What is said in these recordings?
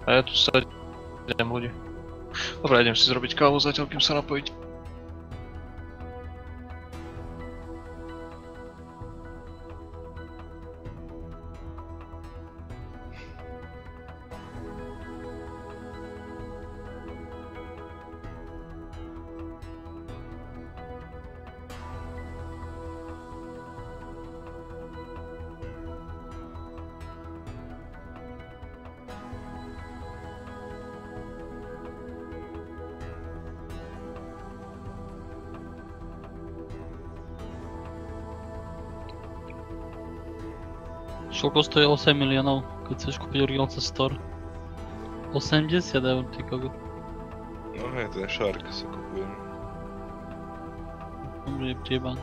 A ja tu sa idem ľudí. Dobre, idem si zrobiť kávu zatiaľ, kým sa napojiť. Koľko stojí 8 miliónov, keď chceš kúpiť originál cez store? 80 eur, ty kogo. No hej, ten Shark si kupujem. Dobre, je prieban.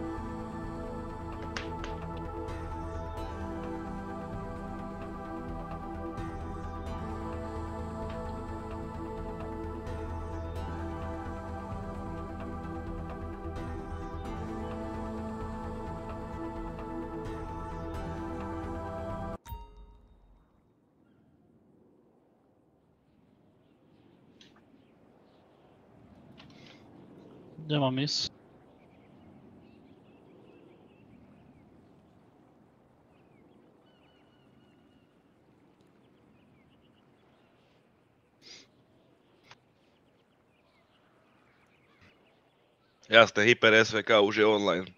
Kde mám ísť? Jasné, Hyper SVK už je online.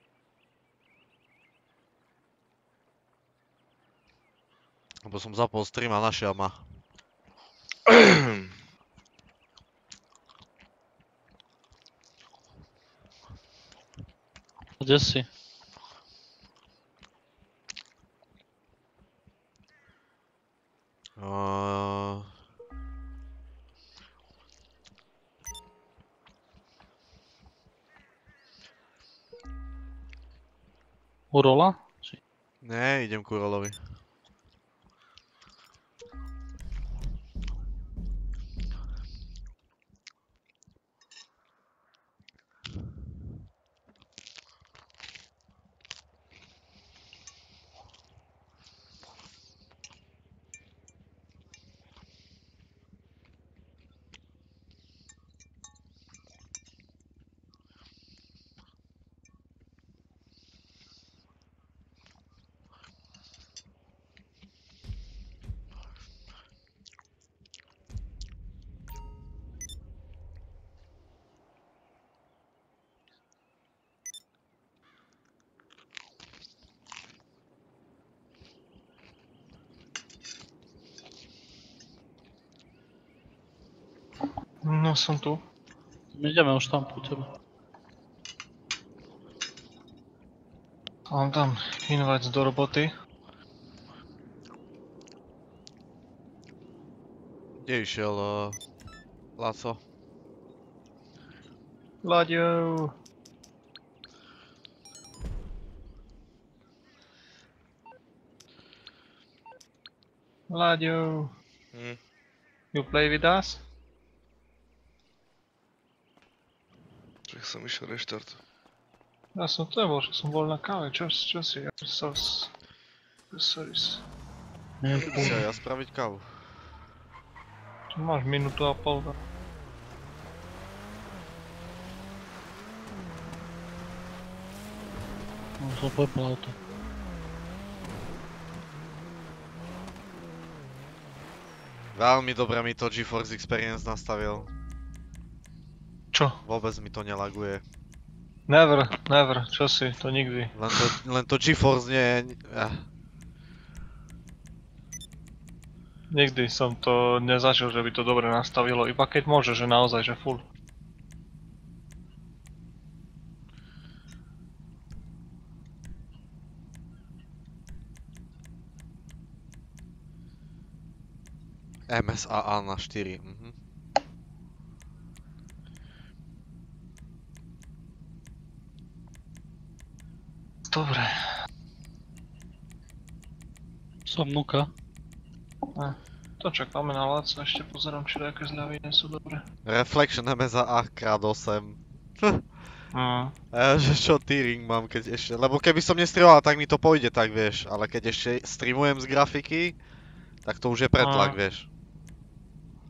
Lebo som zapol stream a našiel ma. Kde si? U Rola? Nie, idem ku Rolovi. No som tu. My ideme už tam po tebe. Mám tam invite do roboty. Kde išiel Laco? Láďo! Láďo! You play with us? Čak som išiel reštart. Ja som to nebol, že som bol na káve, čo si? Ja som sorry. Chcem si aj ja spraviť kávu. Tu máš minútu a pol. Mám som pojepol auto. Veľmi dobre mi to GeForce Experience nastavil. Čo? Vôbec mi to nelaguje. Never, čo si, to nikdy. Len to GeForce nie je... Nikdy som to nezažil, že by to dobre nastavilo, iba keď môže, že naozaj, že full. MSAA na 4, Dobre. Som nuka. To čakáme na Laca, ešte pozerám, či nejaké zľavy nie sú dobré. Reflection MSAA x8. Že čo tearing mám, keď ešte... Lebo keby som nestrieľal, tak mi to pôjde tak, vieš. Ale keď ešte streamujem z grafiky, tak to už je pretlak, vieš.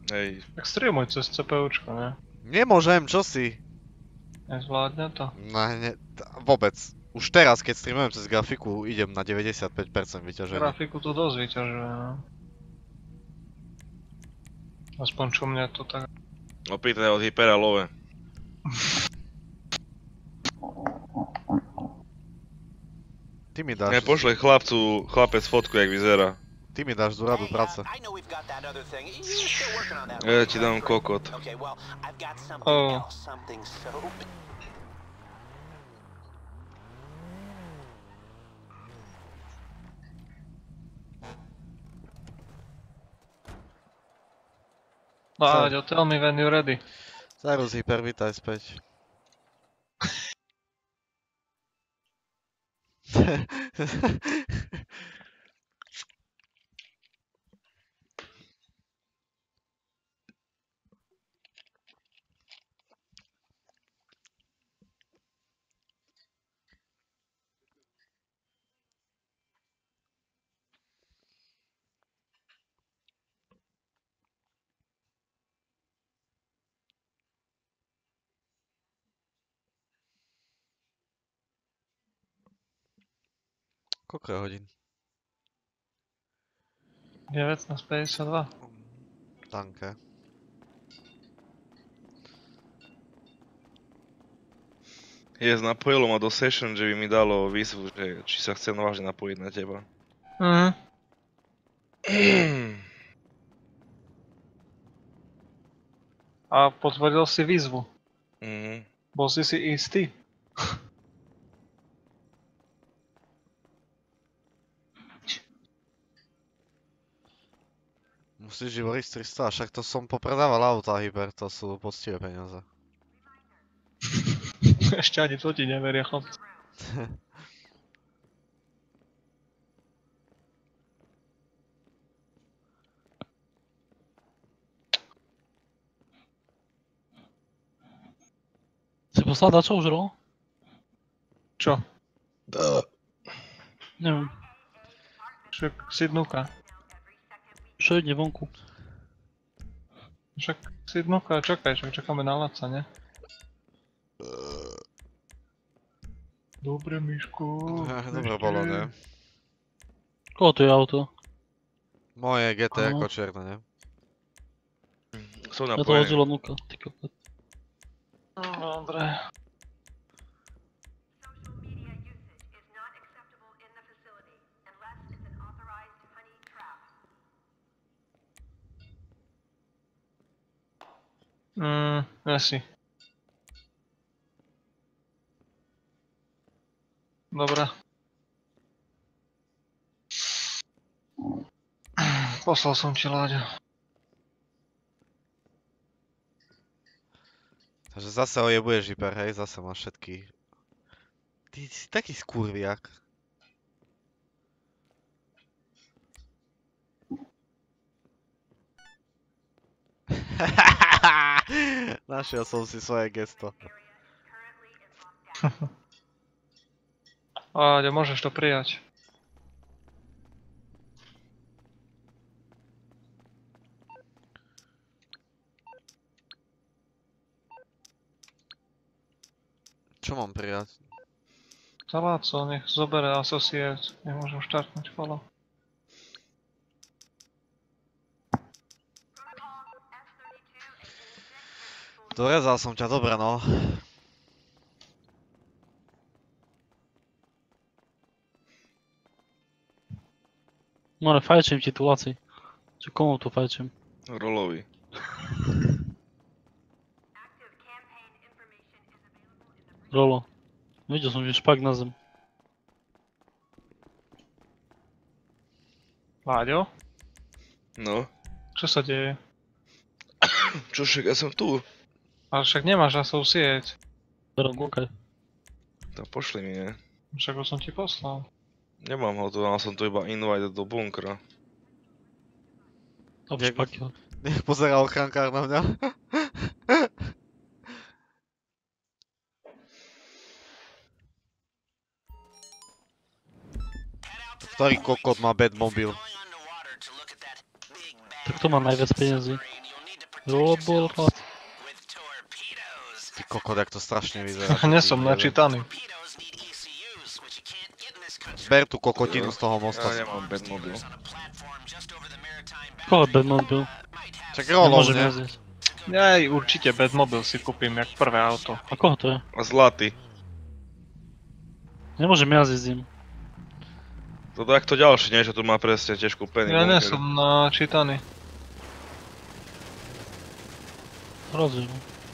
Hej, Tak streamuj cez CPUčko, ne? Nemôžem, čo si? Nezvládne to. Vôbec. Už teraz, keď streamujem cez grafiku, idem na 95% vyťaženie. Grafiku tu dosť vyťažuje, no. Aspoň čo mňa to tak... opýtaj od Hypera love. Ty mi dáš... Ja pošle chlapec fotku, jak vyzerá. Ty mi dáš z úradu práce. Ja ti dám kokot. Oh. No Aďo, tell me when you're ready. Zajrus Hyper, vítaj späť. Koľko je hodín? 19:52. Danke. Napojilo ma do session, že by mi dalo výzvu, že či sa chcem vážne napojiť na teba. Mhm. A potvrdil si výzvu. Mhm. Bol si istý? Musíš hovoriť 300, však to som popredával auta, Hyper, to sú poctivé peniaze. Ešte ani to ti neveria, chlapci. Si poslal dačo už, Rolo? Čo? Neviem. Však si dnuka. Čo ide vonku? Však si dnuka, čakaj, čakáme na Laca, ne? Dobre, Miško. Dobre bolo, ne? Koho tu je auto? Moje GT Áno. ako čierne, ne? Som Ja to napojený. hodilo nuka, ty kokot. Dobre. Asi. Dobre. Poslal som ti, Láďo. Takže zase ojebuješ Hyper, hej? Zase máš všetky... Ty si taký skurviak. Našiel som si svoje gesto. Láďo, môžeš to prijať. Čo mám prijať? Za Láco, nech zobere Associate, nech môžem štartnúť follow. Dorezal som ťa, dobre no. More, fajčím ti tu, Laci. Čo komu tu fajčím? Rolovi. Rolo. Videl som, že špak na zem. Láďo, No. čo sa deje? Čo však, ja som tu. Ale však nemáš Associate. Teraz kúkaj. To pošli mi, ne? Však ho som ti poslal. Nemám ho tu, mal som tu iba invite do bunkra. A v špaky. Nech pozerá ochrankár na mňa. Ktorý kokot má bad mobil? Tak to má najviac peniazy. Robol, Ty kokot, jak to strašne vyzerá. Nie som načítaný. Ber tú kokotinu z toho mosta. Ja nemám Batmobil. koho Batmobil? Čak rolov, Nemôžem nie? jazdiť. Ja aj určite Batmobil si kúpim, jak prvé auto. A koho to je? A zlatý. Nemôžem jazdiť s ním. Toto jak to ďalší, nie? Čo tu má presne tiež kúpený Ja nie bunker. som načítaný. Rozumiem.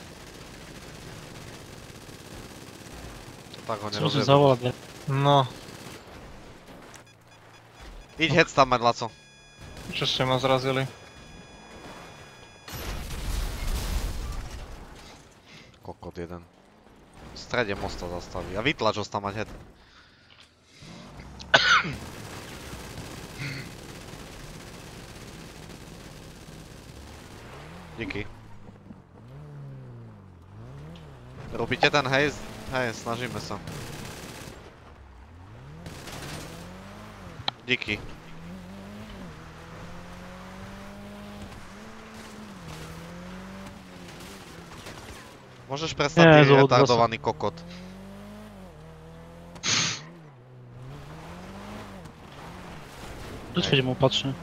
Tak ho Musím nerozjebem. zavolať. No, Iď hec tam mať, Laco. čo ste ma zrazili? Kokot jeden. V strede mosta zastaví. A vytlač ho tam mať head. Díky. Robíte ten hejs? Hej, snažíme sa. Díky. Môžeš prestať, Nie, ty zovod retardovaný kokot. Prečo idem opačne?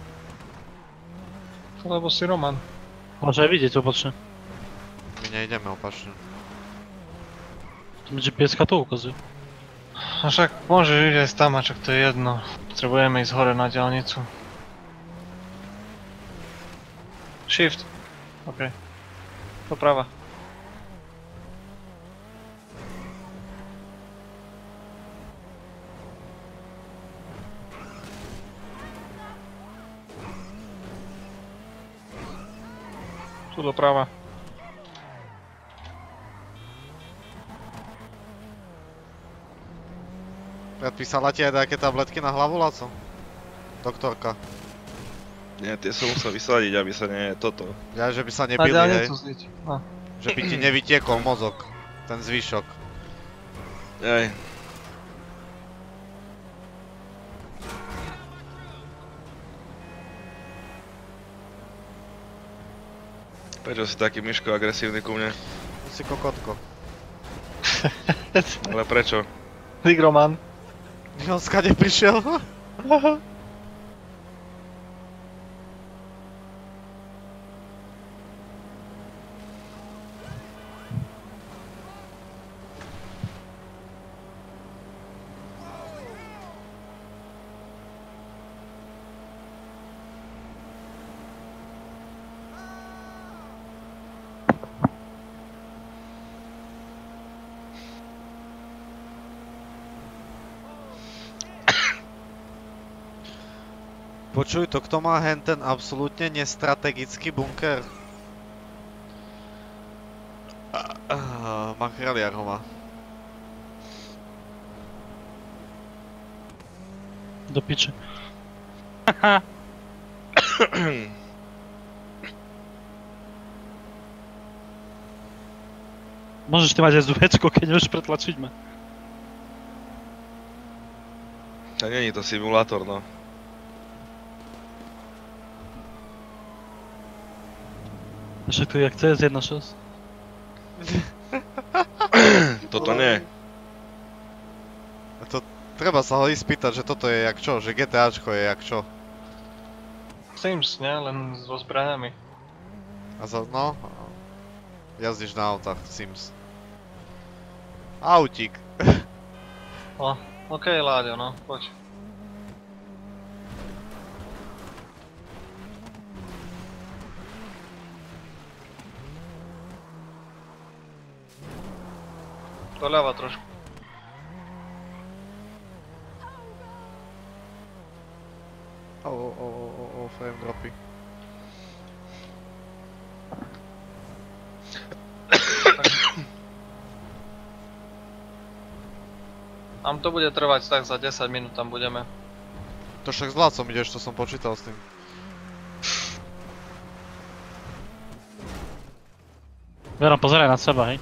Lebo si Roman. Máš aj vidieť opačne. My nejdeme opačne. To mi GPS-ka to ukazuje. A však môžeš ísť aj tam, a čak to je jedno. Potrebujeme ísť hore na diaľnicu. Shift. OK. Doprava. Tu doprava. Predpísala ti aj nejaké tabletky na hlavu, Laco? Doktorka. Nie, tie som musel vysadiť, aby sa toto. Ja, že by sa Na nebili, hej. diaľnicu zíď. No. Že by ti nevytiekol mozog. Ten zvyšok. Aj. Prečo si taký Miško agresívny ku mne? Si kokotko. Ale prečo? Roman. On skade prišiel? Počuj, to kto má hen ten absolútne nestrategický bunker? Makreliar ho má. Do piče. Môžeš ty mať aj zúvečko, keď nevieš pretlačiť ma. A není to simulátor, no. Však to je jak CS 1.6. Toto nie. A to treba sa ho ísť spýtať, že toto je jak čo, že GTAčko je jak čo. Sims, ne? Len so zbraňami. A za, no, jazdíš na autách, Sims. Autík. O, OK, Láďo, no, poď. Doľava trošku. Frame dropy. Nám to bude trvať tak za 10 minút, tam budeme. To však s Vlácom ideš, to som počítal s tým. Verom, pozeraj na seba, hej.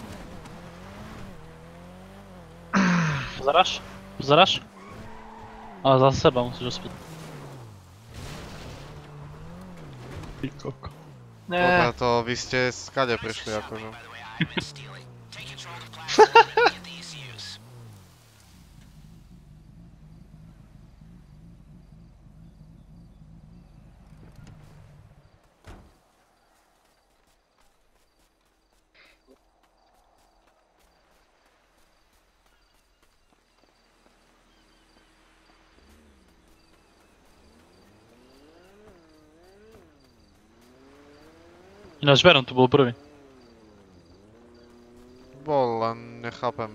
Pozeráš? Pozeráš? Ale za seba musíš ospieť. Ty koko. Dobre, Nie, to vy ste skade prišli akože. Ináč Veron tu bol prvý. Bol, len nechápem.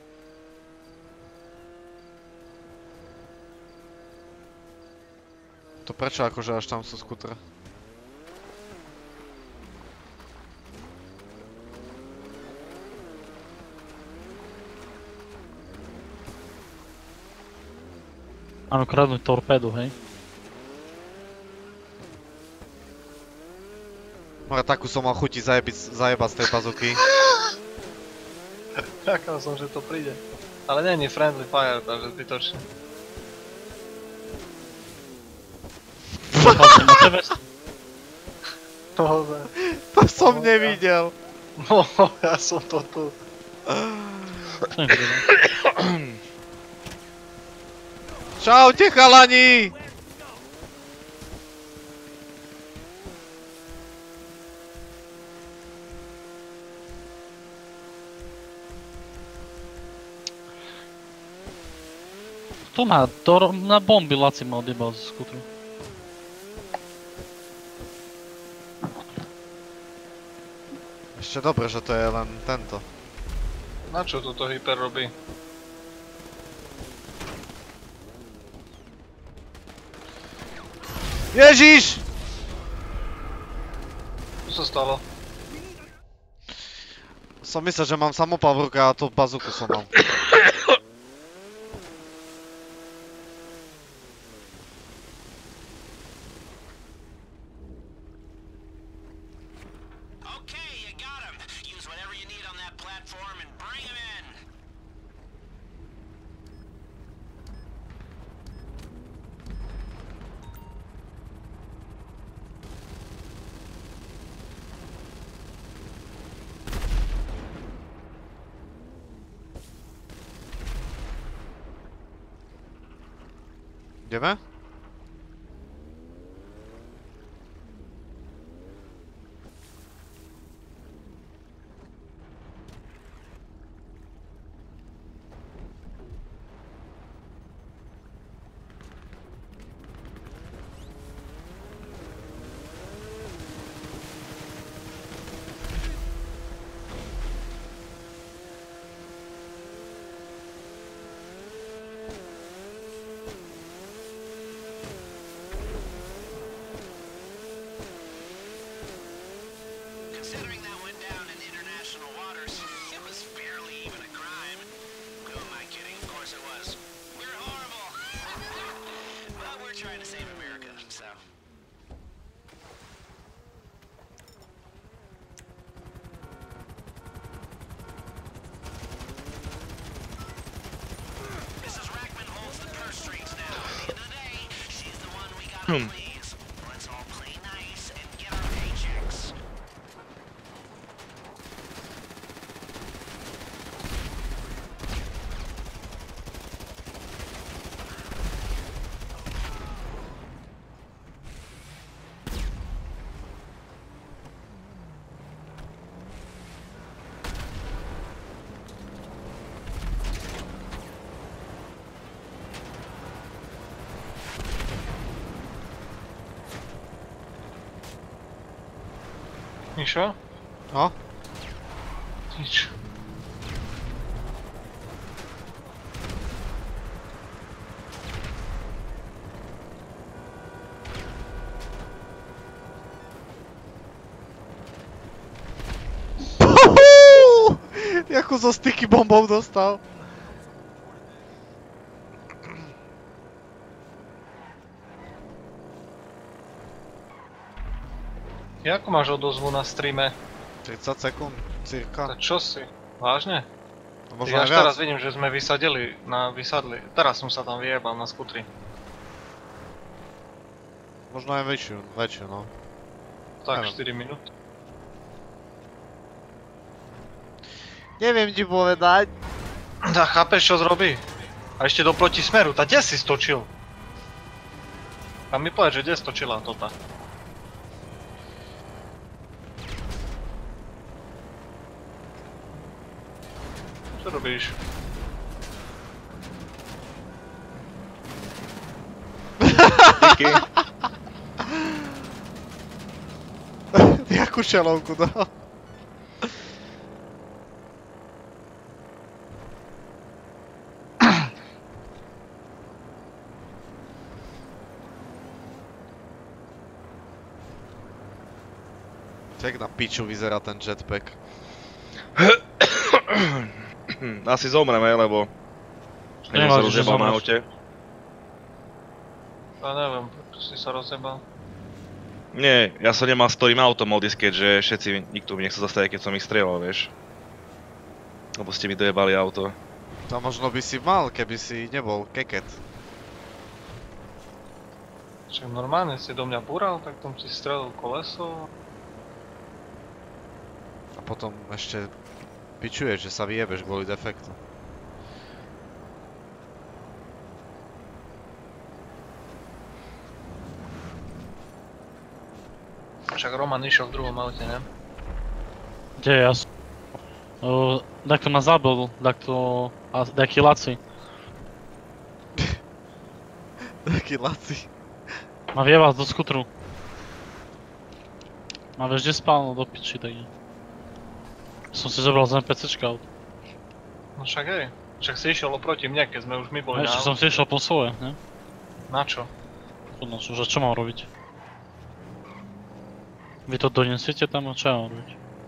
To prečo akože až tam sú skutre? Áno, kradnúť torpédu, hej. More, takú som mal chuti zajebať z tej bazuky. čakal som, že to príde. Ale není friendly fire, takže zbytočne. Poslal som na tebe. To som nevidel. No, ja som to tu. To nevidel. Čaute chalani! To na bomby Laci ma odjebal z skutru. Ešte dobre, že to je len tento. Na čo toto hyper robí? Ježiš! Čo sa stalo? Som myslel, že mám samopal v ruke a to bazuku som mal. Ideme? Considering that went down in international waters, it was barely even a crime. Who am I kidding? Of course it was. We're horrible. But we're trying to save America, so. Mrs. Rackman holds the purse strings now. At the end of the day, she's the one we gotta please. Let's all play nice and get our paychecks. Mišo? No? Nič. Jakú zo styky bombou dostal? Ako máš odozvu na streame? 30 sekúnd, cirka. A čo si? Vážne? Možno Ja aj až teraz viac. vidím, že sme vysadli. Teraz som sa tam vyjebal na skutri. Možno aj väčšiu, no. Tak, Áno. 4 minúty. Neviem ti povedať. Tá chápeš, čo zrobí? A ešte do protismeru, tá kde si stočil? A mi povedz, že kde stočila tota. Čo robíš? Díky. Jakú šelovku dal? Jak na piču vyzerá ten jetpack? Asi zomreme, lebo... Ja Nevadí, sa že rozjebal na zomreš. aute. Ja neviem, prečo si sa rozjebal. Nie, ja som nemal s ktorým autom modis, keďže nikto mi nechcel zastaviť, keď som ich strieľal, vieš. Lebo ste mi dojebali auto. To možno by si mal, keby si nebol keket. Však normálne si do mňa búral, tak tom ti strelil koleso. A potom ešte pičuješ, že sa vyjebeš kvôli defektu. Však Roman išiel v druhom aute, ne? Kde ja som? Dakto ma zabil, dakto... A daký Laci. Taký laci. Ma viebal do skutru. Ma vieš, kde spal, no do piči, tak je. Som si zobral z NPCčka auto. No však hej. Však si išiel oproti mne, keď sme už my boli na Ešte som si išiel po svoje, ne? Na čo? No čo, že čo mám robiť? Vy to donesiete tam a čo ja mám robiť?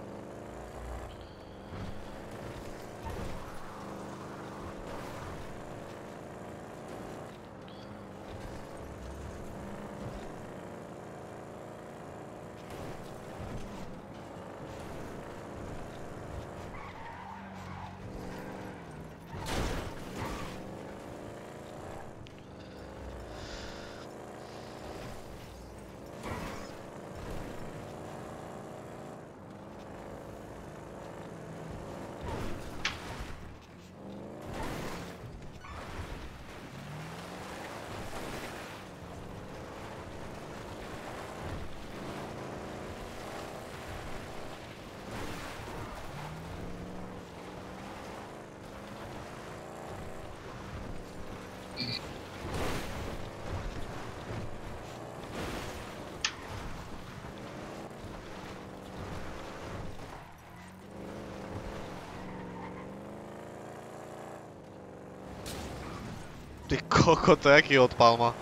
Ty koko, to jaký odpal má?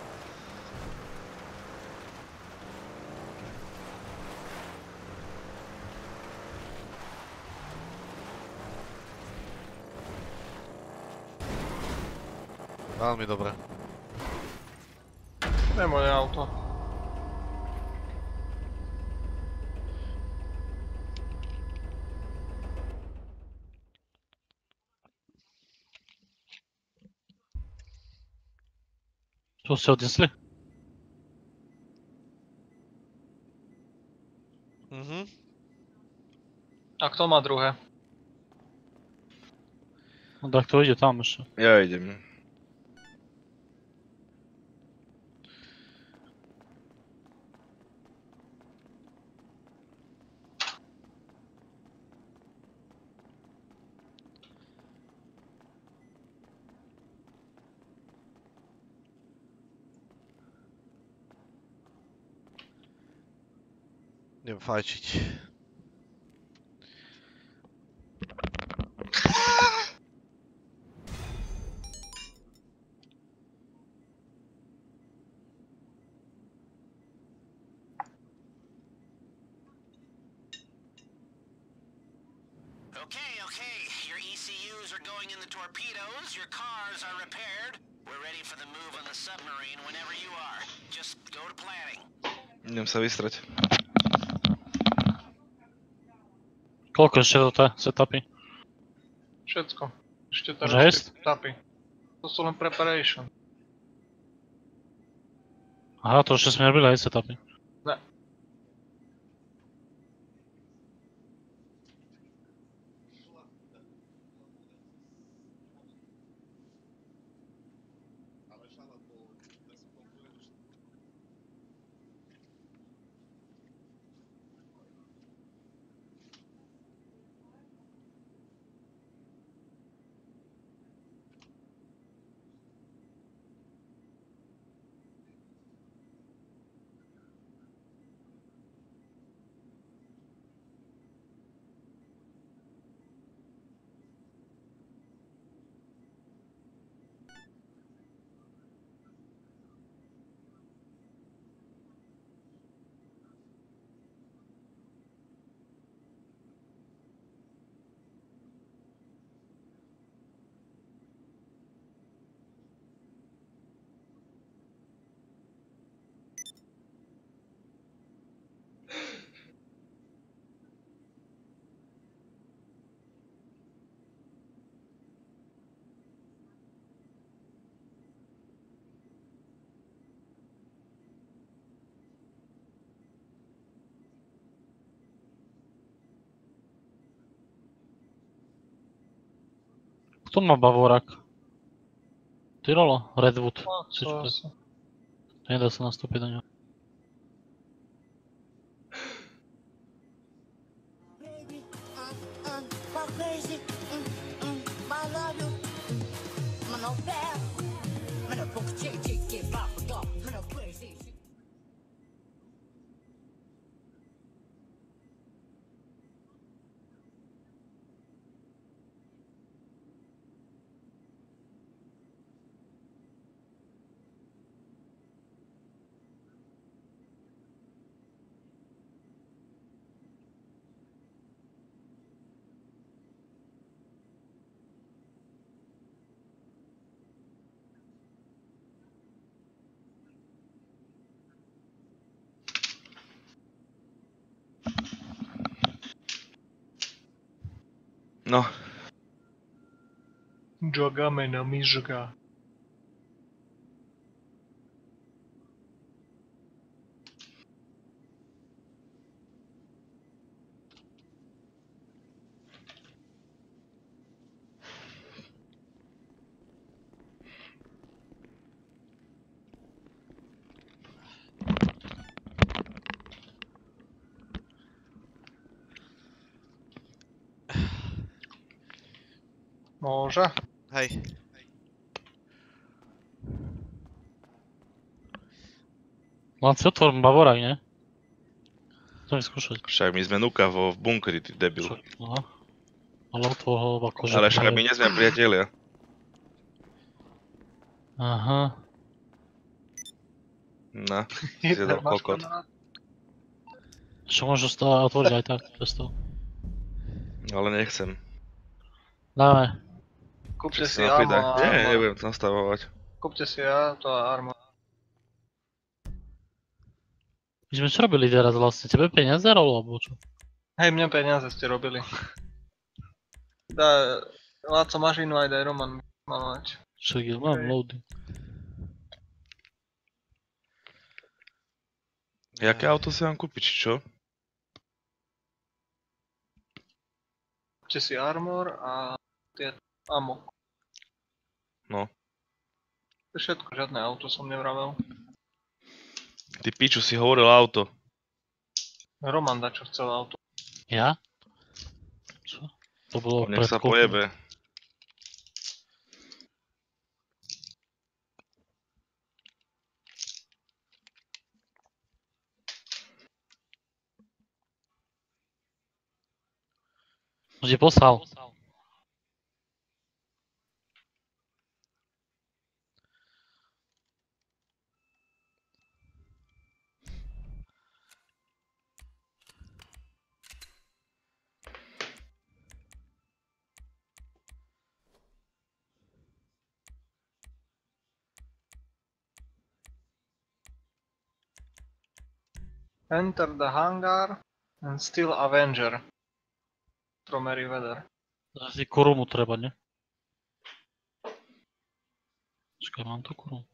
Veľmi dobre. To je moje auto. Čo ste odnesli? A kto má druhé? No tak to ide tam ešte. Ja idem. Idem fajčiť. Okay. Your ECUs are going in the torpedoes, your cars are repaired. We're ready for the move on the submarine whenever you are. Just go to planning. Idem sa vystrať. Koľko ešte do té setupy? Všetko. Ešte Už teraz jest? 4 etapy. To sú len preparation. Aha, to ešte sme nerobili aj setupy. Ne. Kto má Bavorak? Tyrolo? Redwood. Co asi. Nedá sa nastúpiť do neho. Baby, fuck crazy, I love you. I'm no bad, I'm a book chick, get pop, I'm no crazy. No, Jogame na myžga. Môže? Hej. Len si otvor Bavorak, nie? Chcem skúšať. však my sme nuka v bunkeri, ty debil. Aha. Ale otvor ho akože... Ale však my nie sme priatelia. Aha. No, zjedol kokot. Čo môžu stále otvoriť aj tak, bez toho. Ale nechcem. Dáme. Kúpte si Chcem napýtať. ammo a Nie, armor. nebudem to nastavovať. Kúpte si auto a armor. My sme čo robili teraz vlastne? Tebe peniaze rolo, alebo čo? Hej, mne peniaze ste robili. Dá, Láco mašinu aj daj Roman mal mať. Čo ja mám Hej. loady. Jaké auto si mám kúpiť, či čo? Kúpte si armor a tie ammo. No. To je všetko, žiadne auto som nevravel. Ty piču si hovoril auto. Roman dá čo chcel auto. Ja? Čo? To bolo Nech sa predkúpené. pojebe. Už ti poslal. Enter the hangar and steal Avenger. From Meriwether. Asi kurumu treba, ne? Čakaj, mám tu kurumu.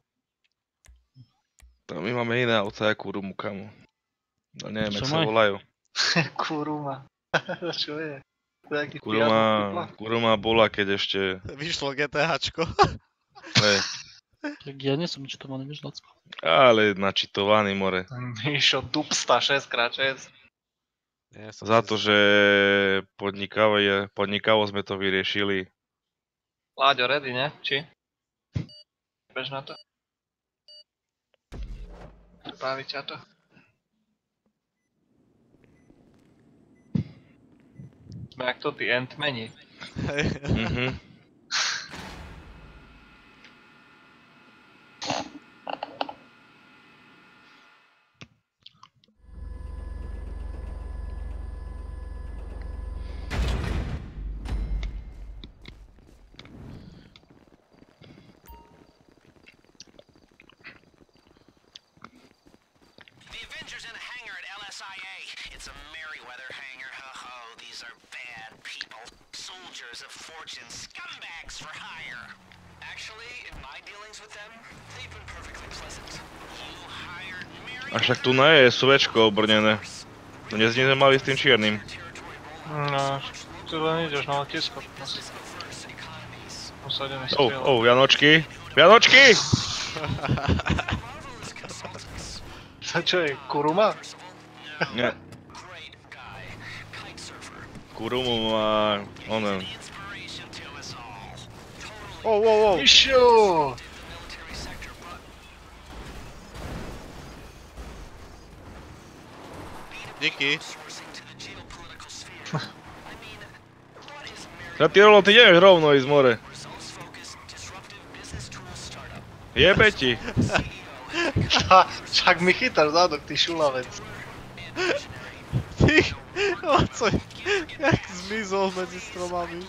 To my máme iné auta ako Rumu, kamo. No neviem, jak Čo sa maj? volajú. Kuruma. Čo je? To je aký piatý Kuruma bola, keď ešte... Vyšlo GTHčko. Hej, Tak ja nie som čitovaný, vieš, Lacko. Ale načitovaný more. Mišo Dubsta 6x6. Nie, som Za si to, že podnikavo sme to vyriešili. Láďo, ready, ne? Či? Bež na to. Baví ťa to. Sme jak to tí Ant-Mani. Mhm. The Avengers in a hangar at LSIA. It's a Merryweather hangar. Ho-ho, these are bad people. Soldiers of fortune, scumbags for hire. Actually, in my dealings with them, they've been perfectly pleasant. You hired A však tu na je SUVčko obrnené. No dnes sme mali s tým čiernym. No, ty len ideš na letisko. Sa ideme strieľať. Vianočky! Vianočky! To čo je, Kuruma? Nie. Kurumu má... onen. Wow. Mišo! Díky. Za ty Rolo, ty ideš rovno ísť more. Jebe ti. Však mi chytáš zadok, ty šulavec. Ty, co? Jak zmizol medzi stromami.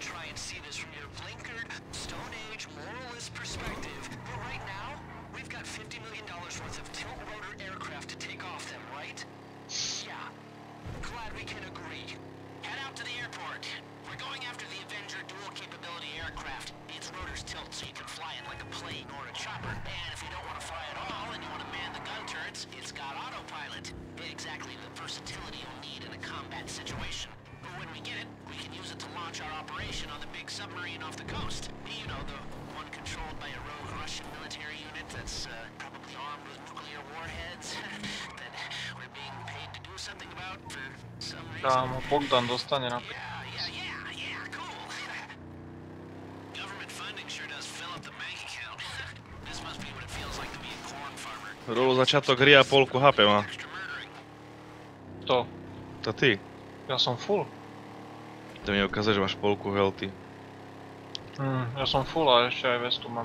Exactly the versatility you'll need in a combat situation. But when we get it, we can use it to launch our operation on the big submarine off the coast. You know, the one controlled by a rogue Russian military unit that's probably armed with nuclear warheads that we're being paid to do something about for some reason. Kámo, Bogdan dostane napríklad. Yeah, cool. Government funding sure does fill up the bank account. This must be what it feels like to be a corn farmer. Rolo začiatok hry a polku HP má. To, To ty. ja som full. To mi ukazuje, že máš polku healthy. Ja som full a ešte aj vestu mám.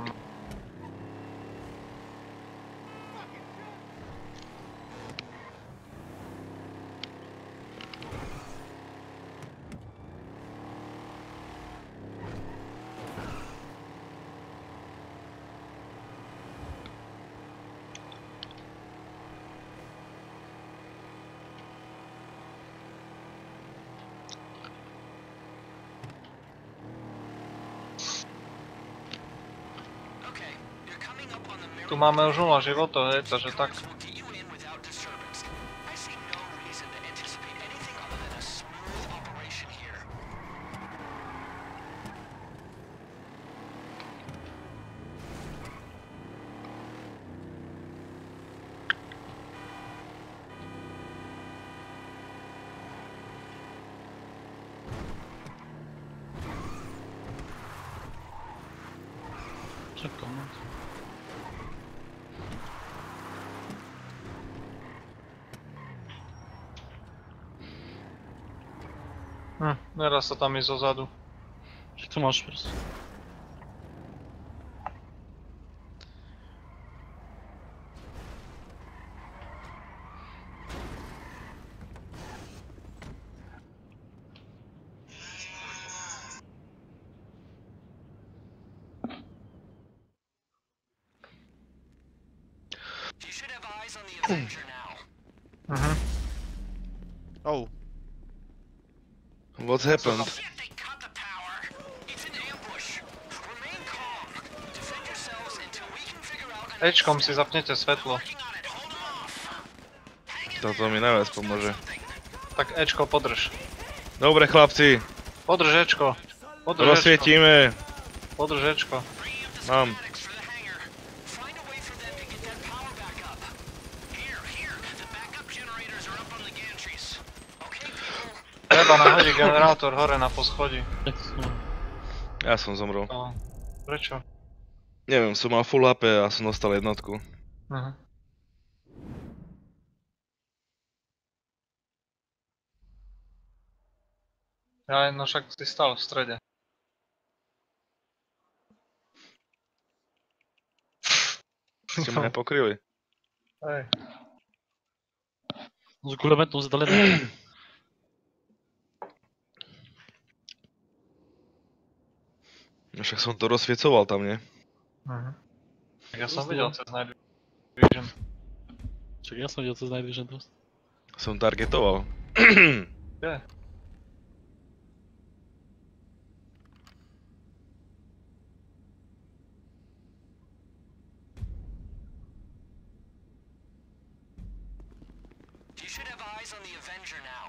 Tu máme už 0 životov, hej, takže tak. Čakám. Nedá sa tam ísť zozadu. Čo tu máš proste? You should have eyes on the Avenger now. Oh. What's happened? Shit, they cut the power. It's an ambush. Remain calm. Defend yourselves until we can figure out an Ečkom si zapnete svetlo. working on it. Hold them off. Toto mi najviac pomôže. Tak Ečko podrž. Dobre chlapci, Podrž Ečko. Podrž Ečko. rozsvietíme. Podrž Ečko. Mám. For the hangar. Treba nahodiť generátor hore na poschodí. Tak som... Ja som zomrel. No. Prečo? Neviem, som mal full HP a som dostal jednotku. Mhm. Ja, no však si stal v strede. Ste ma nepokryli. Hej. S guľometom zdalené. No však som to rozsviecoval tam, nie? Mhm. Tak ja som videl cez Night Vision. Čak ja som videl cez Night Vision dosť. Som targetoval. Kde? You should have eyes on the Avenger now.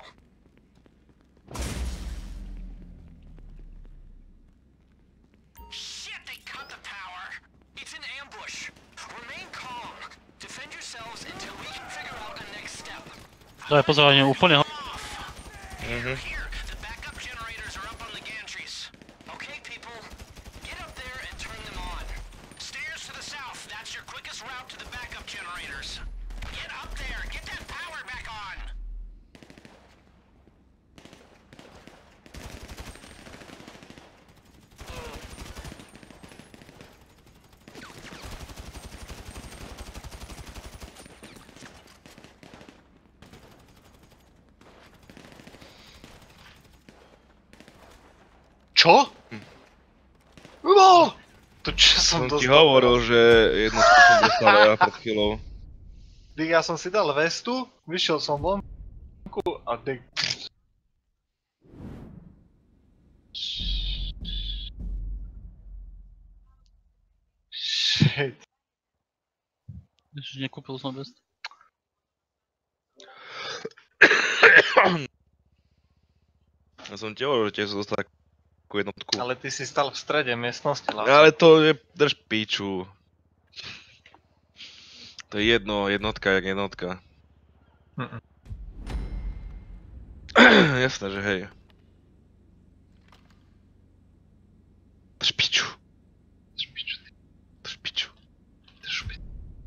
Shit, they cut the power. It's an ambush. Remain calm. Defend yourselves until we can figure out a next step. Daj pozeranie úplne ho... Mhm. Here, the backup generators are up on the gantries. Okay, people, get up there and turn them on. Stairs to the south. That's your quickest route to the backup generators. Get up there. Get that power back on. Čo? No! To čo som Som ti dostal? hovoril, že jednotku som dostal ja pred chvíľou. Dík, ja som si dal vestu, vyšiel som vonku a dík. Shit. Ešte nekúpil som vest. Ja som ti hovoril, že tiež som dostal takú jednotku. Ale ty si stal v strede miestnosti, Ale to je, drž piču. To je jedno, jednotka jak jednotka. Mhm. Jasné, že hej. Drž piču. Drž piču, ty. Drž piču. Drž piču.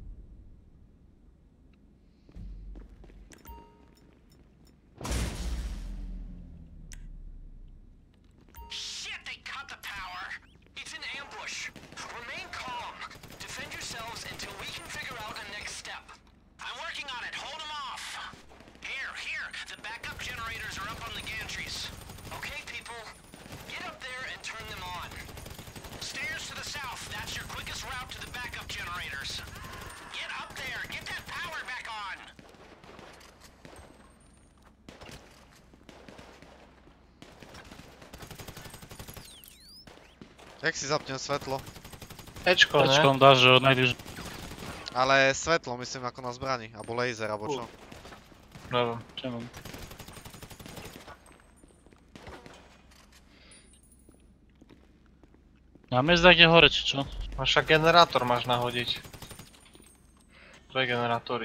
Shit, they cut the power. It's an ambush. Remain calm. Defend yourselves until we can figure out a next step. I'm working on it. Hold them off. Here. The backup generators are up on the gantries. Okay, people, get up there and turn them on. Stairs to the south. That's your quickest route to the backup generators. Get up there. Get that power back on. Jak si zapnem svetlo? Ečko, ne? Ečkom dáš, že Night Vision. Ale svetlo, myslím ako na zbrani, alebo laser, alebo čo? Neviem. Čo mám? Máme ísť niekde hore, či čo? No však generátor máš nahodiť. Dve generátory.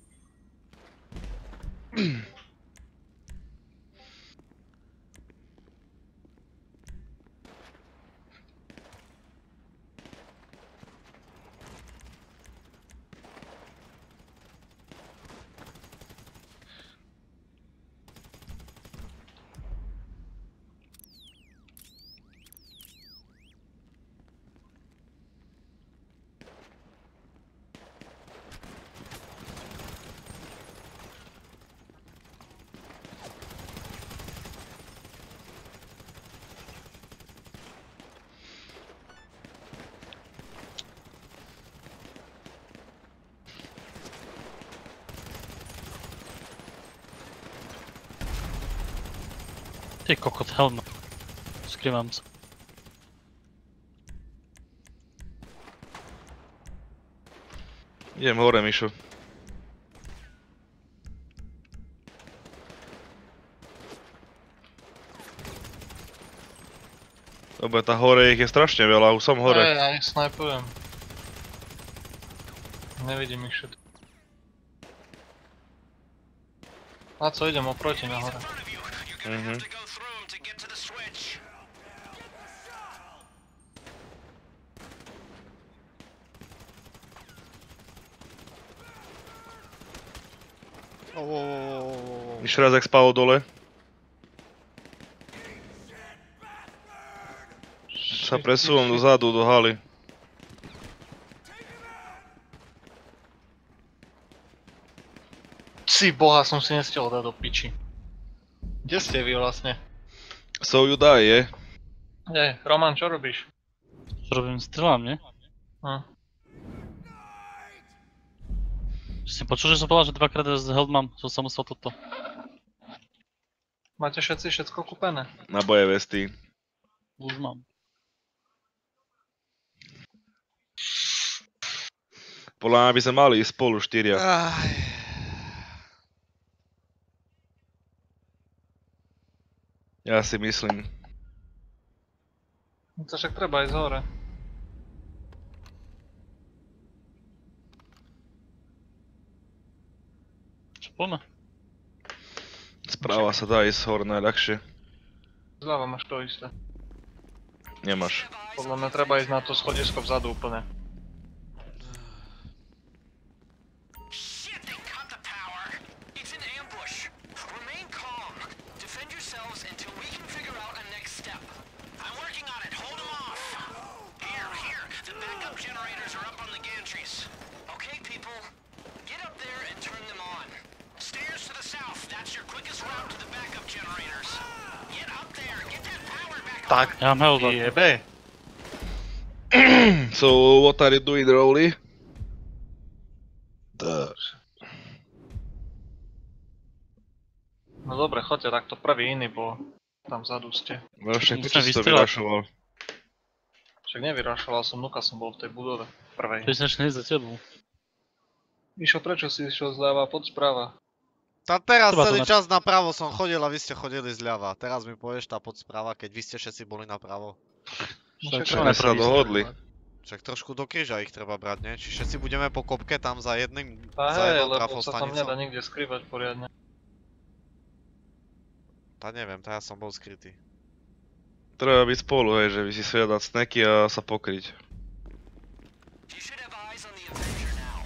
Ty kokot, helma. Skrývam sa. Idem hore, Mišo. Dobre, tá hore ich je strašne veľa, už som hore. Ja ich snajpujem. Nevidím ich všetko. A co, idem oproti nahore. In front of you. You're gonna Mhm. have to go through 'em to get to the switch. Ešte raz, jak spalo dole. Sa presúvam dozadu, do haly. Si boha, som si nestiel dať do piči. Kde ste vy vlastne? So you die, je? Nie, Roman, čo robíš? Robím, strelám, nie? Hm. Si počul, že som povedal, že dvakrát z held mám, som sa musel toto. Máte všetci všetko kúpené? Naboje vesty. Už mám. Podľa mňa by sme mali ísť spolu 4. Ja si myslím. No to však treba ísť hore. Čo poďme? Správa sa dá ísť hore najľahšie. Zľava máš to isté. Nemáš. Podľa mňa treba ísť na to schodisko vzadu úplne. Shit, they cut the power. It's an ambush. Remain calm. Defend yourselves until we can figure out a next step. I'm working on it. Hold them off. Here. The backup generators are up on the gantries. Okay, people. Get up there and turn them on. Stairs to the south. That's your quickest route to the backup generators. Get up there. Get that power back on. Tak, Ja mám held. jebe. So, what are you doing, Rowley? No dobre, choďte, takto prvý iný bol. Tam vzadu ste. Však Musíme prečo si to vystrelať. vyrašoval? Však nevyrašoval som, Nuka som bol v tej budove. Prvej. To je začne za tebou. Išo, prečo si išiel zľava pod správa? Tá teraz Treba to celý mať. čas napravo som chodil a vy ste chodili zľava. Teraz mi povieš tá podspráva, keď vy ste všetci boli napravo. No však Čo máme sme sa prvý dohodli? Však trošku do kríža ich treba brať, nie? Či všetci budeme po kopke tam za jednou Hej, lebo trafou sa tam nedá stanicou? nikde skrývať poriadne. Tá neviem, tá ja som bol skrytý. Treba byť spolu, hej, že by si si dať snacky a sa pokryť. You should have eyes on the Avenger now.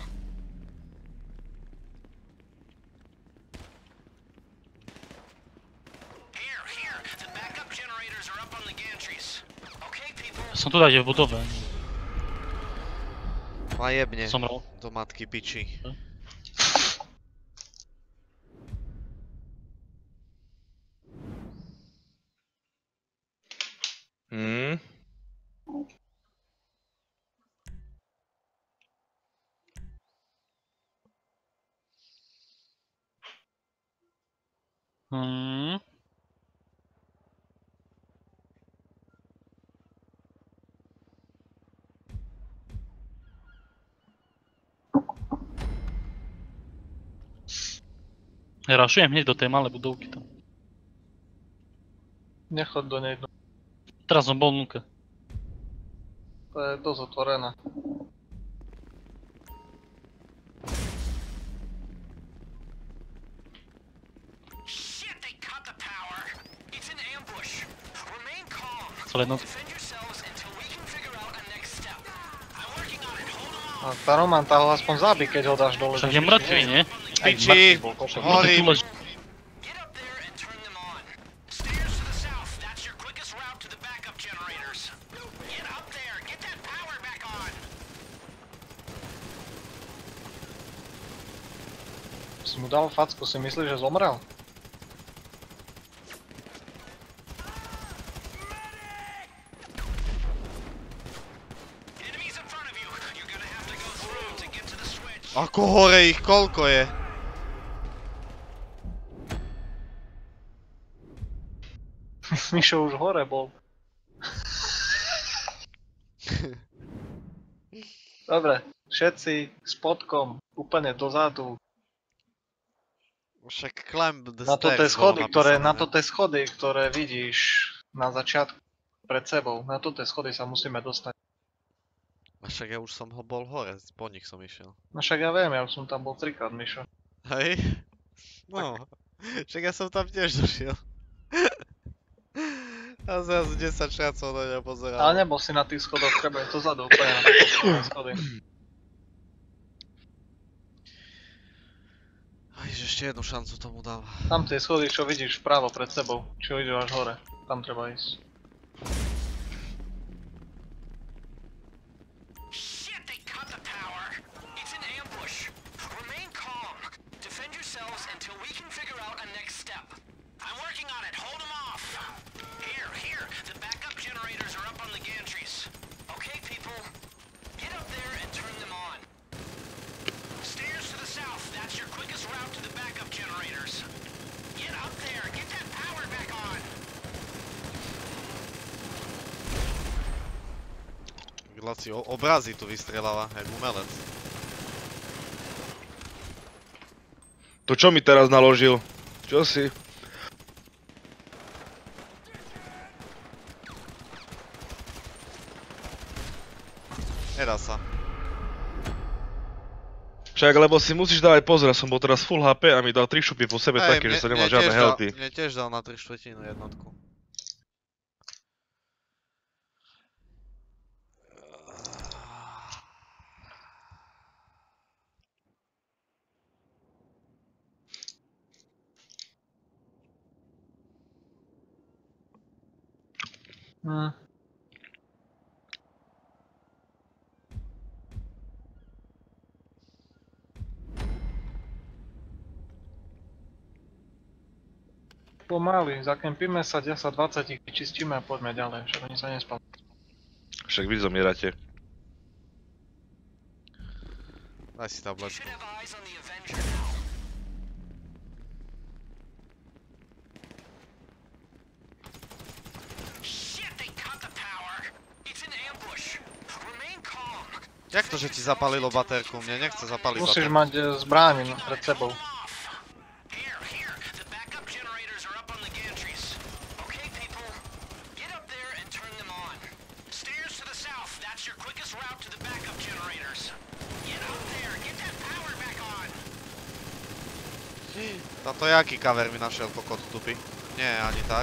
Here. The backup generators are up on the gantries. Okay, people. Som tu dať v budove. Ma jebne Som rol. do matky piči. Hmm? Ja rašujem hneď do tej malej budovky tam. Nechod do nej, Teraz som bol nuke. to je dosť otvorené. Shit, they cut the power. It's an ambush. Remain calm. Celé jednotky. Defend yourselves until we can figure out a next step. I'm working on it. Hold them A off. tá Roman, tá ho aspoň zabí, keď ho dáš dole. Však je mŕtvý, nie? Aj Piči, mŕtvý bol, kokos. horí. Tu leží. Get up there and turn them on. Stairs to the south. That's your quickest route to the backup generators. Get up there. Get that power back on. Si mu dal facku, si myslíš, že zomrel? Enemies in front of you. You're gonna have to go through to get to the switch. Ako hore ich koľko je? Mišo už hore bol. Dobre, všetci s podkom, úplne dozadu. Však climb the Na to tie stairs schody, bolo ktoré, napísané, na ne? to tie schody, ktoré vidíš na začiatku pred sebou. Na to tie schody sa musíme dostať. A však ja už som ho bol hore, po nich som išiel. No však ja viem, ja už som tam bol 3-krát, Mišo. Hej? No, však ja som tam tiež došiel. A zrazu 10 šracov na ňa pozeral. Ale nebol si na tých schodoch, treba je to zadu úplne na tie schody. Aj, že ešte jednu šancu tomu dám. Tam tie schody, čo vidíš vpravo pred sebou, čo ide až hore, tam treba ísť. Shit, they cut the power. It's an ambush. Remain calm. Defend yourselves until we can figure out a next step. I'm working on it. Hold them off. Here. The backup generators are up on the gantries. Okay, people. Get up there and turn them on. Stairs to the south. That's your quickest route to the backup generators. Get up there. Get that power back on. Glaci, obrazy tu vystrieľava, jak umelec. To čo mi teraz naložil? Čo si? Nedá sa. Však, lebo si musíš dávať pozor, ja som bol teraz full HP a mi dal 3 šupy po sebe také, že som nemal žiadne healthy. Mne tiež dal na 3/4 jednotku. Pomaly, zakempíme sa 10-20, ich vyčistíme a poďme ďalej, však oni sa nespali. Však vy zomierate. Daj si tabletku. Should have eyes on the Avenger now. Shit, they cut the power. It's an ambush. Remain calm. Jak to, že ti zapalilo baterku? Mne nechce zapaliť Musíš baterku. mať zbraň pred sebou. Here. The backup generators are up on the gantries. Okay, people. Get up there and turn them on. Stairs to the south. That's your quickest route to the backup generators. Get up there. Get that power back on. Táto jaký cover mi našiel kokot tupy? Nie, ani tak.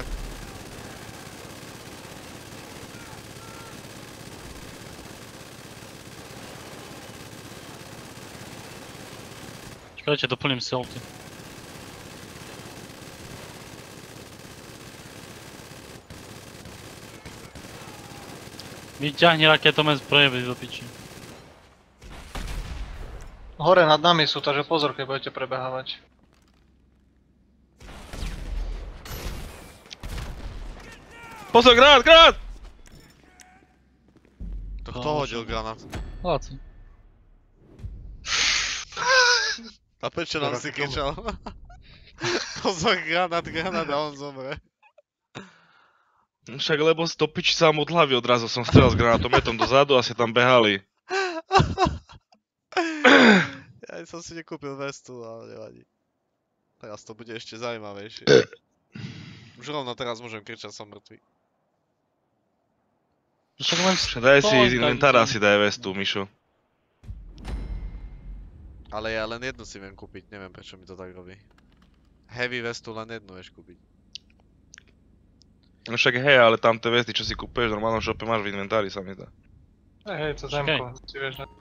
Čakajte, doplním si ulti. Vyťahni raketomet projeby do piči. Hore nad nami sú, takže pozor, keď budete prebehávať. Pozor, granát! To kto hodil granát? Láci. A prečo nám si kričal? Pozor, granát a on zomre. Však lebo to piči sám od hlavy odrazu som strelal s granátometom dozadu a ste tam behali. Ja som si nekúpil vestu, ale nevadí. Teraz to bude ešte zaujímavejšie. Už rovno teraz môžem kričať, som mŕtvý. Však len Však daj si stoj, z tak inventára to- si daj vestu, Mišo. Ale ja len jednu si viem kúpiť, neviem prečo mi to tak robí. Heavy vestu len jednu vieš kúpiť. No však hej, ale tam tie vesty, čo si kúpeš v normálnom shope máš v inventári, sa mi zdá. Hej, to zemko, si vieš, ne?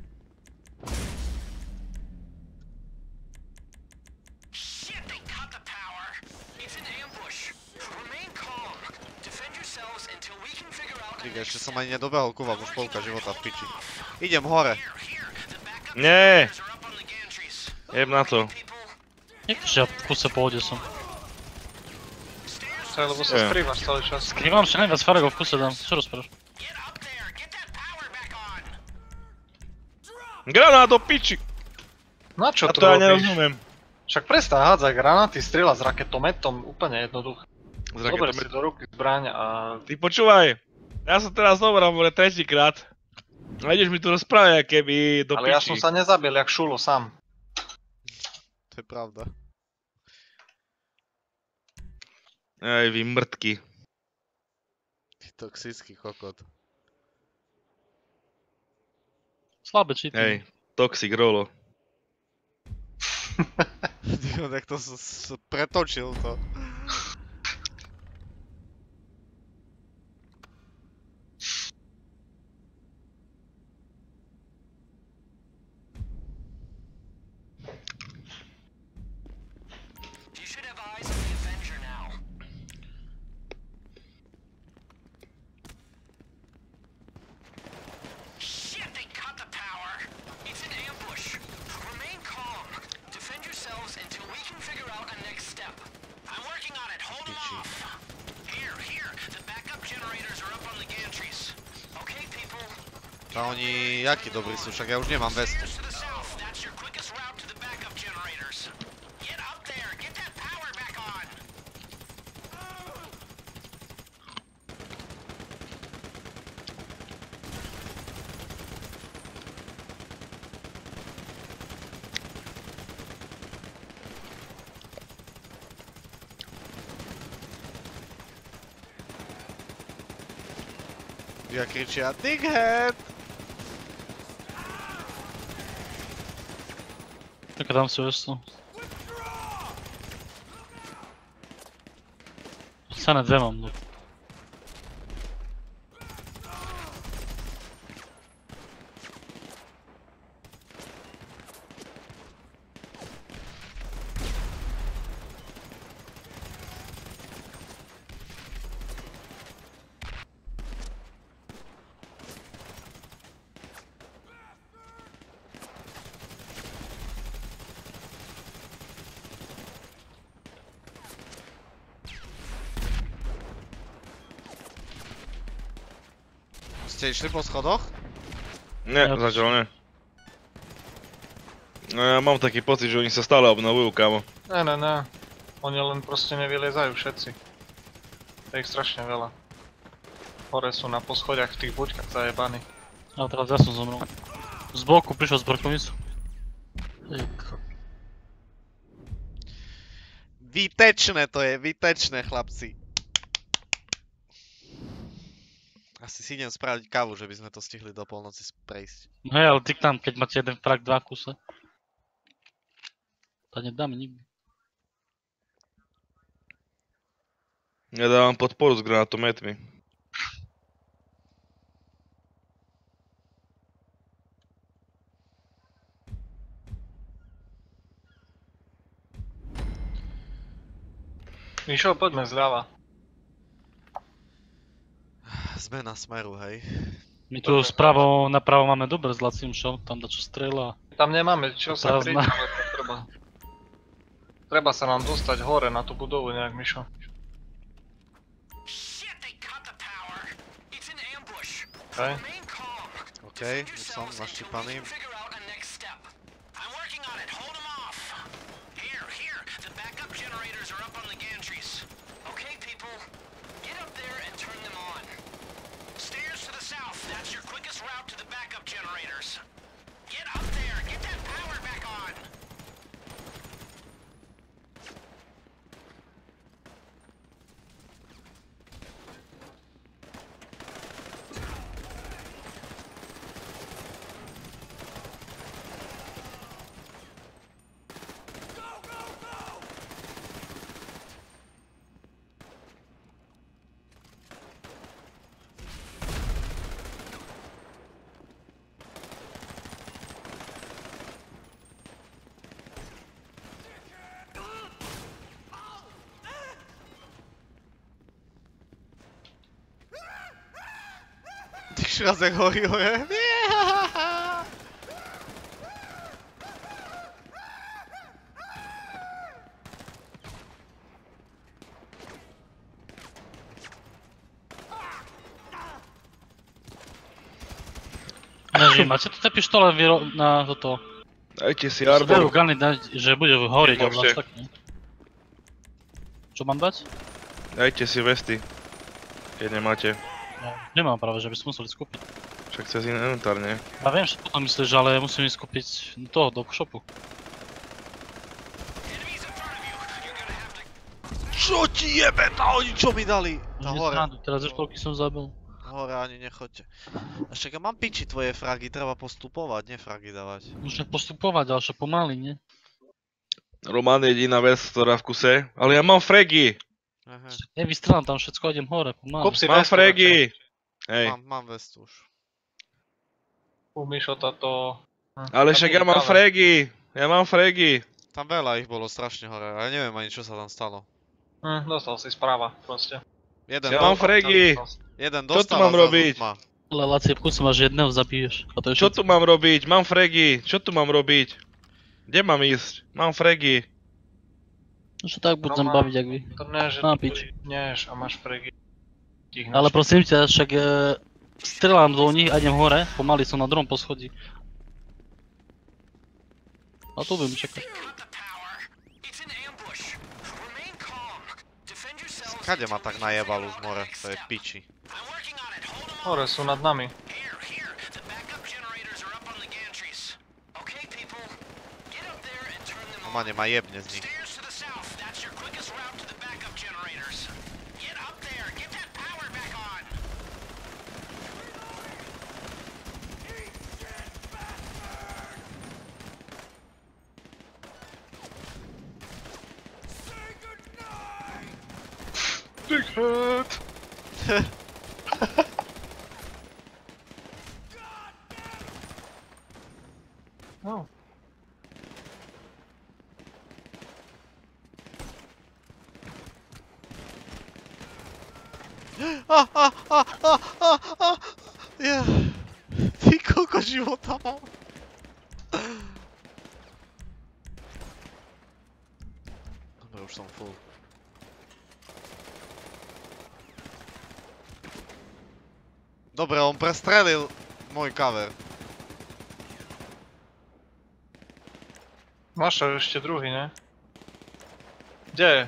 Shit, they cut the power. It's an ambush. Remain calm. Defend yourselves until we can figure out a Dík, next ešte step. som ani nedobehol ku vám, už polka života v piči. Idem hore. Here. The backup Nie! generators are up on the gantries. Jeb na to. People, Nechceš, ja v kuse pohode som. Čo, lebo sa Je. skrývaš celý čas. Skrývam sa, neviem, Faragov v kuse dám. Čo rozprávaš? get up there. Get that power back on. Granát do piči! Na čo A to to ja robíš? nerozumiem. Však prestaň hádzať granáty, strieľa s raketometom, úplne jednoduché. Z Zober si raketometom. do ruky zbraň a... Ty počúvaj, ja som teraz zoberal more tretíkrát. A ideš mi tu rozprávať, keby do Ale ja piči. som sa nezabil, jak Šulo sám. To je pravda. Aj vy mrtky. Ty toxický kokot. Slabé cheaty. Hej, toxic rolo. Tak to pretočil to. A oni, jakí dobrí sú, však ja už nemám vestu. To the south, that's your quickest route to the backup generators. Get up there, get that power back on. Ja kričia, Dighead! Tak tam sú ešte. Sa na dve mám, no. Ste išli po schodoch? Nie, Ja- zatiaľ nie. No ja mám taký pocit, že oni sa stále obnovujú, kámo. Ne. Oni len proste nevyliezajú všetci. To je ich strašne veľa. Hore sú na poschodiach v tých buďkách zajebaní. Ale teraz ja som zomrel. Z boku prišiel z brkovnicu. Výtečné to je, výtečné, chlapci. Asi si idem spraviť kávu, že by sme to stihli do polnoci prejsť. No hej, ale ty tam, keď máte jeden frak, dva kuse. To nedáme nikdy. Ja dávam podporu s granátometmi. Mišo, poďme zľava. Zmena smeru, hej. My tu spravo napravo máme dobre s lacím šom, tam dačo strieľa. Tam nemáme čo sa Prázdna. kryť, ale to treba. Treba sa nám dostať hore na tú budovu nejak, Mišo. Shit, they cut the power. It's an ambush. Okay. Remain calm. Okej, Defend už som yourselves until we naštípaný. can figure out a next step. I'm working on it. Hold them off. Here. The backup generators are up on the gantries. Okay, people. Get up there and turn them on. Stairs to the south. That's your quickest route to the backup generators. Get up there. Get that power back on. Ty šraz jak horí hore. Neži, máte tu tie pištole na toto? Dajte si Zberu arbor. gany dať, že bude horieť alebo Nemôžete. až tak, nie? Čo mám dať? Dajte si vesty. Keď nemáte. Ja nemám práve, že by sme museli skúpiť. Však cez inventár, nie? Ja viem, že to myslíš, ale musím ísť kúpiť toho do shopu. Enemies in front of you. You're gonna have to Čo ti jebe, tá oni čo mi dali? Na Už hore. nesrandu, teraz už koľky som zabil. Hore ani nechoďte. A však ja mám piči tvoje fragy, treba postupovať, nie fragy dávať. Môžem postupovať, ale však pomaly, nie? Roman je jediná vec, ktorá v kuse. Ale ja mám fregy! Aha. Nevystrelám tam všetko, idem hore, pomaly. Kúp si Mám vestu, fregy! Hej. Mám vestu už. U Mišo toto... Ale však ja mám fregy! Ja mám fregy! Tam veľa ich bolo strašne hore, ale neviem ani čo sa tam stalo. Dostal si správa, proste. Jeden, Ja mám fregy! jeden Čo tu dostal mám a zrazu robiť? tma. Ale Laci, v kuse máš jedného, zabiješ. A to je Čo všetko. tu mám robiť? Mám fregy! Čo tu mám robiť? Kde mám ísť? Mám fregy! No čo tak budem Roman. baviť, ak vy. To nie, že Na tu pič. ideš a máš fregy. Ale prosím ťa, však Strelám do nich a idem hore, pomaly som na druhom poschodí. A tu budem čakať. Cut the power. It's an ambush. Remain calm. Defend yourselves. Kade ma tak najebalo z more, to je piči. I'm working on it. Hold 'em up. Hore sú nad nami. Here. The backup generators are up on the gantries. Okay, people. Get up there and turn them on. Normálne ma jebne z nich. Stairs to the south. That's your quickest route to the backup generators. Get up there. Get that power back on. Dickhead! No. Ja. Ty koľko života mám? Dobre, už som full. Dobre, on prestrelil môj cover. Máš ešte druhý, ne? Kde je?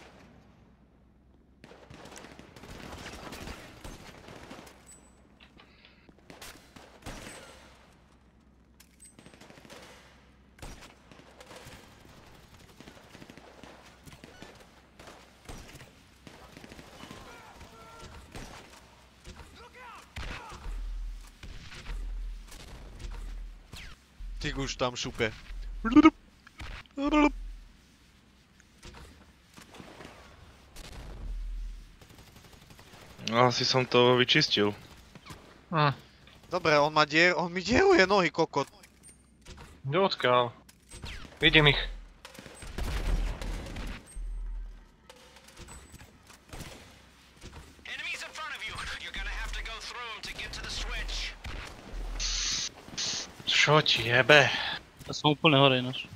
Ty už tam šupe. Asi som to vyčistil. Dobre, on mi dieruje nohy, kokot. Odkiaľ? Vidím ich. Enemies in front of you. You're gonna have to go through them to get to the switch. Čo ti jebe? Ja som úplne hore ináč.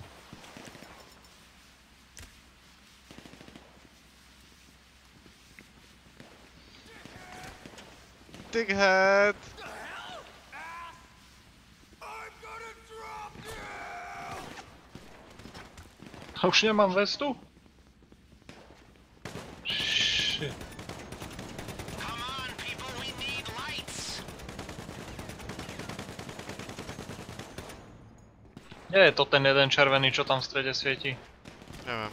Dickhead. A už nemám vestu? Shit. Come on, people. We need lights. Nie je to ten jeden červený, čo tam v strede svieti. Neviem.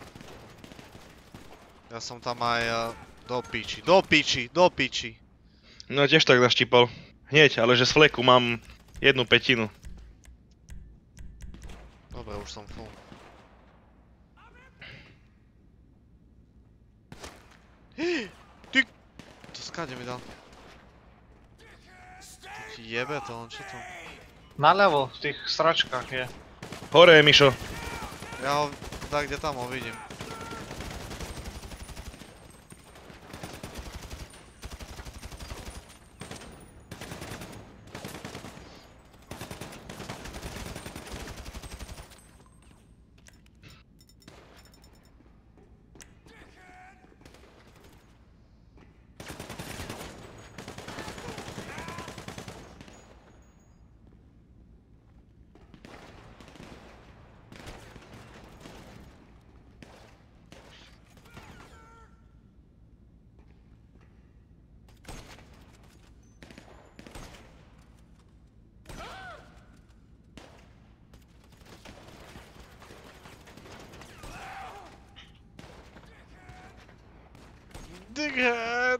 Ja som tam aj do piči. No tiež tak zaštipol. Hneď, ale že z fleku mám 1/5. Dobre, už som full. Ty... To skáde mi dal. Ty jebe to, on čo to? Naľavo, v tých sračkách je. Hore, Mišo. Ja ho... Tak, kde tam ho vidím. Dickhead!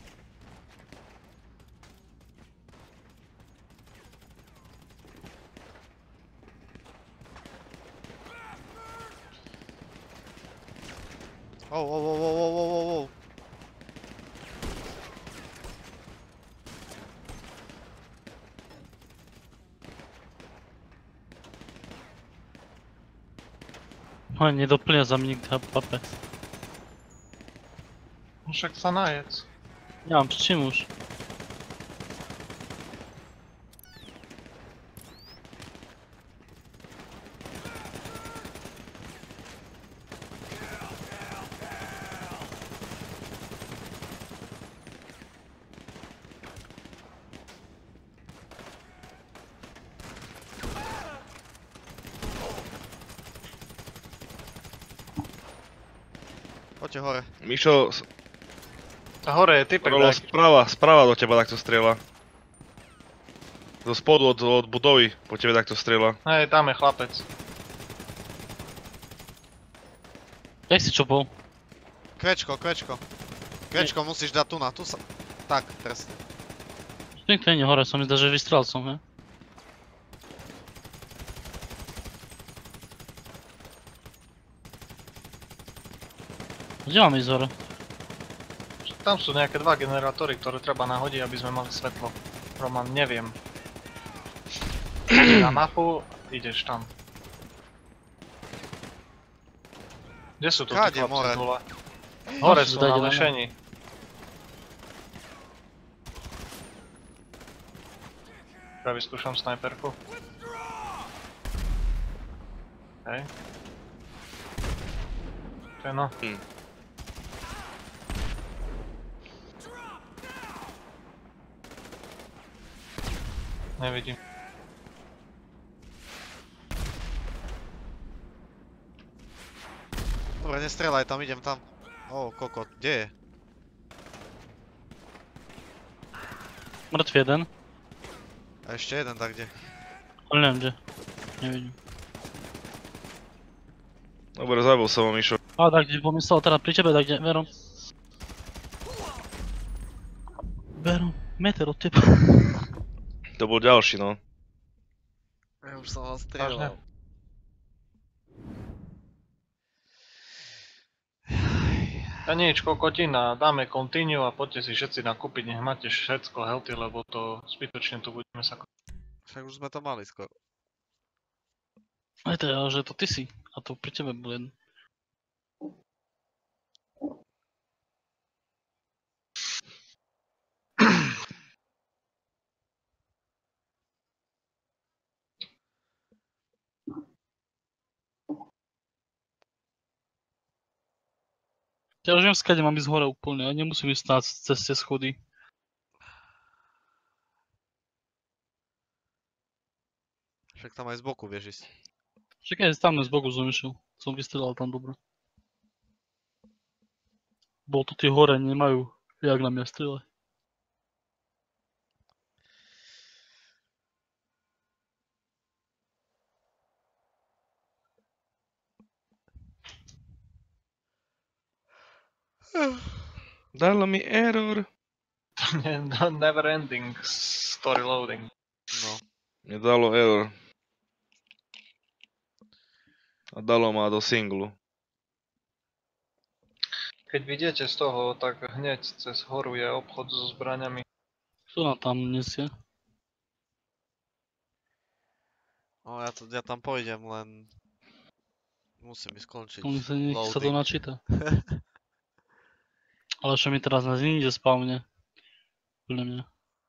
Oh. No nedoplňa za mňa nikto pape. Však sa najedz. Nemám s čím už. Poďte hore. Mišo, A hore je typek Rolo, nejaký. sprava do teba takto strieľa. Zo spodu od budovy po tebe takto strieľa. Hej, tam je chlapec. Jak si čo bol? Kvečko. Kvečko musíš dať tu na, tu sa... Tak, presne. Nikto nie je hore, som mi zdá, že vystrel som, he? Kde máme ísť hore? Tam sú nejaké dva generátory, ktoré treba nahodiť, aby sme mali svetlo. Roman, neviem. Na mapu, ideš tam. Kde sú tu tí Káde chlapci more? dole? Hore sú na Dajte na lešení. Ja vyskúšam snajperku. Hej. To je no. Nevidím. Dobre, nestrelaj tam, idem tam. Kokot, kde je? Mŕtvy jeden, A ešte jeden tak kde? ale neviem kde. Nevidím. Dobre, zabil som ho, Mišo. A tak kde pomyslel, teda pri tebe, tak kde, Verom. Verom, meter od teba. To bol ďalší, no. Ja už som ho strieľal. A nič, kokotina, dáme continue a poďte si všetci nakúpiť, nech máte všetko healthy, lebo to zbytočne tu budeme sa... Však už sme to mali skoro. Aj teda, že to ty si, a to pri tebe bol jeden. Ja už viem, skade mám ísť hore úplne, a nemusím ísť stáť cez tie schody. Však tam aj z boku vieš ísť. Však aj tam z boku som išiel, som vystrelal tam dobre. Bol to tí hore, nemajú jak na mňa strieľať. Dalo mi error. Never ending story loading. No. Mne dalo error. A dalo ma do singlu. Keď vidíte z toho, tak hneď cez horu je obchod so zbraňami. Kto nám tam nesie? No ja tam pôjdem, len... Musím mi skončiť To mi sa nech sa to loading. načíta. Ale čo mi teraz na inde spavne. Podľa mňa.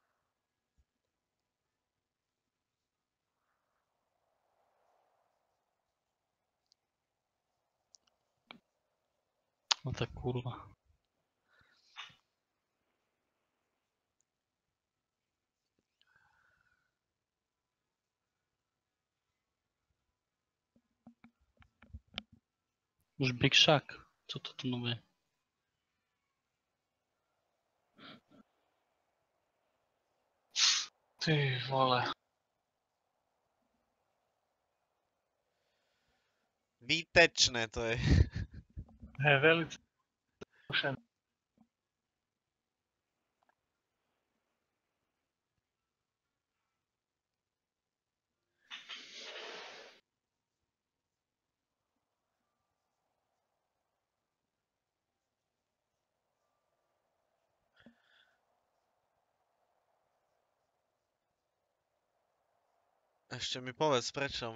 No tak kurva. Už Big Shack. Co to tu nové? Ty vole. Výtečné to je. Je velice zrušené. Ešte mi povedz, prečo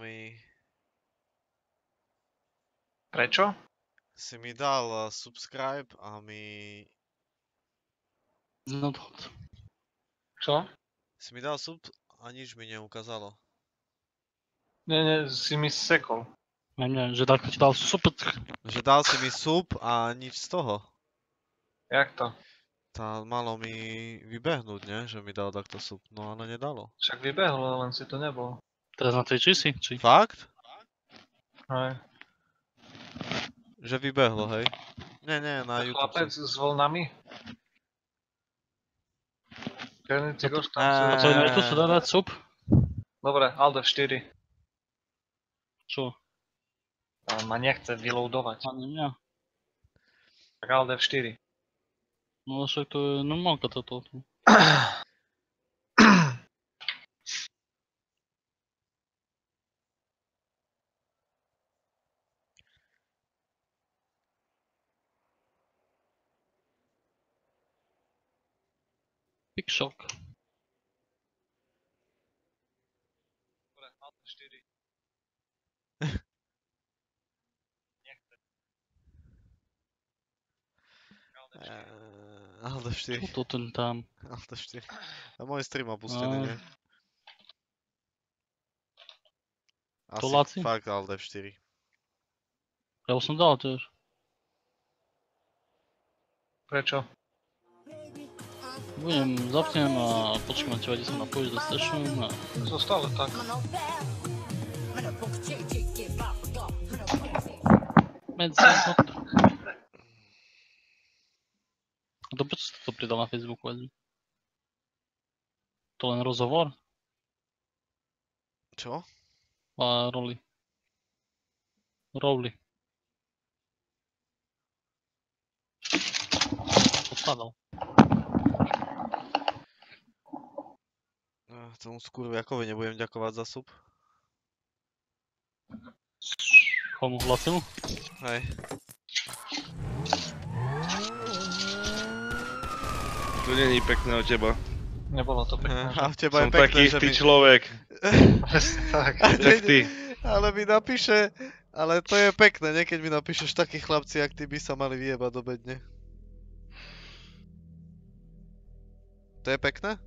Prečo? si mi dal subscribe a mi... Nadchod. Čo? Si mi dal sub a nič mi neukázalo. Nie, si mi sekol. Že tak ti dal super. Že dal si mi sub a nič z toho. Jak to? Tá malo mi vybehnúť, ne? Že mi dal takto sub, no ale nedalo. Však vybehlo, len si to nebol. Teraz na Twitchi si? Či? Fakt? Hej. Že vybehlo, hej? Nie, na YouTube. Chlapec s vlnami? Ten cigoš tam A si... to na to sa dá dať sub? Dobre, Alt F4. Čo? A ma nechce vyloadovať. Ani mňa. Tak Alt F4. No však to je normálka toto. Big shock. Dobre, Alt F4. Nechce. Alt F4. Alt F4. Čo to ten tam? Alt F4. A môj stream má pustený, nie? To Asi Laci? fakt Alt F4. Ja už som dal tiež. Prečo? Budem, zapnem a počkám na teba, kde sa napojíš do station a... To stále tak. Medzi jednot. A to prečo si to pridal na Facebooku? Edi? To len rozhovor? Čo? A roli. Rowley. Odpadal. Tomu skurviakovi nebudem ďakovať za sub. Komu? Lacimu? Hej. To není pekné od teba. Nebolo to pekné. A v teba je Som pekné, taký že istý mi... človek, Presne tak. jak ty. Ale mi napíše... Ale to je pekné, nie? Keď mi napíšeš, takí chlapci, jak ty by sa mali vyjebať do bedne. To je pekné?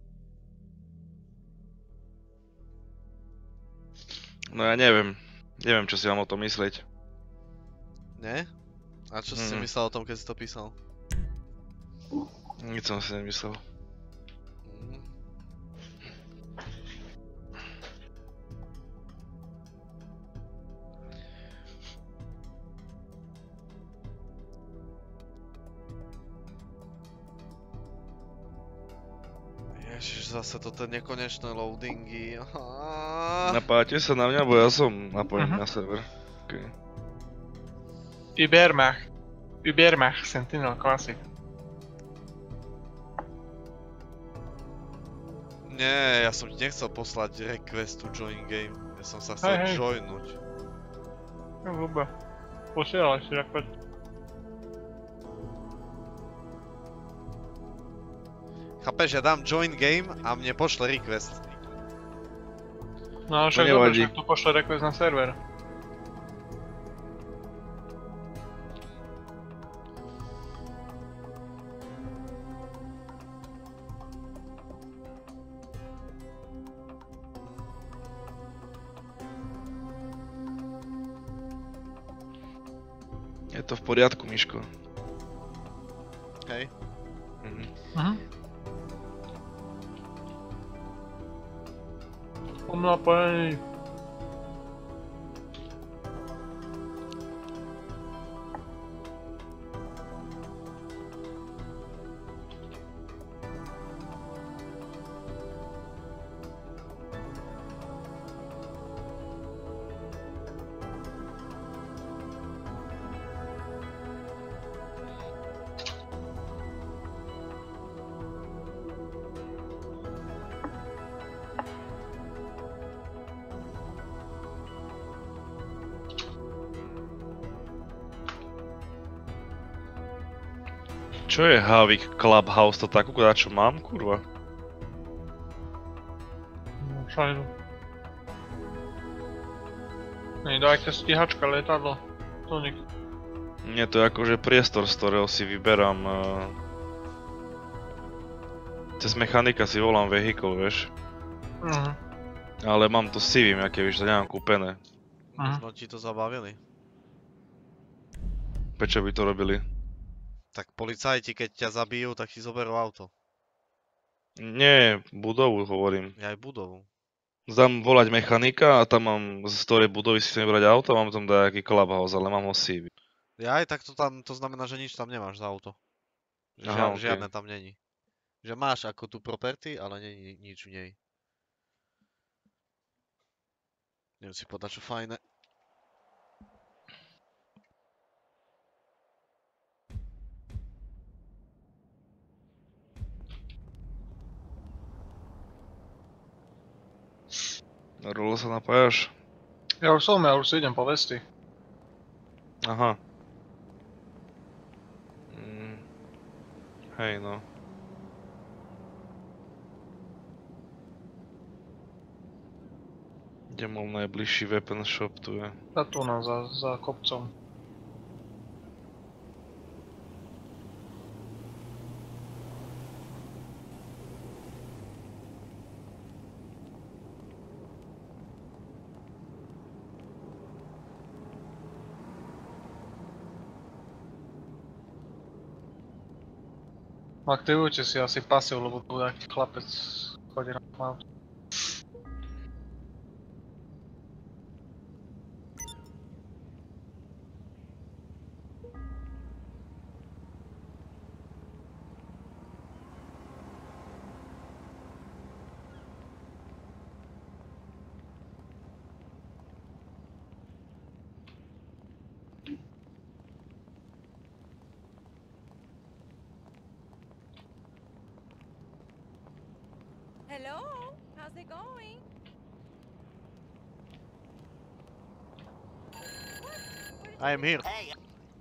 No ja neviem. Neviem, čo si mám o tom myslieť. Nie? A čo si myslel o tom, keď si to písal? Nic som si nemyslel. Ježiš, zase to tie nekonečné loadingy. Napájate sa na mňa, bo ja som napojený na server. Okay. Übermach Sentinel Classic. Nie, ja som ti nechcel poslať request to join game. Ja som sa chcel Hej. joinúť. No vôbec. Posielaj si request. Chápeš, ja dám join game a mne pošle request. No však dobre, však tu pošle request na server. Je to v poriadku, Miško. Hej. Som napojený. Čo je Havik Clubhouse, to takú čo mám, kurva? No však. Nej, dajte stíhačka lietadlo. To nik. Nie, to je akože priestor, z ktorého si vyberám... Cez mechanika si volám vehicle, vieš? Ale mám to sivým, aké víš, to nemám kúpené. Možno ti to zabavili. Prečo by to robili? Tak policajti, keď ťa zabijú, tak ti zoberú auto. Nie, budovu hovorím. Ja aj budovu. Dám volať mechanika a tam mám z ktorej budovy si chcem vybrať auto a mám tam nejaký clubhouse, ale mám ho CV. Ja aj tak to tam, to znamená, že nič tam nemáš za auto. Že Aha, okej. žiadne tam není. Že máš ako tú property, ale není nič v nej. Neviem si podať, čo fajné. Rulo sa napájaš? Ja už si idem po vesty. Aha. Mm. Hej no. Kde mám najbližší weapon shop, tu je. A tu no, za kopcom. Aktivujte si asi pasiv, lebo tu taký chlapec chodí na auto. Hello, how's it going? I am here. Hey,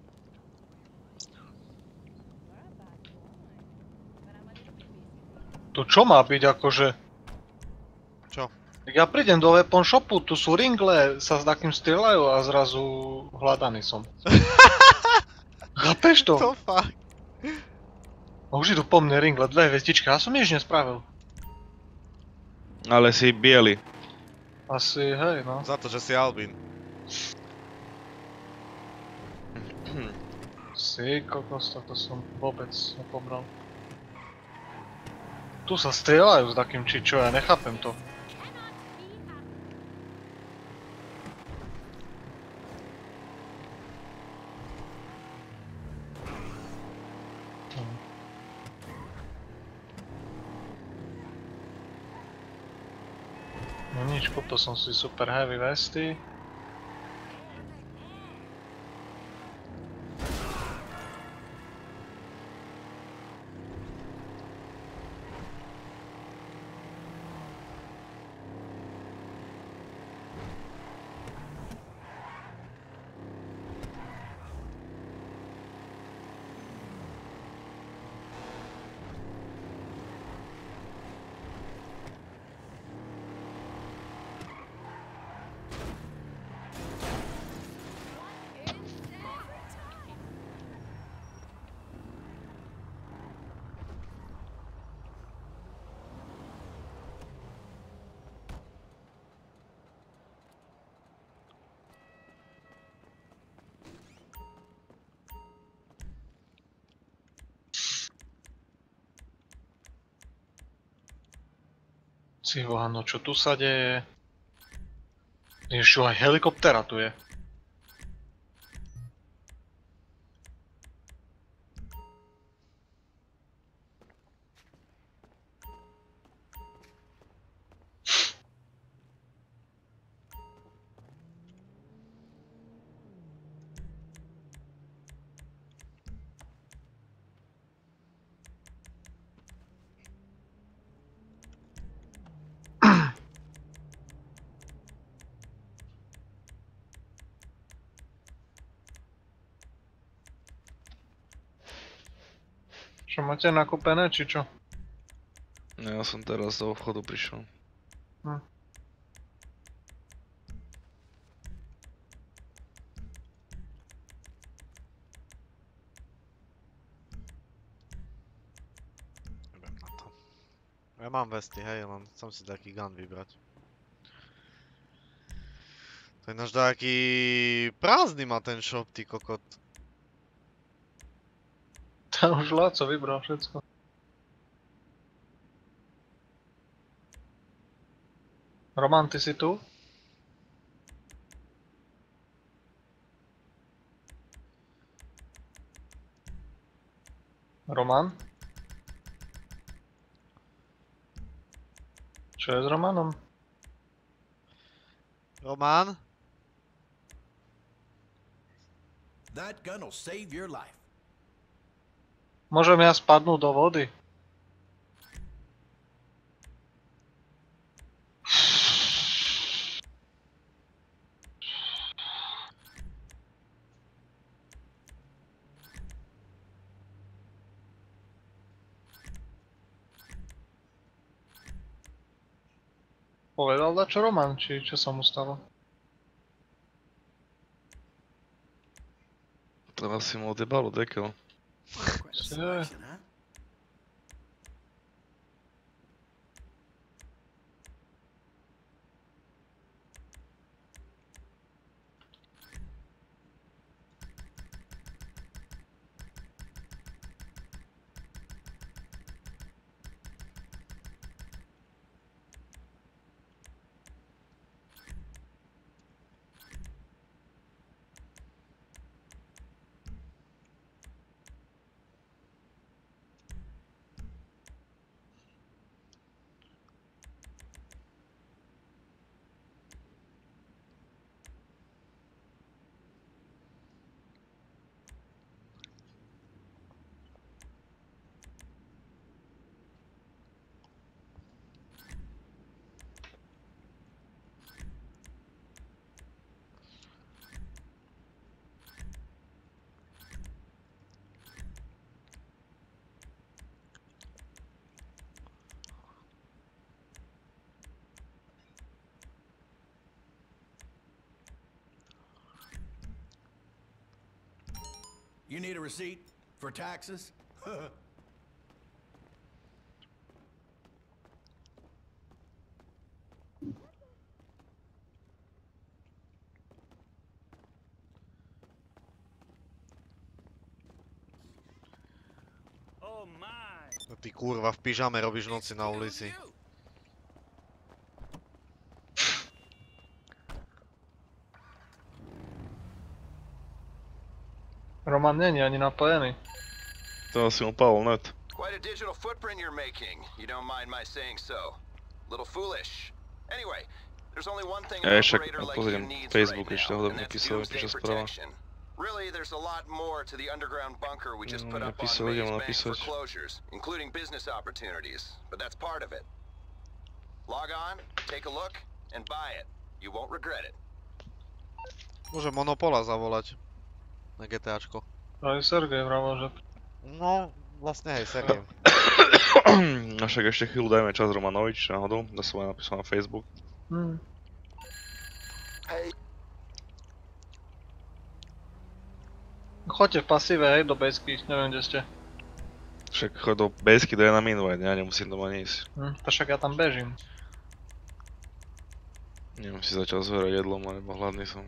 You're a bad boy, but I'm a little bit busy. Tu čo má byť akože? Čo? Tak ja prídem do weapon shopu, tu sú ringle, sa s takým strieľajú a zrazu hľadaný som. Chápeš to? To fakt. A už idú po mne ringle, 2 hviezdičky, ja som nič nespravil. Ale si biely. Asi, hej no. Za to, že si Albin. Si kokos, toto som vôbec nepobral. Tu sa strieľajú s takým či čo, ja nechápem to. No nič, kúpil som si super heavy vesty. Cihoha, no čo tu sa deje? Ešte aj helikoptera tu je. Čo máte nakúpené, či čo? No, ja som teraz do obchodu prišiel. Idem na to. Ja mám vesty, hej, len chcem si taký gun vybrať. To je náš taký prázdny má ten shop, ty kokot. Tam už Láco vybral všetko. Roman, ty si tu? Roman? Čo je s Romanom? Roman? That gun'll save your life. Môžem ja spadnúť do vody? Povedal dačo Roman, či čo sa mu stalo? To asi mu odjebalo dekel. Quite a Yeah. selection, huh? You need a receipt for taxes? No ty kurva, v pyžame robíš v noci na ulici. Roman není ani napojený. To asi mu palol net. Quite a digital footprint you're making. You don't mind my saying so. Little foolish. Anyway, there's only one thing Ja an však operator like you pozriem needs Facebook right ešte now, hodom and that's napísal, doomsday čo správa. protection. Really, there's a lot more to the underground bunker we just put up on Napísal, idem Maze Bank for napísať. closures, including business opportunities. But that's part of it. Log on, take a look, and buy it. You won't regret it. Môže Monopola zavolať. Na GTAčko. Aj Sergej vravel, že... No, vlastne hej, Sergej. A však ešte chvíľu dajme čas Romanovi, či náhodou, da som aj napísal na Facebook. Choďte v pasíve, hej, do Bejsky, neviem, kde ste. Však choď do Bejsky, daj na minúvať, ja nemusím doma ísť. To však ja tam bežím. Neviem si začal zverať jedlom, alebo hladný som.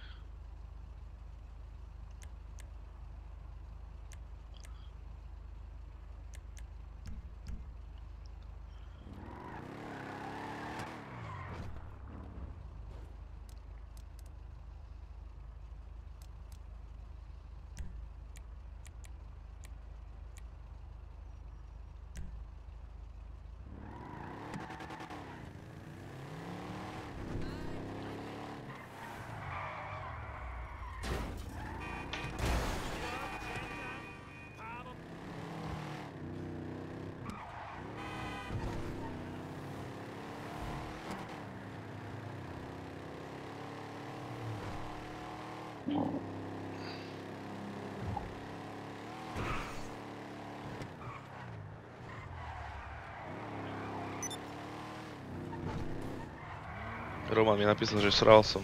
Roman mi napísal, že sral som.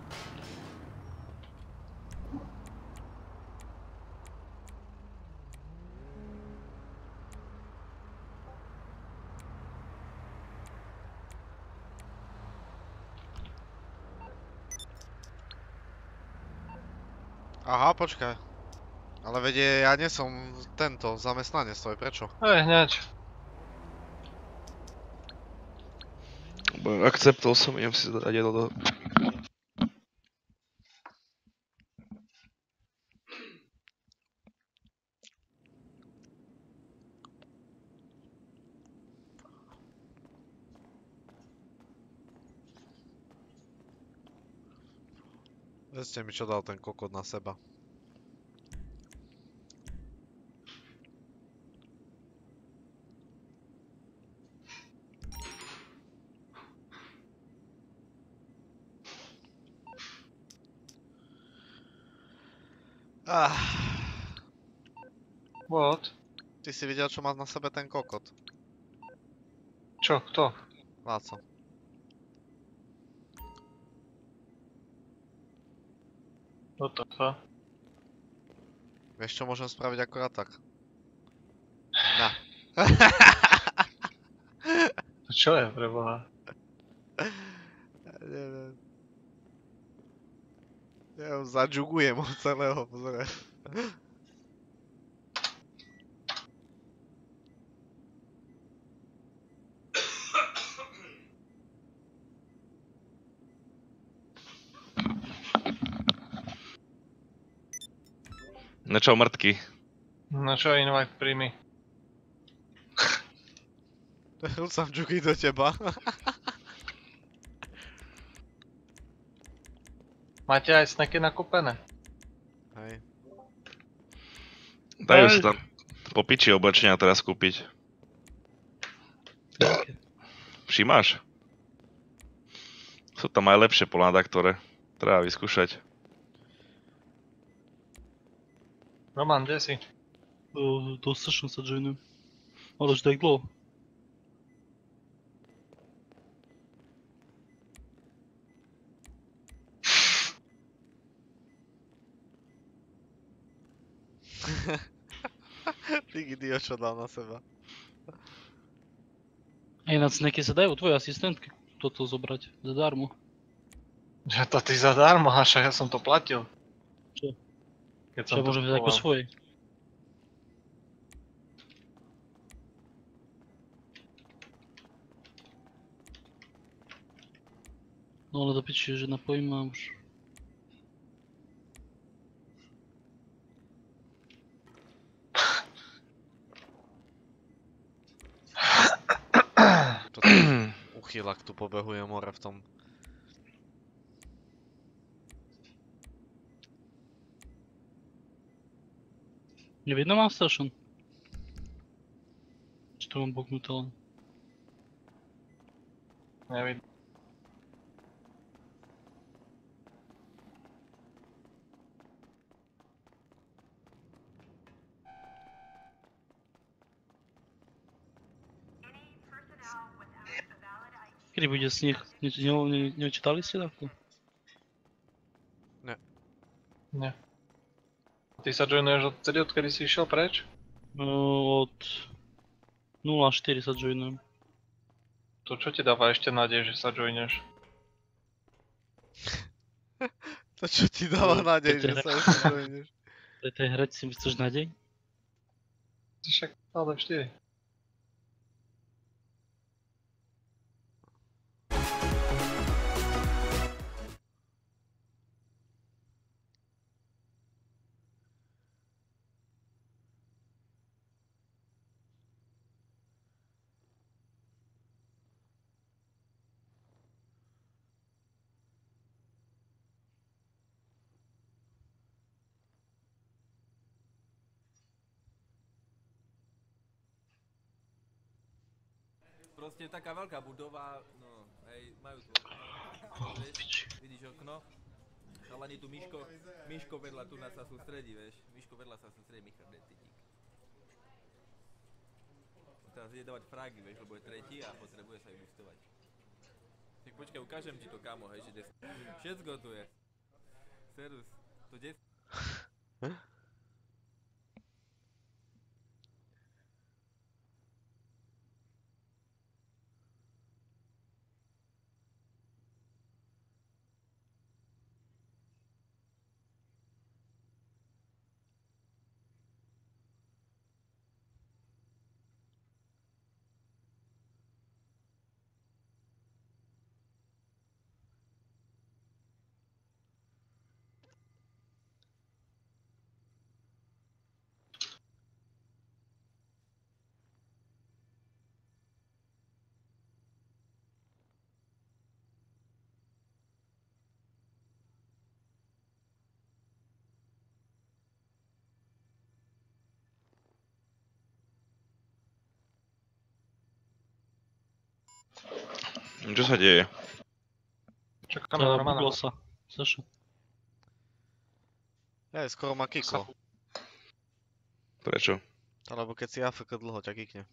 Aha, počkaj. Ale vedie, ja nie som tento zamestnanec, to je prečo? Hneď. Akceptol som, idem si dať jedlo do... Povedzte mi, čo dal ten kokot na seba. What? Ty si videl, čo má na sebe ten kokot? Čo? Kto? Láco. What the fuck? Vieš, čo môžem spraviť akorát tak? Na. To čo je pre Boha? Neviem. Ja ho zadžugujem od celého, pozor. No čo, mŕtky? No čo, invite príjmy. Rúcam džugy do teba. Máte aj snacky nakúpené? Hej. Dajú sa tam po piči oblečenia teraz kúpiť. Všimáš? Sú tam aj lepšie poláda, ktoré treba vyskúšať. Roman, kde si? Достатъчно са джойнуем. Мога да гло. Ty idiot, čo dal na seba. Ináč nejaký sa dajú tvoje asistentky toto zobrať zadarmo. Že to ty zadarmo, však ja som to platil. Čo? Keď Čo môžem vzať ako kupoval. svoje. No ale do piči, že napojím a už. Toto uchylak tu pobehuje more v tom. Nevidno mám station? Či to mám boknuté len? Nevidno. Kedy bude sneh? Nečítali ste takto? Nie. Ty sa joinuješ odtedy, odkedy si išiel preč? Od 0.4 sa joinujem. To čo ti dáva ešte nádej, že sa joineš? To čo ti dáva nádej, že sa ešte dojdeš? Pre tej hrať si myslíš nádej? Však ale 4. Proste taká veľká budova, no, hej, majú tu okno, vieš, vidíš okno, chalani tu Miško vedľa tu nás sa sústredí, vieš, Miško vedľa sa sústredí, Michal, detetík. Teraz ide dávať fragy, vieš, lebo je tretí a potrebuje sa ich boostovať. Tak počkaj, ukážem ti to, kamo, hej, že všetko tu je. Serus, to des... Čo sa deje? Čakáme na Romana. Buglo sa. Session. Skoro ma kiklo. Prečo? Alebo keď si AFK dlho, ťa kikne.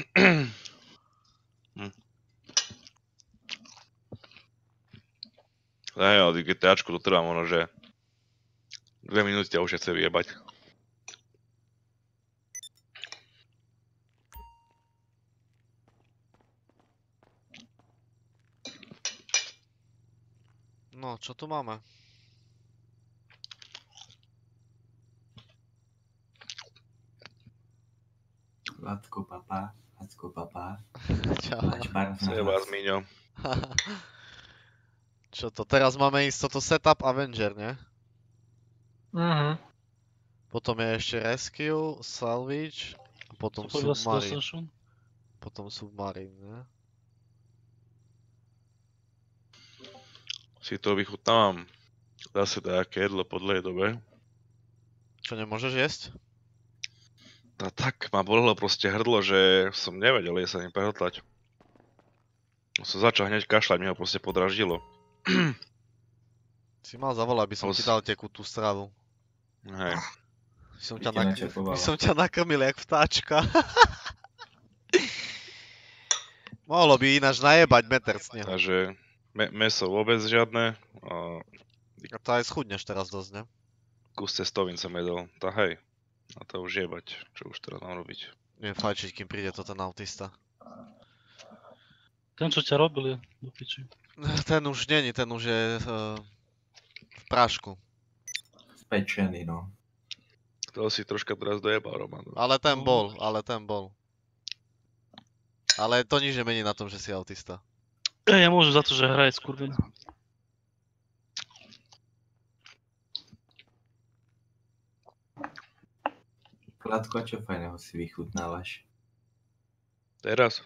Hej, ale GTAčku to trvá možno, že 2 minúty ťa už chce vyjebať. No, čo tu máme? Latko papá, Lacko papá. Čau. Máš barv na Seba, hlas. Zmiňo. Čo to? Teraz máme ísť toto setup Avenger, nie? Mhm. Potom je ešte Rescue, Salvage, a potom Povedal si do Submarine. session? Potom Submarine, ne? Si to vychutnávam. Zase také jedlo po dlhej dobe. Čo nemôžeš jesť? A tak ma bolelo proste hrdlo, že som nevedel jesť ani prehltať. Som začal hneď kašľať, mi ho proste podraždilo. Si mal zavolať, aby som ti dal tekutú stravu. Hej. By som ťa nakrmil jak vtáčka. Mohlo by ináč najebať meter snehu. Takže meso vôbec žiadne. A to aj schudneš teraz dosť, ne? Kus cestovín som jedol. Tá hej. A to už jebať. Čo už teraz mám robiť? Viem fajčiť, kým príde to ten autista. Ten, čo ťa robil, je do piči. Ten už není, ten už je v prášku. Spečený, no. To si troška teraz dojebal, Roman. Ale ten bol. Ale to nič nemení na tom, že si autista. Ja môžem za to, že hraje skurveň. Latko, čo fajného si vychutnávaš? Teraz?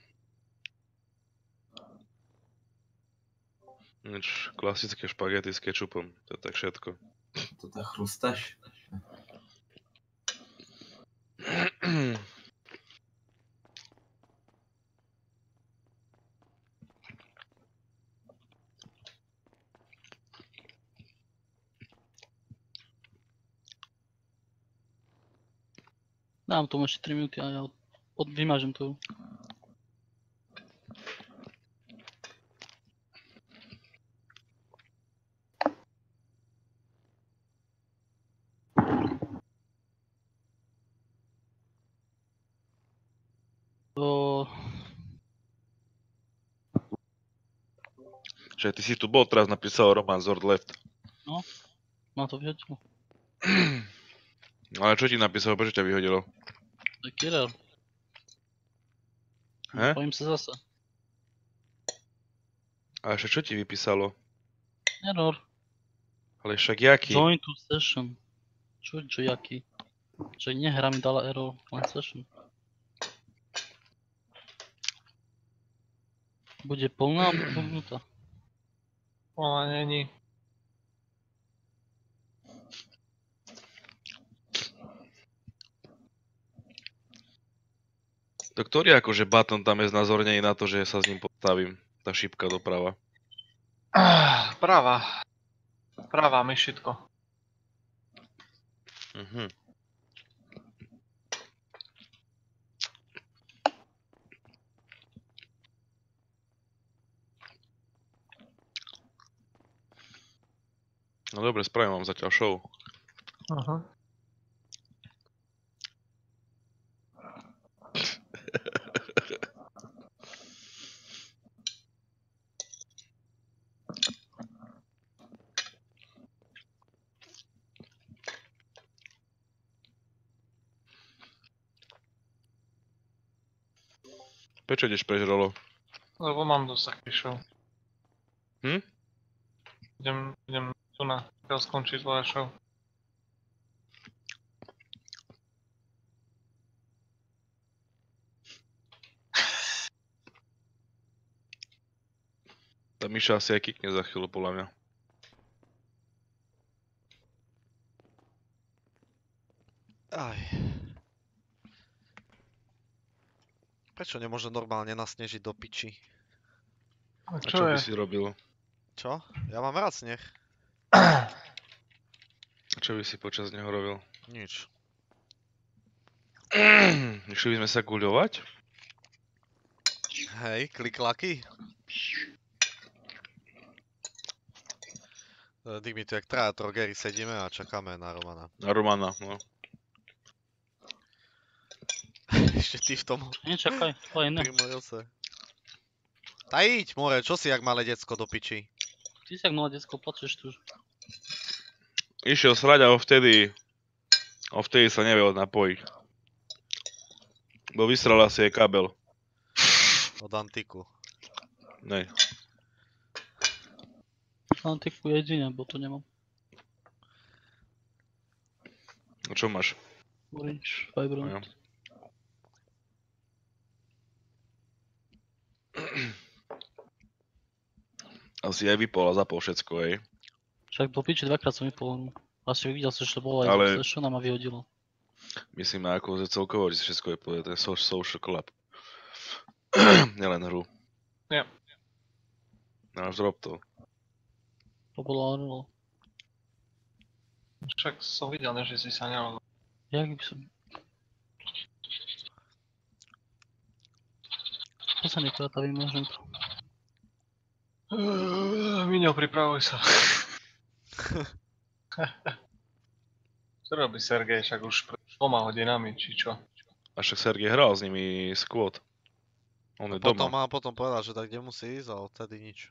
Nič, klasické špagety s kečupom. To je tak všetko. To tak chrustáš? Dám tomu ešte 3 minúty a ja vymážem to. Čiže ty si tu bol, teraz napísal Roman Zord Left. No, ma to vyhodilo. Ale čo ti napísal, prečo ťa vyhodilo? Taký error. Spojím sa zase. A ešte čo ti vypísalo? Error. Ale však jaký? Join to session. Čo jaký? Že nehra mi dala error, len session. Bude plná alebo plnutá? Ale není. To ktorý akože button tam je znázornený na to, že sa s ním postavím? Tá šipka doprava. Práva. Práva myšitko. Mhm. No dobre, spravím vám zatiaľ show. Aha. Prečo ideš preč, Rolo? Lebo mám dosah píšov. Hm? Idem tu na skončiť tvoje show. Tá Miša asi aj kikne za chvíľu, podľa mňa. Aj. Prečo nemôže normálne nasnežiť do piči? A A čo čo by je? si robil? Čo? Ja mám rád sneh. A čo by si počas neho robil? Nič. Išli by sme sa guľovať? Hej, kliklaky. Dík mi tu jak traja trogery sedíme a čakáme na Romana. Na Romana, no. Ešte ty v tom Nečakaj, to je iné. primorilce. Tá iď, more, čo si jak malé decko do piči? Ty si jak malé decko, plačeš tu. Išiel srať a vtedy sa nevie napojiť. Bo vystral asi aj kabel. Od Antiku. Nej. Antiku jedine, bo to nemám. A čo máš? Orange, Fiber. No. Asi aj vypol a zapol všetko, hej. Však do piči dvakrát som vypol. Asi videl som, že to bolo aj Ale- z sessiona ma vyhodilo. Myslím ako že celkovo, že si všetko je povedať, ten social club. Nielen hru. Ja. No zrob to. To bolo Unreal. Však som videl, že si sa nerobil. Jak by som... To sa nekráta, vymažem to. Miňo, pripravuj sa. Čo robí Sergej, však už pred 2 hodinami, či čo? A však Sergej hral s nimi squad. On je Potom doma. má potom povedal, že tak kde musí ísť a odtedy nič.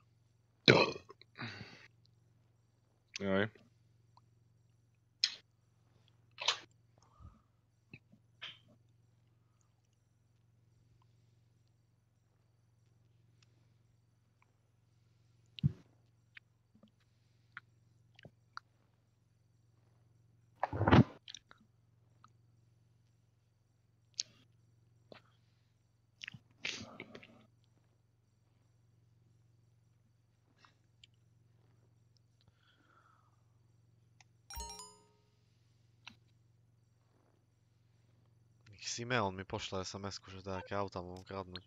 Jaj. Simeon mi pošle SMS-ku, že nejaké auta mám kradnúť.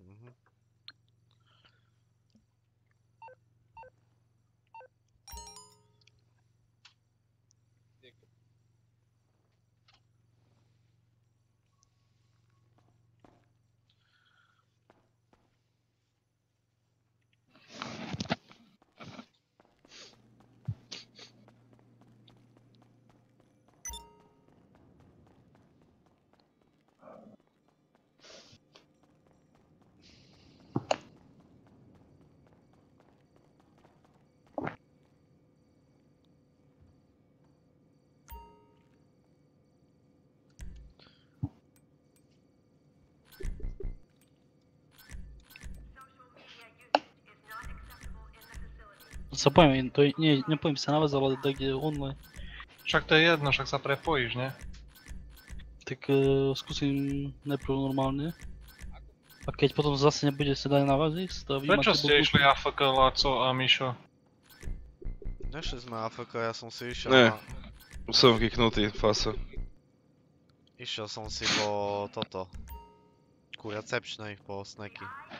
Sa poviem, to je, nie, nepojím sa na vás, ale tak kde online. Však to je jedno, však sa prepojíš, ne? Tak skúsim najprv normálne. A keď potom zase nebude sa dať na vás ísť, to vy Prečo máte ste išli AFK, Laco a Mišo? Nešli sme AFK, ja som si išiel Ne. na... Som kiknutý, fasa. Išiel som si po toto. Ku recepčnej, po snacky.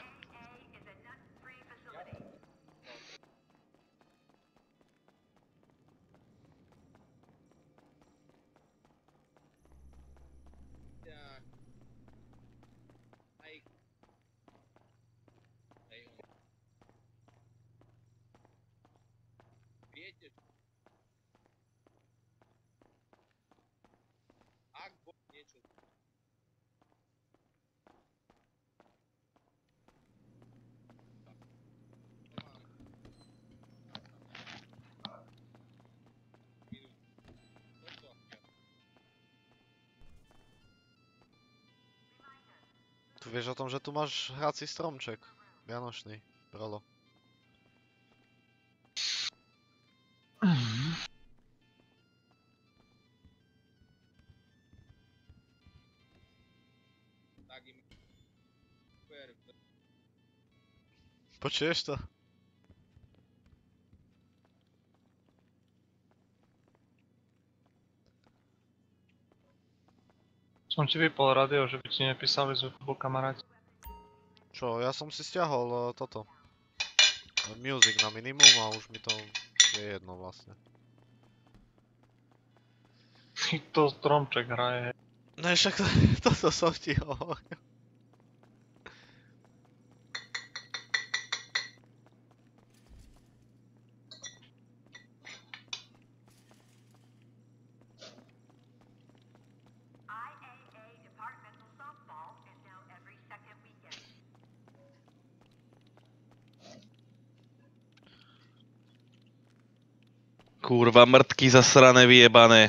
Tu vieš o tom, že tu máš hrací stromček. Vianočný, Rolo. Počuješ to? Som ti vypol radio, že by ti nepísali z YouTube kamaráti. Čo, ja som si stiahol toto. music na minimum a už mi to je jedno vlastne. To stromček hraje. No však toto som ti hovoril. Kurva, mrtky zasrané, vyjebané.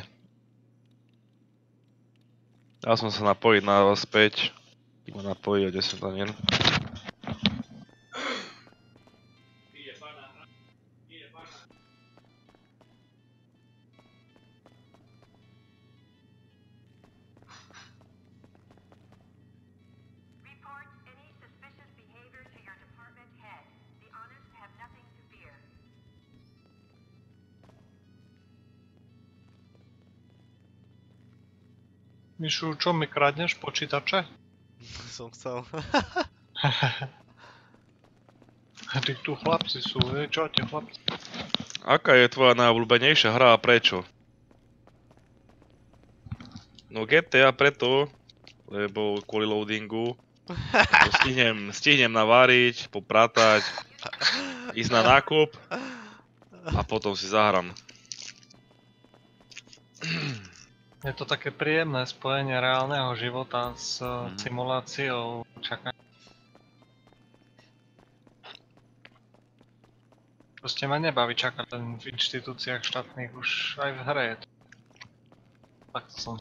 Dal som sa napojiť na vás späť. Iba napojiť, kde som tam jen. Mišu, čo mi kradneš? Počítače? Som chcel. Ty tu chlapci sú, čo tie chlapci? Aká je tvoja najobľúbenejšia hra a prečo? No GTA preto, lebo kvôli loadingu. Stihnem naváriť, popratať, ísť na nákup a potom si zahrám. Je to také príjemné spojenie reálneho života s simuláciou čakania. Proste ma nebaví čakať len v inštitúciách štátnych, už aj v hre je to. Takto som.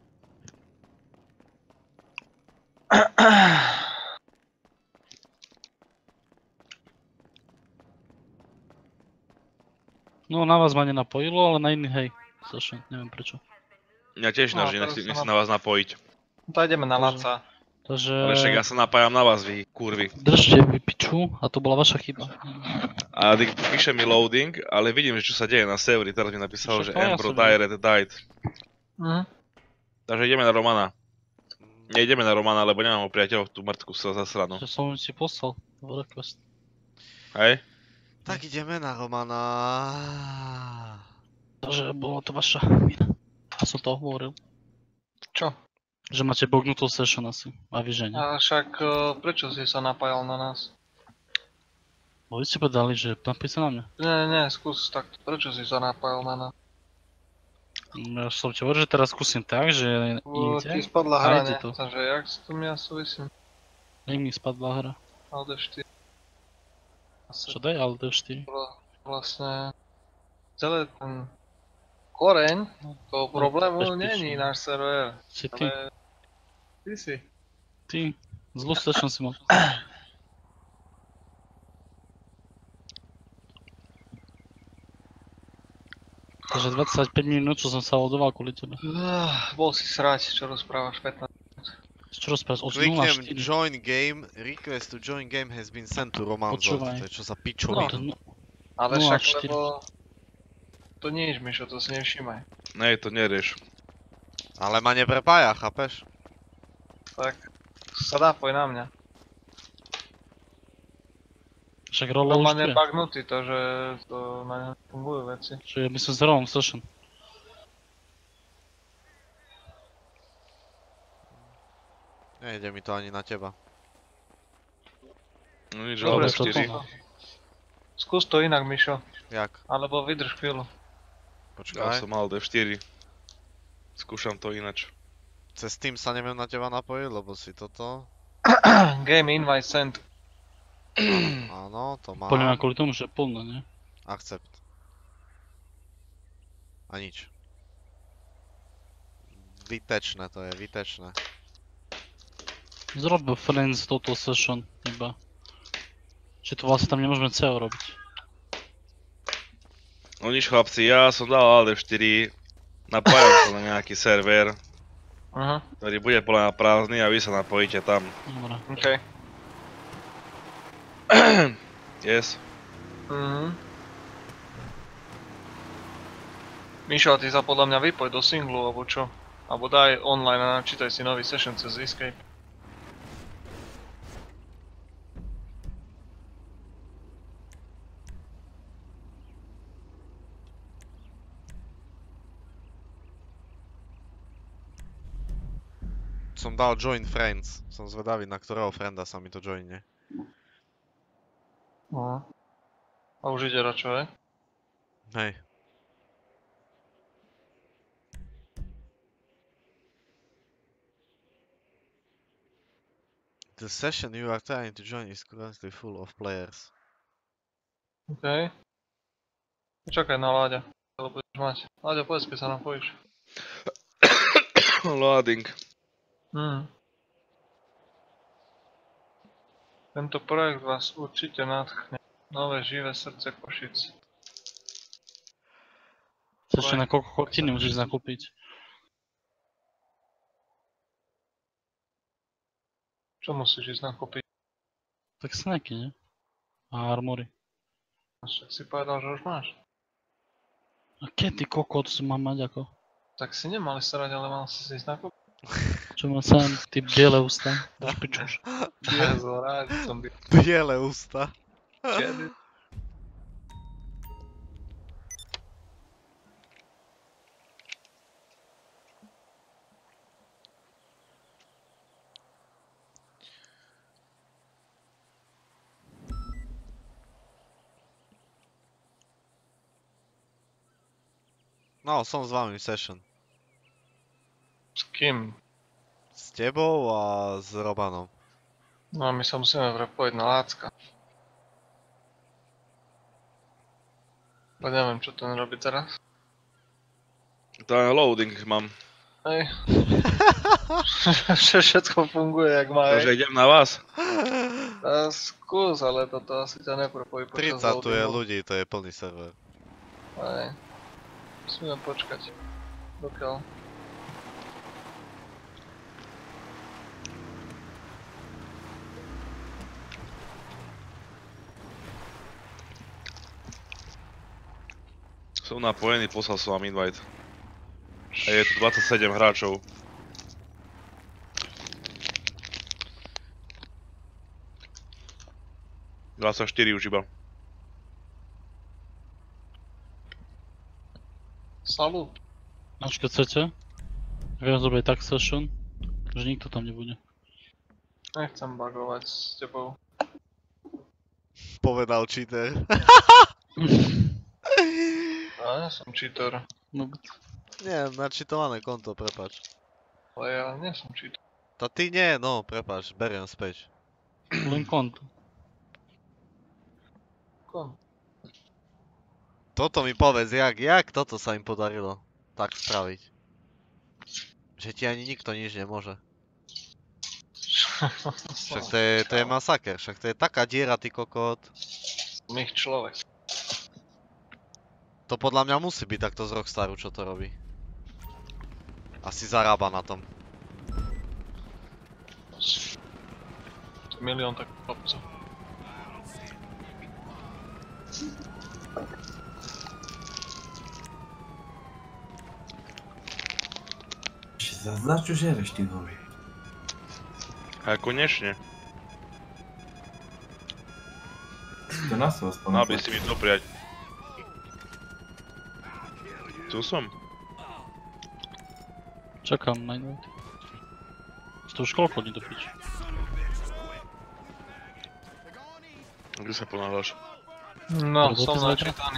No na vás ma nenapojilo, ale na iných hej. Sasha, neviem prečo. Mňa tiež snaží, nechci na vás napojiť. To ideme na Laca. Takže... Ale však ja sa napájam na vás, vy kurvy. Držte vy piču a to bola vaša chyba. A píše mi loading, ale vidím, že čo sa deje na serveri. Teraz mi napísalo, že Embro Direct died. Takže ideme na Romana. Nejdeme na Romana, lebo nemám priateľov tú mŕtku sa zasranú. Čo som si poslal v request. Hej? Tak ideme na Romana. Takže bolo to vaša vina. Ja som to hovoril. Čo? Že máte bognutú session asi. A vy že nie. A však prečo si sa napájal na nás? Bo vy ste povedali, že napísa na mňa. Nie, skús tak. Prečo si sa napájal na nás? Ja som ti hovoril, že teraz skúsim tak, že ide. Ti spadla hra, ne? To. Takže jak s tým ja súvisím? Jak mi spadla hra? Alt F4. Čo daj Alt F4? Vlastne celý ten koreň toho problému není náš server. Si ty. Ty si. Ty. Zlú session si mal. Takže 25 minút, čo som sa lodoval kvôli tebe. Bol si srať, čo rozprávaš 15 minút. Čo rozprávaš? Od 0 Kliknem 4. join game, request to join game has been sent to Romanzo. To je čo za pičovina. Ale však 0,4. lebo... To nie je, Mišo, to si nevšímaj. Nej, to nerieš. Ale ma neprepája, chápeš? Tak sa napoj na mňa. Však rola To už má tu je. nebugnutý to, že to na ňa fungujú veci. Čiže my sme s rolom session. Nejde mi to ani na teba. No nič, Dobre, Alt F4. Skús to inak, Mišo. Jak? Alebo vydrž chvíľu. Ja Počkaj. som Alt F4. Skúšam to inač. Cez Steam sa neviem na teba napojiť, lebo si toto... Game invite sent. Áno, to má. Poďme kvôli tomu, že je plné, nie? Accept. A nič. Vytečné to je, vytečné. Zrob friends toto session, iba. Či to vlastne tam nemôžeme CO robiť. No nič chlapci, ja som dal Alt F4. Napájam sa na nejaký server, ktorý bude podľa mňa prázdny a vy sa napojíte tam. Dobre. OK. Yes. Mišo, a ty sa podľa mňa vypoj do singlu, alebo čo? Alebo daj online a načítaj si nový session cez Escape. som dal join friends. Som zvedavý, na ktorého frienda sa mi to joinne. No. A už ide račo, hej? Hej. The session you are trying to join is currently full of players. OK. Čakaj na Láďa, to budeš mať. Láďa, povedz, keď sa napojíš. Loading. Tento projekt vás určite nadchne. Nové živé srdce Košic. Ešte na koľko chortiny musíš zakúpiť? Čo musíš ísť nakúpiť? Tak snacky, ne? A armory. Však si povedal, že už máš. A keď ty kokot si mám mať ako? Tak si nemali starať, ale mal si ísť nakúpiť. Čo má sám, ty biele ústa. Drž pičuš. Rád som by... Biele ústa. Kedy? No, som s vami v session. S kým? S tebou a s Robanom. No a my sa musíme prepojiť na Lácka. Ja neviem, čo ten robí teraz. To je loading mám. Hej. Všetko funguje, jak má. Takže idem na vás. Skús, ale toto asi ťa neprepojí počas 30 tu je loadingu. ľudí, to je plný server. Hej. Musíme počkať. Dokiaľ. Som napojený, poslal som vám invite. A je tu 27 hráčov. Sa 4 už iba. Salut. Až keď chcete, viem zrobiť tak session, že nikto tam nebude. Nechcem bugovať s tebou. Povedal cheater. Ja som cheater. No, Nie, načitované konto, prepáč. Ale ja nie som cheater. To ty nie, no, prepáč, beriem späť. len konto. Kon. Toto mi povedz, jak toto sa im podarilo tak spraviť? Že ti ani nikto nič nemôže. Však to je masaker, však to je taká diera, ty kokot. Mých človek. To podľa mňa musí byť takto z Rockstaru, čo to robí. Asi zarába na tom. Milión tak chlapcov. Za čo žereš, ty vole? A konečne. Si to nasol aspoň. Aby si mi to prijať. Tu som. Čakám na invite. To už koľko dní do piči? Kde sa ponáhľaš? No, Roboty som zajtra? načítaný.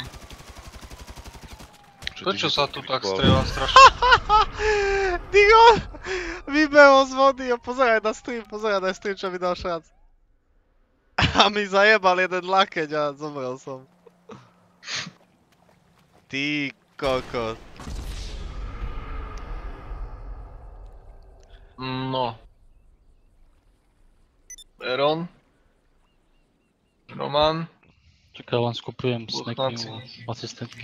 Čo To ty čo si sa to tu tak vyklal? strieľa strašne? Tygo! Vybehol z vody a pozeraj na stream, čo mi dal šrac. A mi zajebal jeden lakeť a zomrel som. Ty kokot. No. Eron. Roman. Čakaj, len skupujem snacky Chlapci. u asistentky.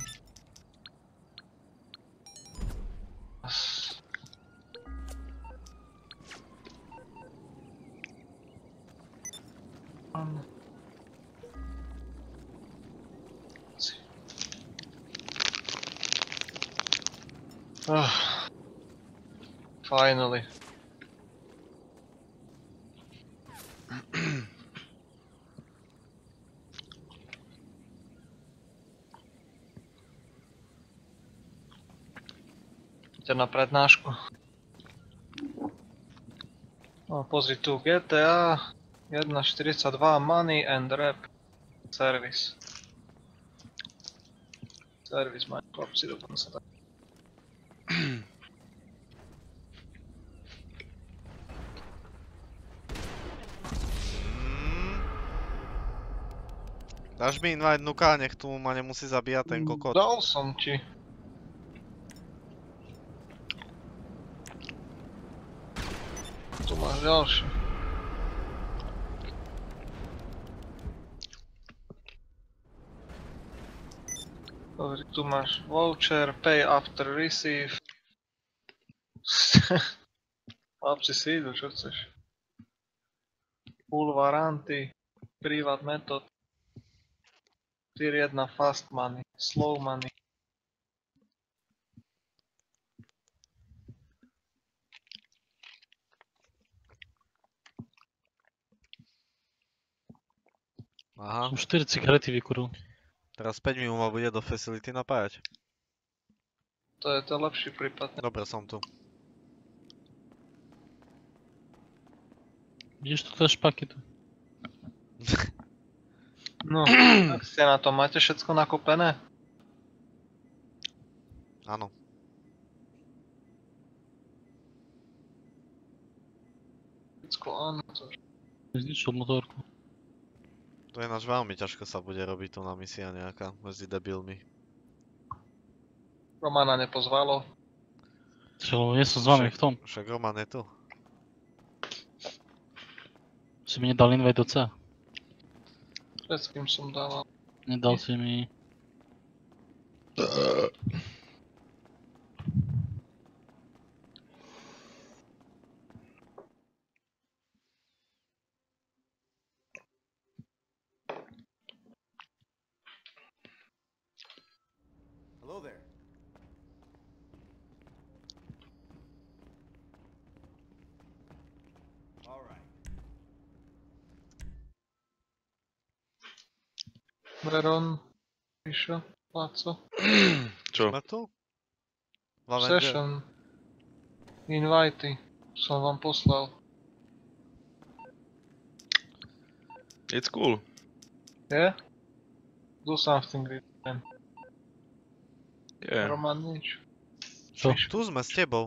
Finally. Idete na prednášku. No pozri tu, GTA 1.42 Money and Rap Service. Service majú chlapci dokonca tak. Dáš mi invite Nuka, nech tu ma nemusí zabíjať ten kokot. Dal som ti. Tu máš ďalší. Pozri, tu máš voucher, pay after receive. Chlapci si idú, čo chceš? Full warranty, private method. Tier 1 fast money, slow money. Aha, Som 4 cigarety vykuril. teraz 5 minút ma bude do facility napájať. To je ten lepší prípad. Dobre, som tu. Vidíš tu tie špaky tu? No, ak ste na to, máte všetko nakopené? Áno. Všetko áno, to Zničil motorku. To je náš veľmi ťažko sa bude robiť tu na misia nejaká medzi debilmi. Romana nepozvalo. Čo, nie som s vami v tom. Však Roman je tu. Si mi nedal invite do C. Pred kým som dával. Nedal si mi... Hello there. All right. Veron, Ríšo, Láco. Čo? Sme tu? Lavender. Session. Invity. Som vám poslal. It's cool. Je? Do something written. Yeah. Roman nič. Čo? Tu sme s tebou.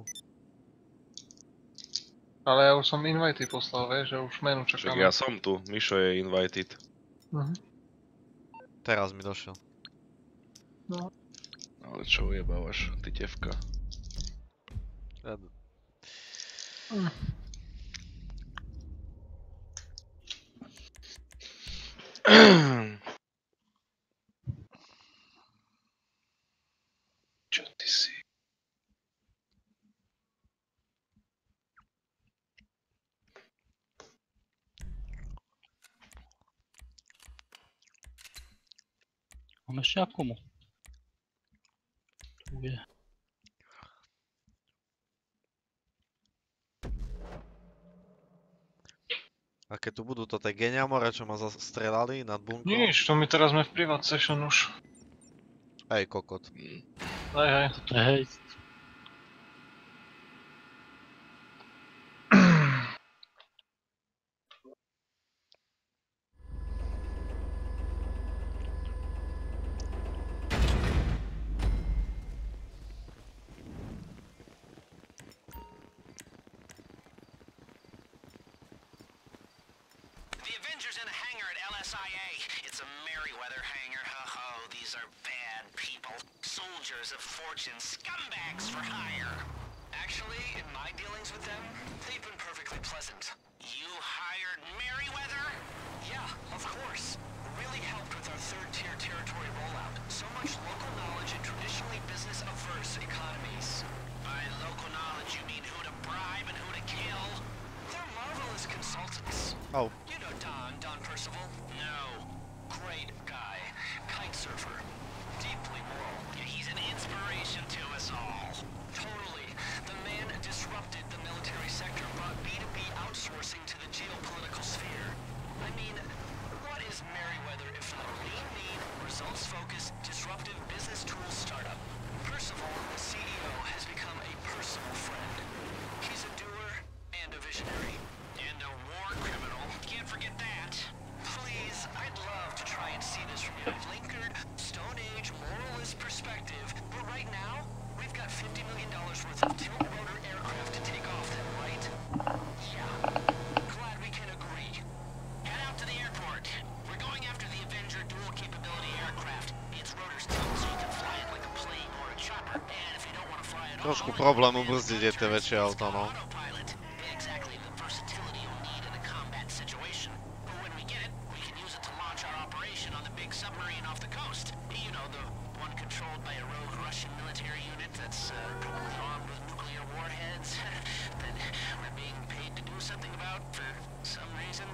Ale ja už som invity poslal, vieš, že už menu Však čakáme. ja som tu, Mišo je invited. Teraz mi došiel. No. Ale čo ujebávaš, ty tevka. Ja... Čo ty si? Mám ešte akomu? Tu je. A keď tu budú to tie geniamore, čo ma zastrelali nad bunkou? Nič, to my teraz sme v private session už. Hej, kokot. Hej, hej. To je hej. The Avengers in a hangar at LSIA. It's a Merryweather hangar. Ho-ho, these are bad people. Soldiers of fortune, scumbags for hire. Actually, in my dealings with them, they've been perfectly pleasant. You hired Merryweather? Yeah, of course. Really helped with our third-tier territory rollout. So much local knowledge in traditionally business-averse economies. By local knowledge, you mean who to bribe and who to kill? They're marvelous consultants. Oh. You know Don Percival? No. Great guy. Kite surfer. Deeply moral. Yeah, he's an inspiration to us all. Totally. The man disrupted the military sector, brought B2B outsourcing to the geopolitical sphere. I mean, what is Merryweather if not a lean, mean, results-focused, disruptive business tools startup? Percival, the CEO, has become a personal friend. He's a doer and a visionary. Trošku problém ubrzdiť je tie väčšie auta, no. Autopilot. Exactly the versatility you'll need in a combat situation. But when we get it, we can use it to launch our operation on the big submarine off the coast. You know, the one controlled by a rogue Russian military unit that's probably armed with nuclear warheads that we're being paid to do something about for some reason.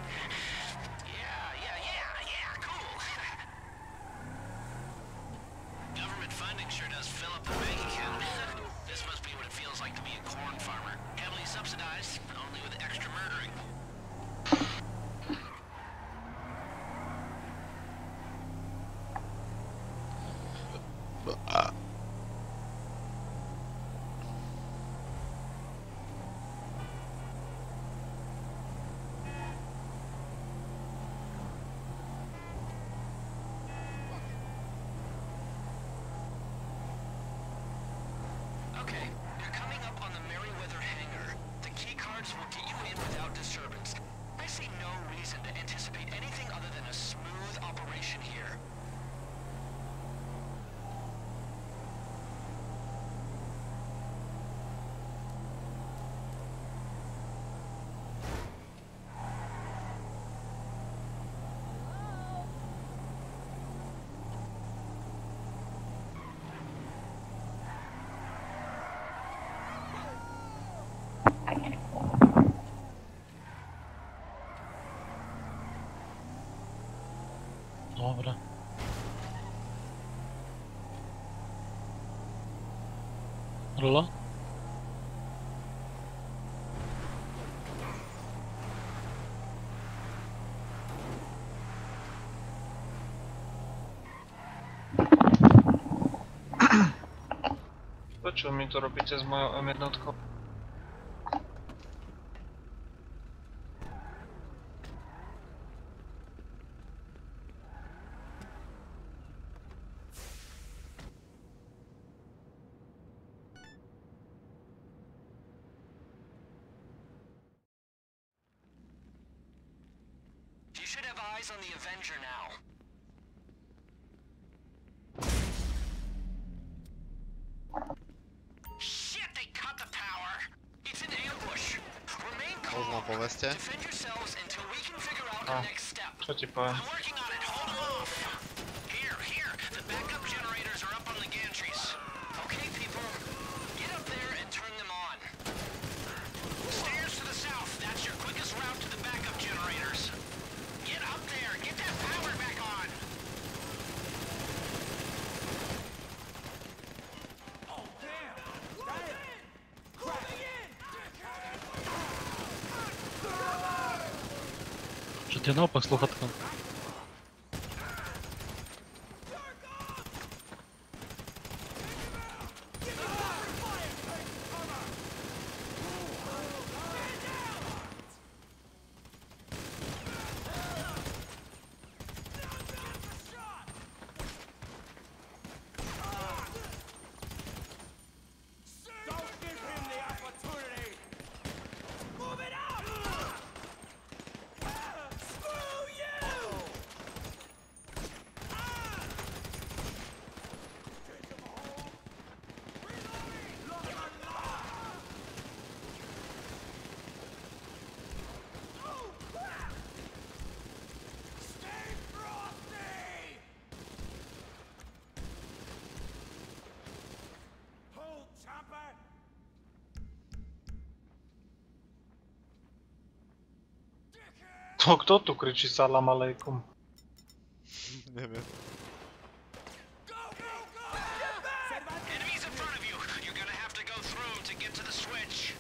Yeah, cool. Government funding sure does fill up the bank account. This must be what it feels like to be a corn farmer. Heavily subsidized, only with extra murdering. Okay, you're coming up on the Merryweather hangar. The key cards will get you in without disturbance. I see no reason to anticipate anything other than a smooth operation here. Dobra. Rola? Čo mi to robíte s mojou M1? You should have eyes on the Avenger now. Shit, they cut the power. It's an ambush. Remain calm. Možno poveste. Defend yourselves until we can figure out the next step. Čo ti poviem? I'm working on it. Hold 'em off. Here. The backup generators are up on the gantries. Okay, people. Get up there and turn them on. Stairs to the south. That's your quickest route to the backup generators. Get up there. Get that power back on. Čo ti je naopak sluchatka? To kto tu kričí salam aleikum? Neviem. Enemies in front of you. You're gonna have to go through to get to the switch.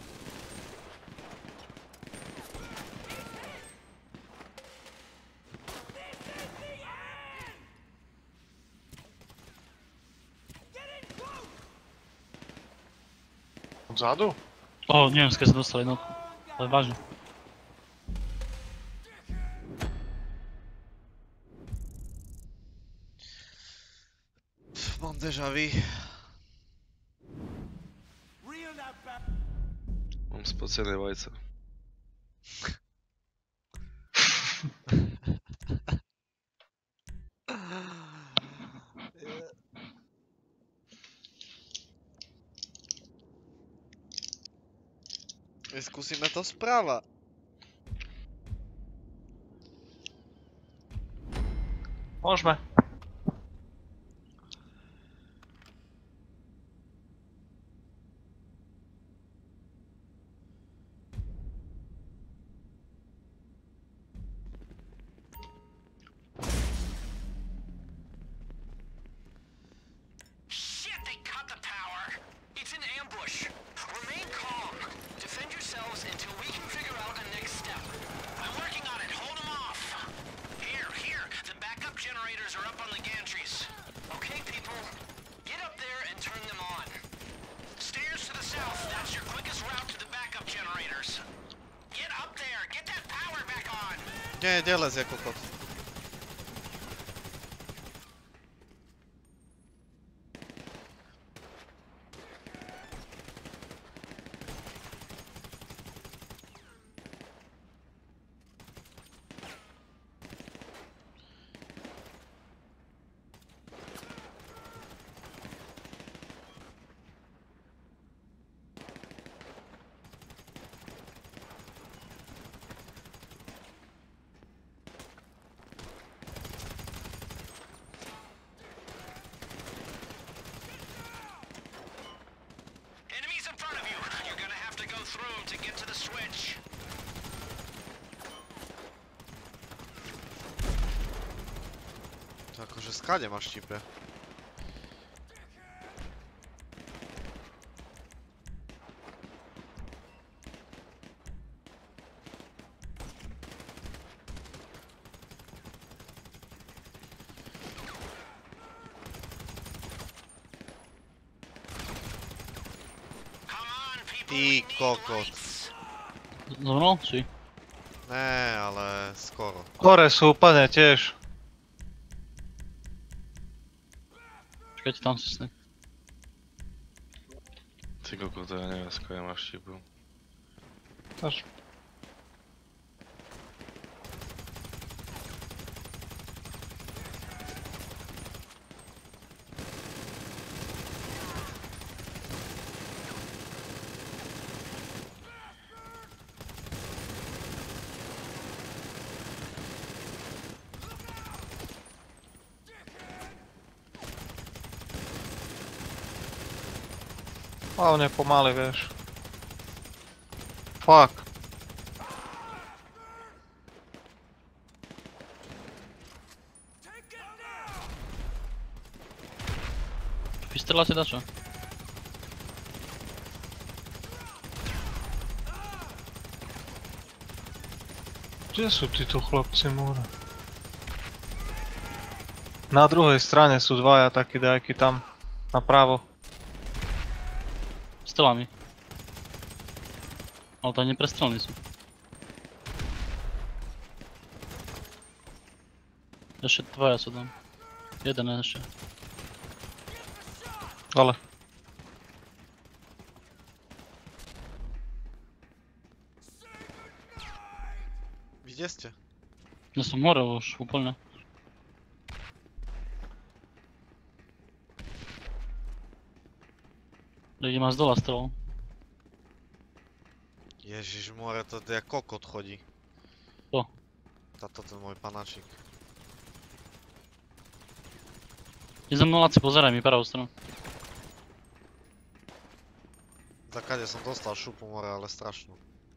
Odzadu? O, nie wiem, skąd się dostał jednotku. Ale ważne. Mám déjà vu. Mám spocené vajce. Skúsime to správa. Môžeme. Shit, they cut the power. It's an ambush. Remain calm. Defend yourselves until we can figure out a next step. I'm working on it. Hold them off. Here. The backup generators are up on the gantries. Okay, people. Get up there and turn them on. Stairs to the south. That's your quickest route to the backup generators. Get up there. Get that power back on. Kde lezie kokot? Enemies in front of you. You're gonna have to go through 'em to get to the switch. To akože skade máš štipe. Come on, people. Ty We need kokot. lights. Zomrel? Či? Ne, ale skoro. Hore sú úplne tiež. Čakajte, tam si snek. Ty koko, to ja neviem, skoro ja máš štipu. Až. Hlavne pomaly, vieš. Fuck. Vystrelate dačo? Kde sú títo chlapci, múra? Na druhej strane sú dvaja takí dajakí tam. Napravo. Strelami. Ale to neprestrelní sú. Ešte dvaja sú tam. Jeden ešte. Ale. Kde ste? Ja som hore už úplne. Ľudí ma z dola strelol. Ježišmore, to jak kokot chodí. Kto? Táto ten môj panáčik. Je za mnou Laci, pozeraj mi pravú stranu. Zakade som dostal šupu more, ale strašnú.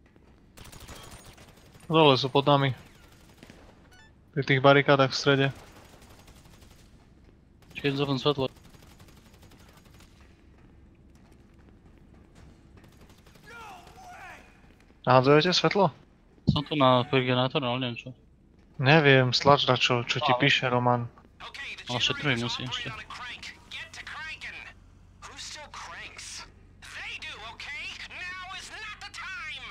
Dole sú pod nami. Pri tých barikádach v strede. Čakaj, zapnem svetlo. Nahádzujete svetlo? Som tu na generátor, ale neviem čo. Neviem, stlač na čo ti píše Roman. Ale však druhý musí ešte. Get to cranking. Who still cranks? They do, okay? Now is not the time.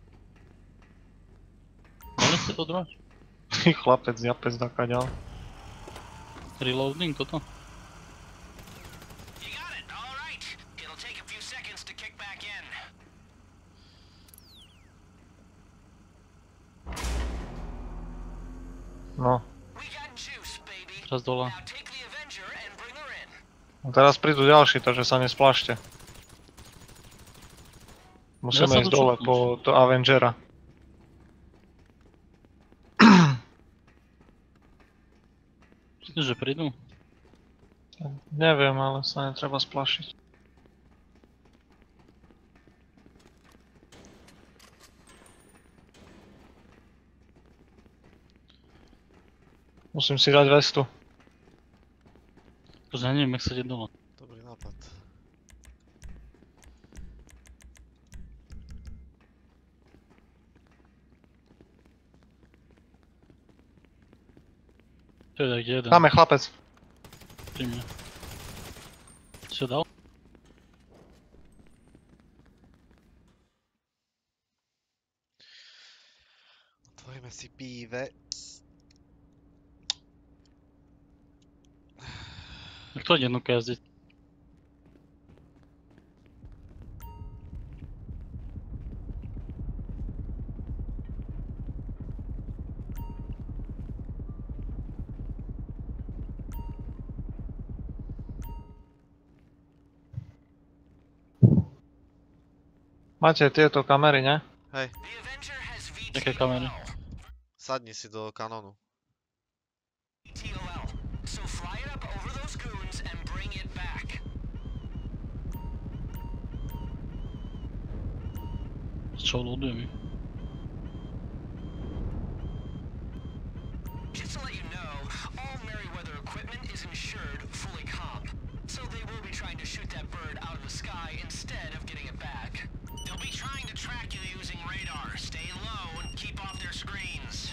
Mohli ste to drať? Chlapec, japec nakaďal. Reloading toto? You got it. All right. It'll take a few seconds to kick back in. No. We got juice, baby. Teraz dole. Now take the Avenger and bring her in. A teraz prídu ďalší, takže sa nesplašte. Musíme sa ísť tu dole čupnúť. po do Avengera. Myslíš, že prídu? Neviem, ale sa netreba splašiť. Musím si dať vestu. Akože ja neviem, jak sa ide dole. Dobrý nápad. To je tak jeden. Tam je chlapec. Pri mne. Si ho dal? Otvoríme si píve. Kto ide jednotku jazdiť? Máte tieto kamery, ne? Hej, The Avenger has Jaké kamery? sadni si do kanónu. VTOL. So fly it up over those goons and bring it back. Čo loaduje mi? Just to let you know, all Merryweather equipment is insured fully comp. So they will be trying to shoot that bird out of the sky instead of getting it back. They'll be trying to track you using radar. Stay low and keep off their screens.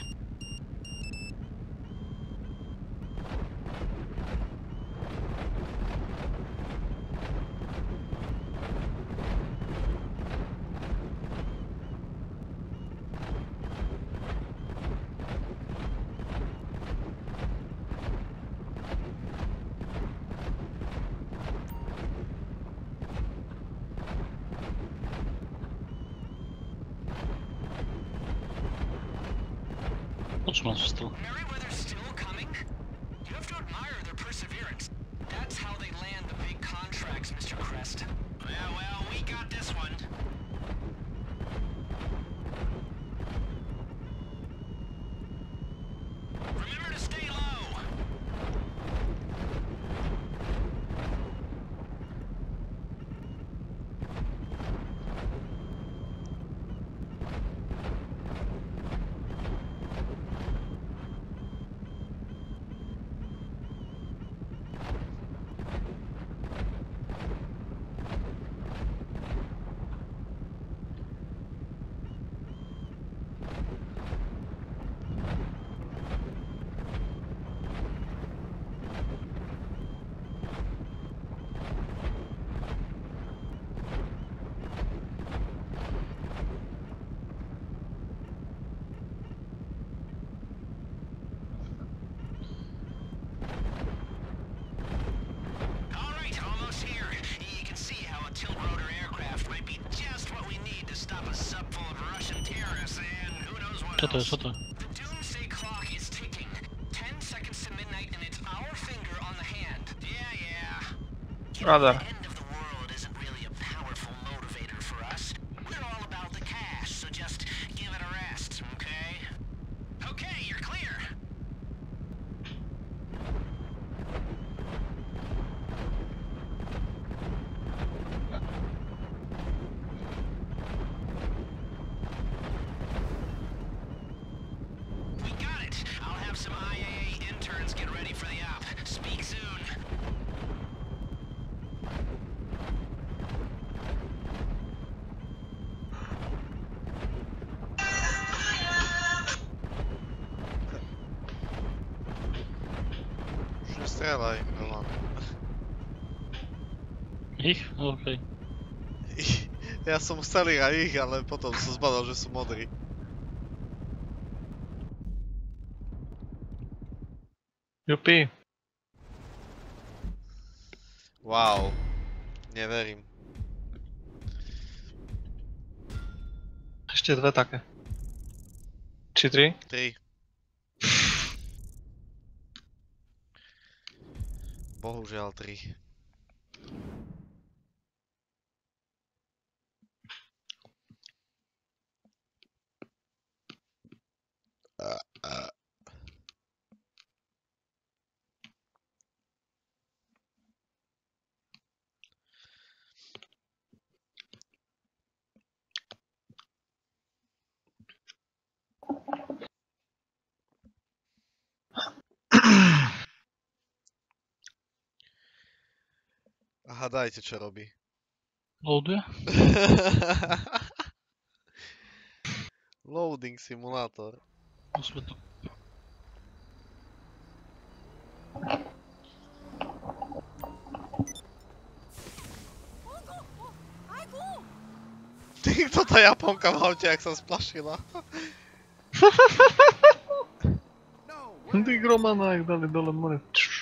Počo ma sustal? Merryweather's still coming? You have to admire their perseverance. That's how they land the big contracts, Mr. Crest. Well, we got this one. Remember to stay low. All right, almost here. You can see how a tilt-rotor aircraft might be just what we need to stop a sub full of Russian terrorists and who knows what Čo to je, else. čo to je? The doomsday clock is ticking. 10 seconds to midnight and it's our finger on the hand. Yeah. You know, Radar. the end of the world isn't really a powerful motivator for us. We're all about the cash, so just give it a rest, okay? Okay, you're clear. We got it. I'll have some IAA interns get ready for the op. Speak soon. Už nestrieľaj, Milan. Ich? Okej. Ja som chcel aj ich, ale potom som zbadal, že sú modrí. Jupi. Wow. Neverím. Ešte dve také. Či tri? 3. Bohužiaľ 3. Hádajte, čo robí. Loaduje? Loading simulátor. Musíme to... Ty, kto tá Japonka v aute, jak sa splašila? Ty Romana, jak dali dole more.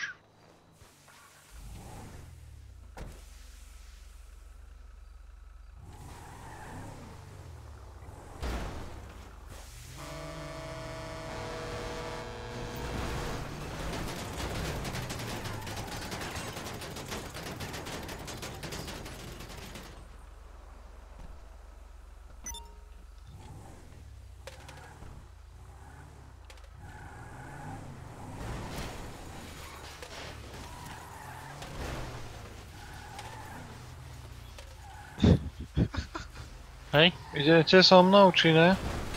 Hej? Idete so mnou, či ne?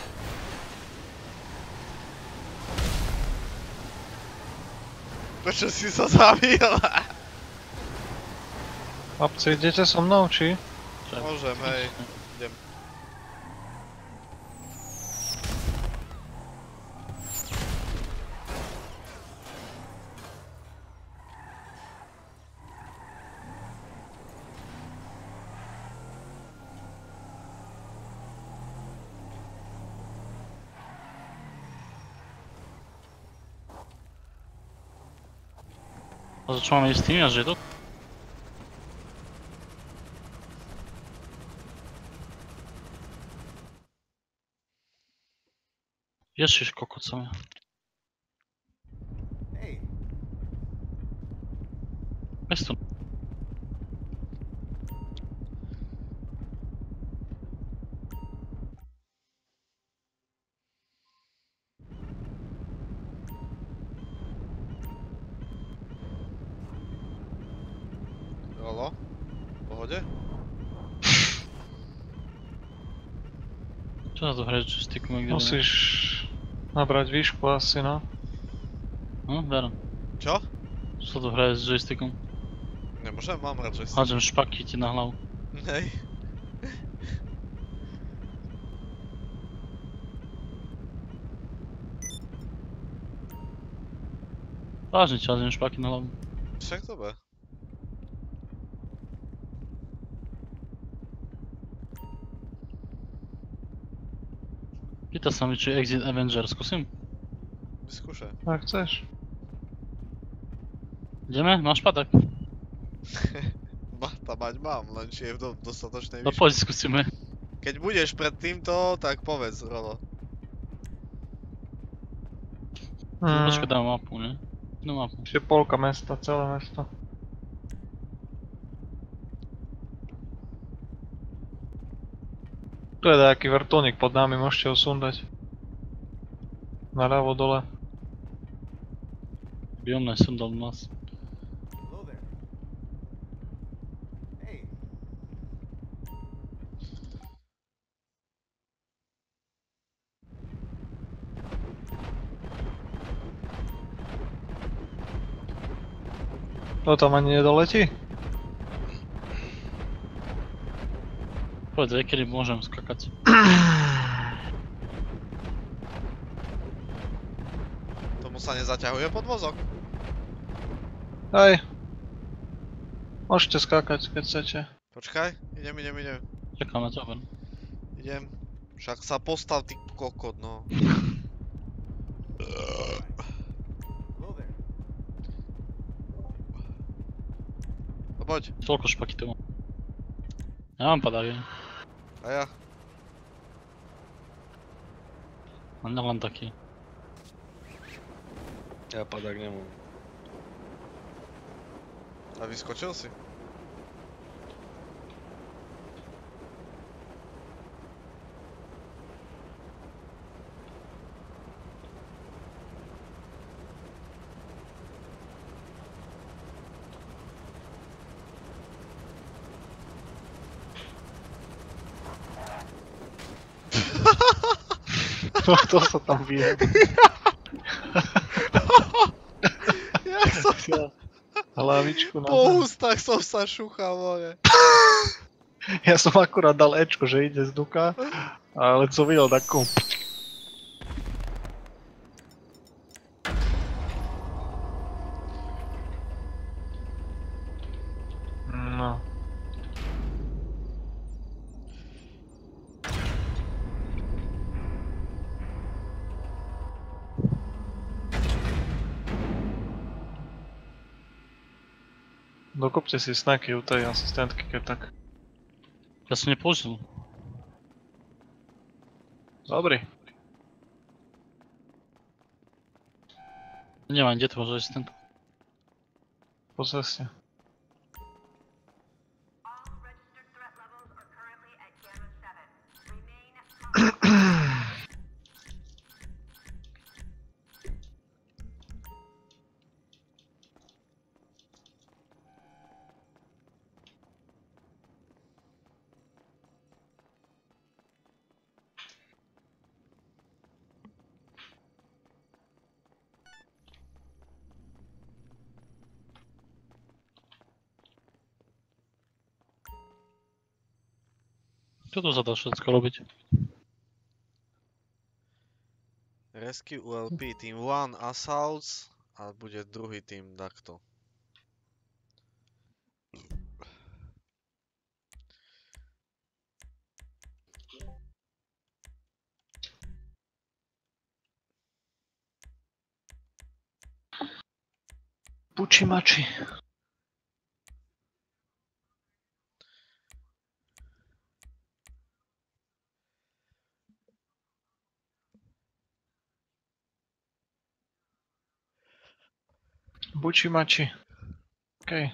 Prečo si sa zabil? Chlapci, idete so mnou, či? Môžem, hej. Idem. A čo máme ísť s tým, že je to? Ježiš, kokot som ja. Hey, Mesto. Rolo? V pohode? Čo na to hrať joystickom, kde Musíš nabrať výšku asi, no. Verom. Čo? Čo sa to hraje s joystickom? Nemôžem, mám rád joystick. Hádžem špaky ti na hlavu. Hej. Vážne ti hádžem špaky na hlavu. Však to bude. Pýta sa mi, či je Exit Avenger, skúsim? Vyskúšaj. Ak chceš. Ideme? Máš padak? Tam mať mám, len či je v dostatočnej No výške. poď, skúsime. Keď budeš pred týmto, tak povedz, Rolo. Počkaj, dám mapu, ne? No mapu. Ešte polka mesta, celé mesto. Tu je nejaký vrtulník pod nami, môžete ho sundať. Naľavo dole. By on nesundal nás. hello there. Hey, To tam ani nedoletí? Povedz, kedy môžem skakať. Tomu sa nezaťahuje podvozok. Hej. Môžete skákať, keď chcete. Počkaj, idem. Čakám na ťa, Ben. Idem. Však sa postav, ty kokot, no. hello there. No poď. Toľko špaky tu mám. Ja mám padáky. A ja. A len taký. Ja padák nemám. A vyskočil si? To sa tam vie. Jak som sa... Hlavičku na Po zem. ústach som sa šúchal, more. Ja som akurát dal Ečko, že ide z duka, ale som videl takú... No. Dokopte si snaky u tej asistentky, keď tak. Ja som nepoužil. Dobrý. Neviem, kde to máš asistent. Po ceste. Čo to sa dá všetko robiť? Rescue ULP Team 1 Assaults a bude druhý tým takto. Puči mači. Buči mači. Okej.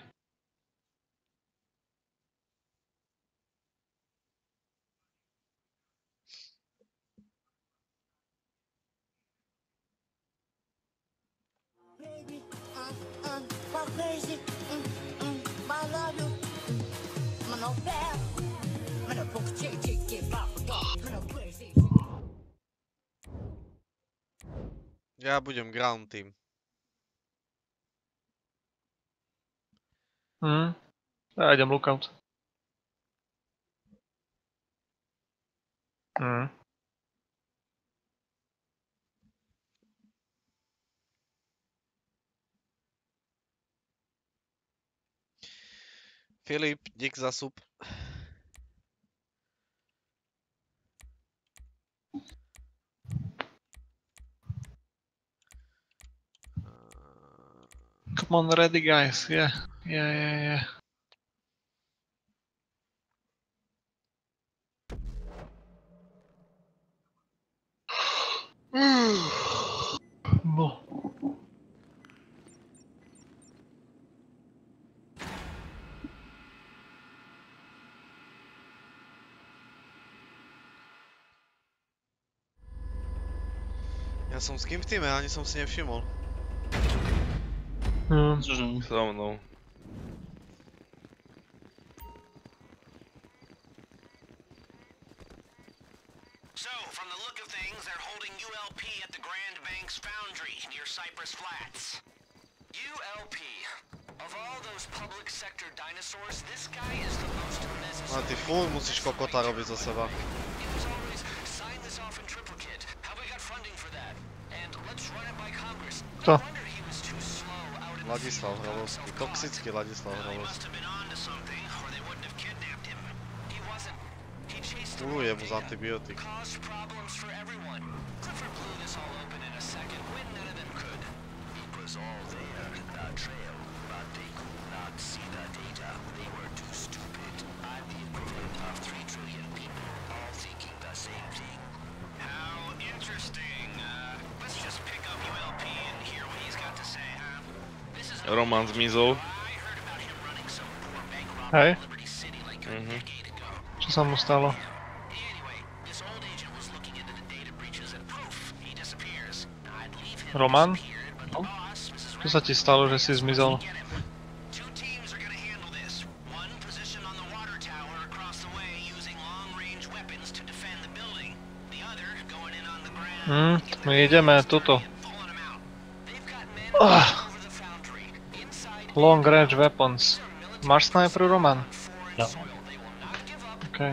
Baby, fuck crazy, I love you. Man, no fair. Man, no book, chick, get back, man, no crazy. Ja budem ground team. Ja idem lookout. Filip, dík za sub. Come on, ready guys. Yeah. No. Ja som s kým v týme, ani som si nevšimol. So mnou. So, from the look of things, they're holding ULP at the Grand Banks Foundry near Cypress Flats. ULP. Of all those public sector dinosaurs, this guy is the most No ty fúr musíš kokota robiť zo seba. As always, sign this off in triplicate. Have we got funding for that? And let's run it by Congress. Kto? No wonder he was too slow out in the Ladislav Hralovský, toxický Ladislav He Hralovský. must have been onto something, or they wouldn't have kidnapped him. He wasn't. He chased Uluje mu z antibiotik. caused problems for everyone. Clifford blew this all open in a second when none of them could. It was all there, the trail, but they could not see the data. They were too stupid. I'm the equivalent of 3 trillion people, all thinking the same thing. How interesting. Let's just pick up ULP and hear what he's got to say, huh? This is Roman zmizol. I heard about him running some poor bank robbery Hej. in Liberty City like a decade ago. Čo sa mu stalo? Anyway, this old agent was looking into the data breaches and poof, he disappears. I'd leave him Roman? disappeared, but the boss, Mrs. Čo sa ti stalo, že si zmizol? Get him. 2 teams are gonna handle this. One positioned on the water tower across the way using long-range weapons to defend the building. The other going in on the ground. My ideme tuto. Pulling them out. They've got men all over the foundry, inside Long range weapons. Máš sniper, Roman? Ja. Okay.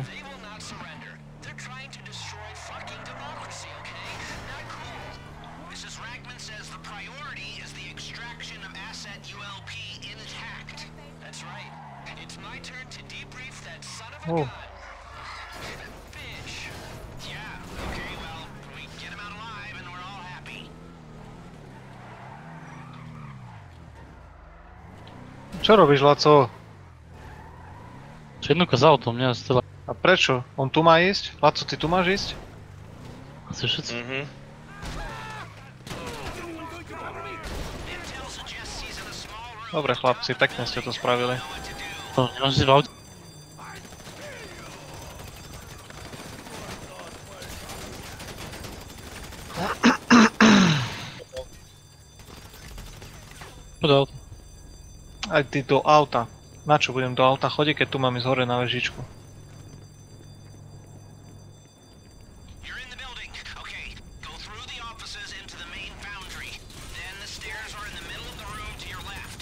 Mrs. Ragman says the priority is the extraction of asset ULP intact. That's right. It's my turn to debrief that son of a Oh. gun. Fish. Yeah, okay, well, we get him out alive and we're all happy. Čo robíš, Laco? Jednotka za autom, nie? Stela. A prečo? On tu má ísť? Laco, ty tu máš ísť? Asi všetci. Mhm. Dobre, chlapci, pekne ste to spravili. To nemáš ísť v aute? Poď do auta. Aj ty do auta. Na čo budem do auta chodiť, keď tu mám ísť hore na vežičku? You're in the building. Okay, go through the offices into the main foundry. Then the stairs are in the middle of the room to your left.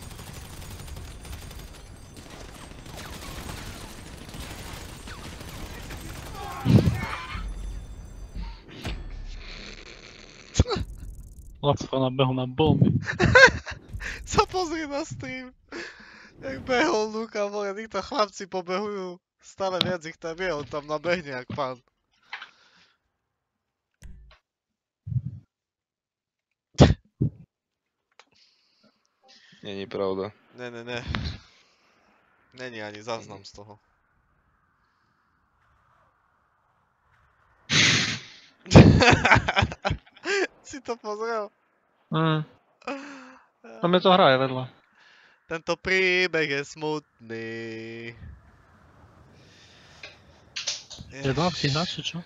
Lacko nabehol na bomby. Sa pozri na stream. Jak behol Luka, vole, týchto chlapci pobehujú. Stále viac ich tam je, on tam nabehne jak pán. Není pravda. Ne. Není ani záznam z toho. Si to pozrel? No mne to hraje vedľa. Tento príbeh je smutný. 11 hráči, čo?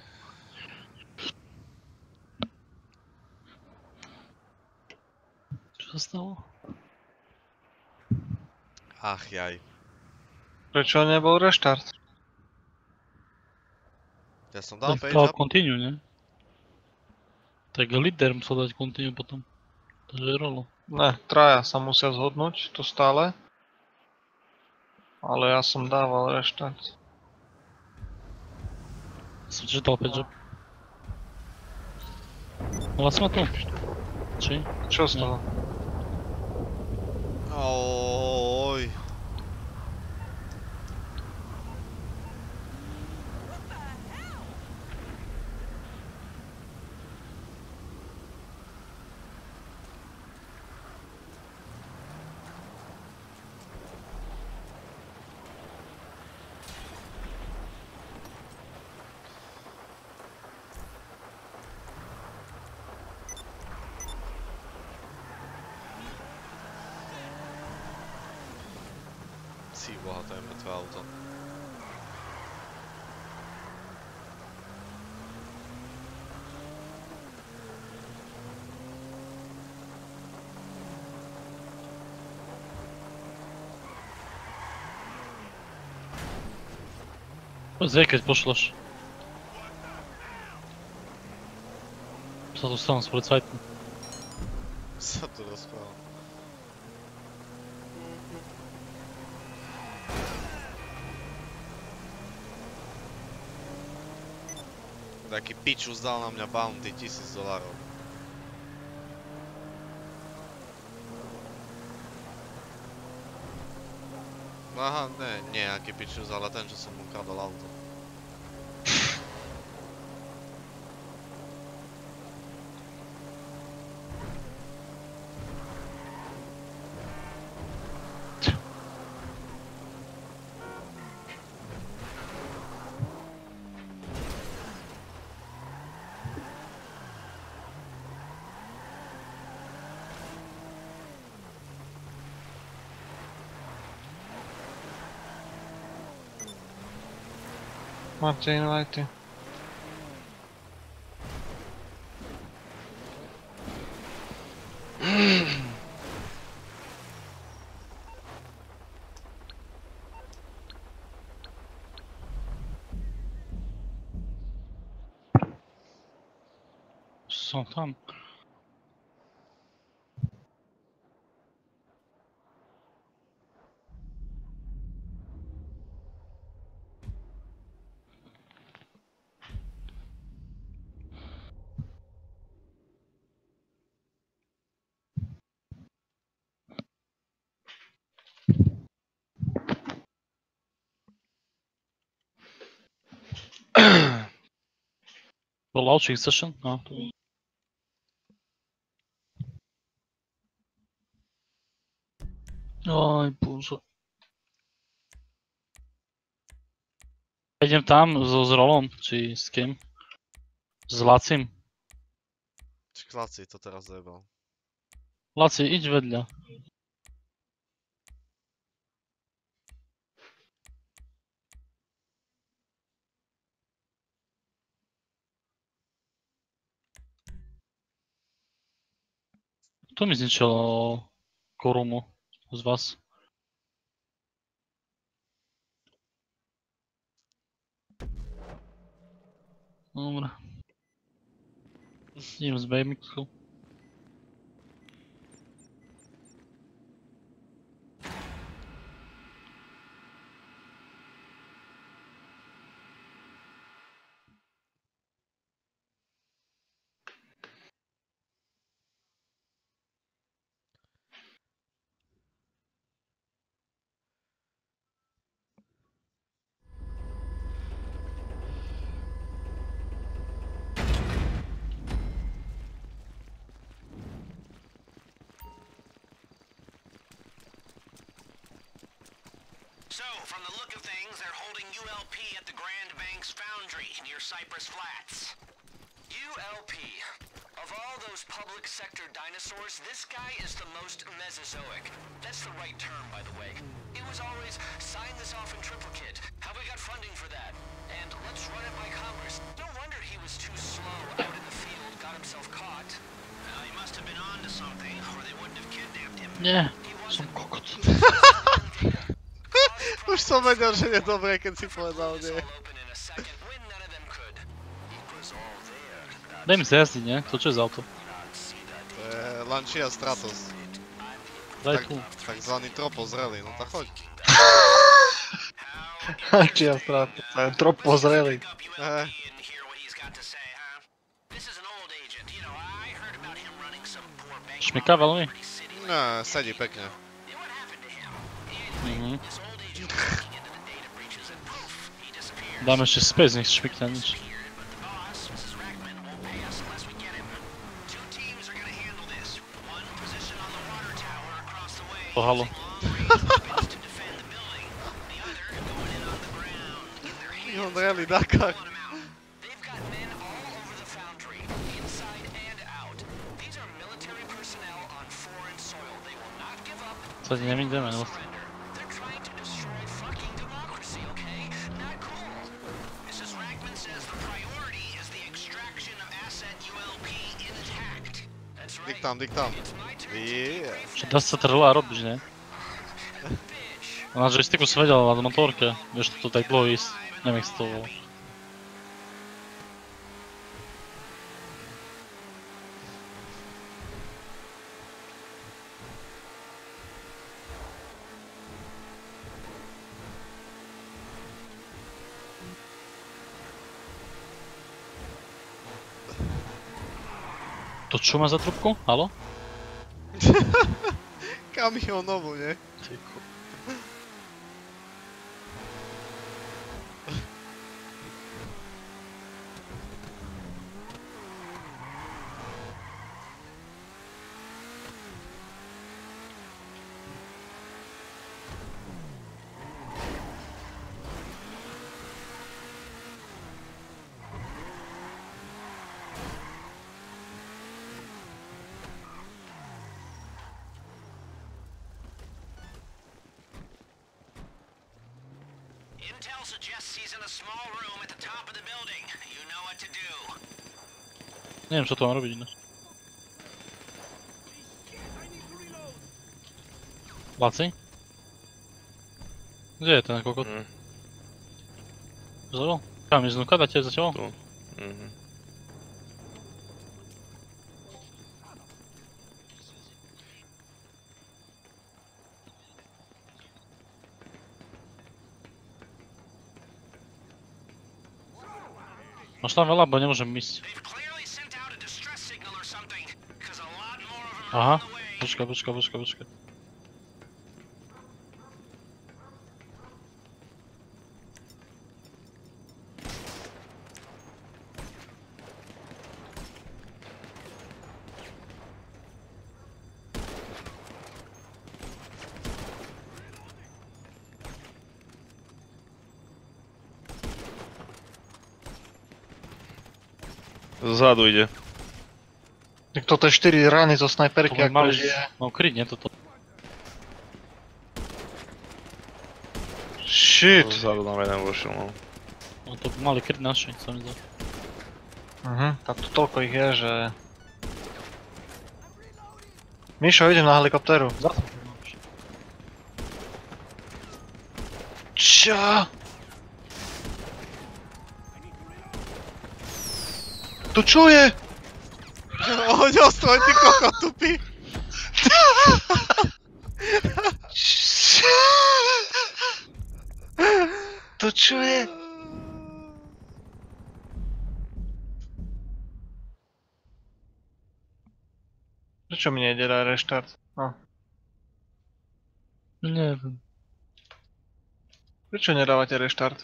Čo sa stalo? Ach jaj. Prečo nebol reštart? Ja som dal Tak page dal up. continue, nie? Tak líder musel dať continue potom. Takže je rolo. Ne, traja sa musia zhodnúť, to stále. Ale ja som dával reštart. Som čítal page up. Mala som na to? Či? Čo z toho? Oj. Boha, to je mŕtve auto. Pozri, keď pošleš. Sa tu stávam spred sajtu. Sa tu rozprával. Taký pičus dal na mňa bounty $1000. Aha, ne, nejaký pičus, ale ten, čo som mu kradol auto. Máte invite. Som tam. Po launching session? No, to je. Oj, bože. Idem tam s Rolom, či s kým? S Lacim. Či Laci to teraz zajebal. Laci, iď vedľa. Kto mi zničil korumu z vás? Dobre. Idem z BMX-u. So, from the look of things, they're holding ULP at the Grand Banks Foundry near Cypress Flats. ULP. Of all those public sector dinosaurs, this guy is the most Mesozoic. That's the right term, by the way. It was always, sign this off in triplicate. Have we got funding for that? And let's run it by Congress. No wonder he was too slow out in the field, got himself caught. Well, he must have been on to something, or they wouldn't have kidnapped him. Nie, som kokot. Už som vedel, že je dobré, keď si povedal nie. Daj mi sa jazdiť, nie? To čo je za auto? To je Lancia Stratos. Daj tu. Takzvaný tropo zrelý, no tak choď. Lancia Stratos, to je tropo zrelý. Šmiká veľmi? Ne, sedí pekne. Dáme ešte space, nech šmikne nič. Oh, halo. On rally Dakar. Co ti nevidíme, no. Dik tam. Yeah. Čo dá sa trvá robiš, ne? Na joysticku som vedel na motorke, vieš to tak dlho ísť, neviem jak sa to volá. To čo má za trubku? Haló? Kamionovú, nie? Intel suggests he's in a small room at the top of the building. You know what to do. Neviem čo to mám robiť, ne? Laci? Kde je ten kokot? Zoro? Kam mi znúka? Dáte za tebou? Tu. Máš tam veľa, bo nemôžem ísť. Aha, počkaj. Zadu ide. Tak toto je 4 rany zo snajperky, To by ak mali prežije. no kryť, nie toto. Shit. Zadu nám jeden vošiel, no. No to by mali kryť naši, sa mi zdá. Tam tu toľko ich je, že... Mišo, idem na helikoptéru. Čo? Tu čo je? Hoď ostroj, ty kokot tupý! To čo je? Prečo mi nejde dať reštart? No. Neviem. Prečo nedávate reštart?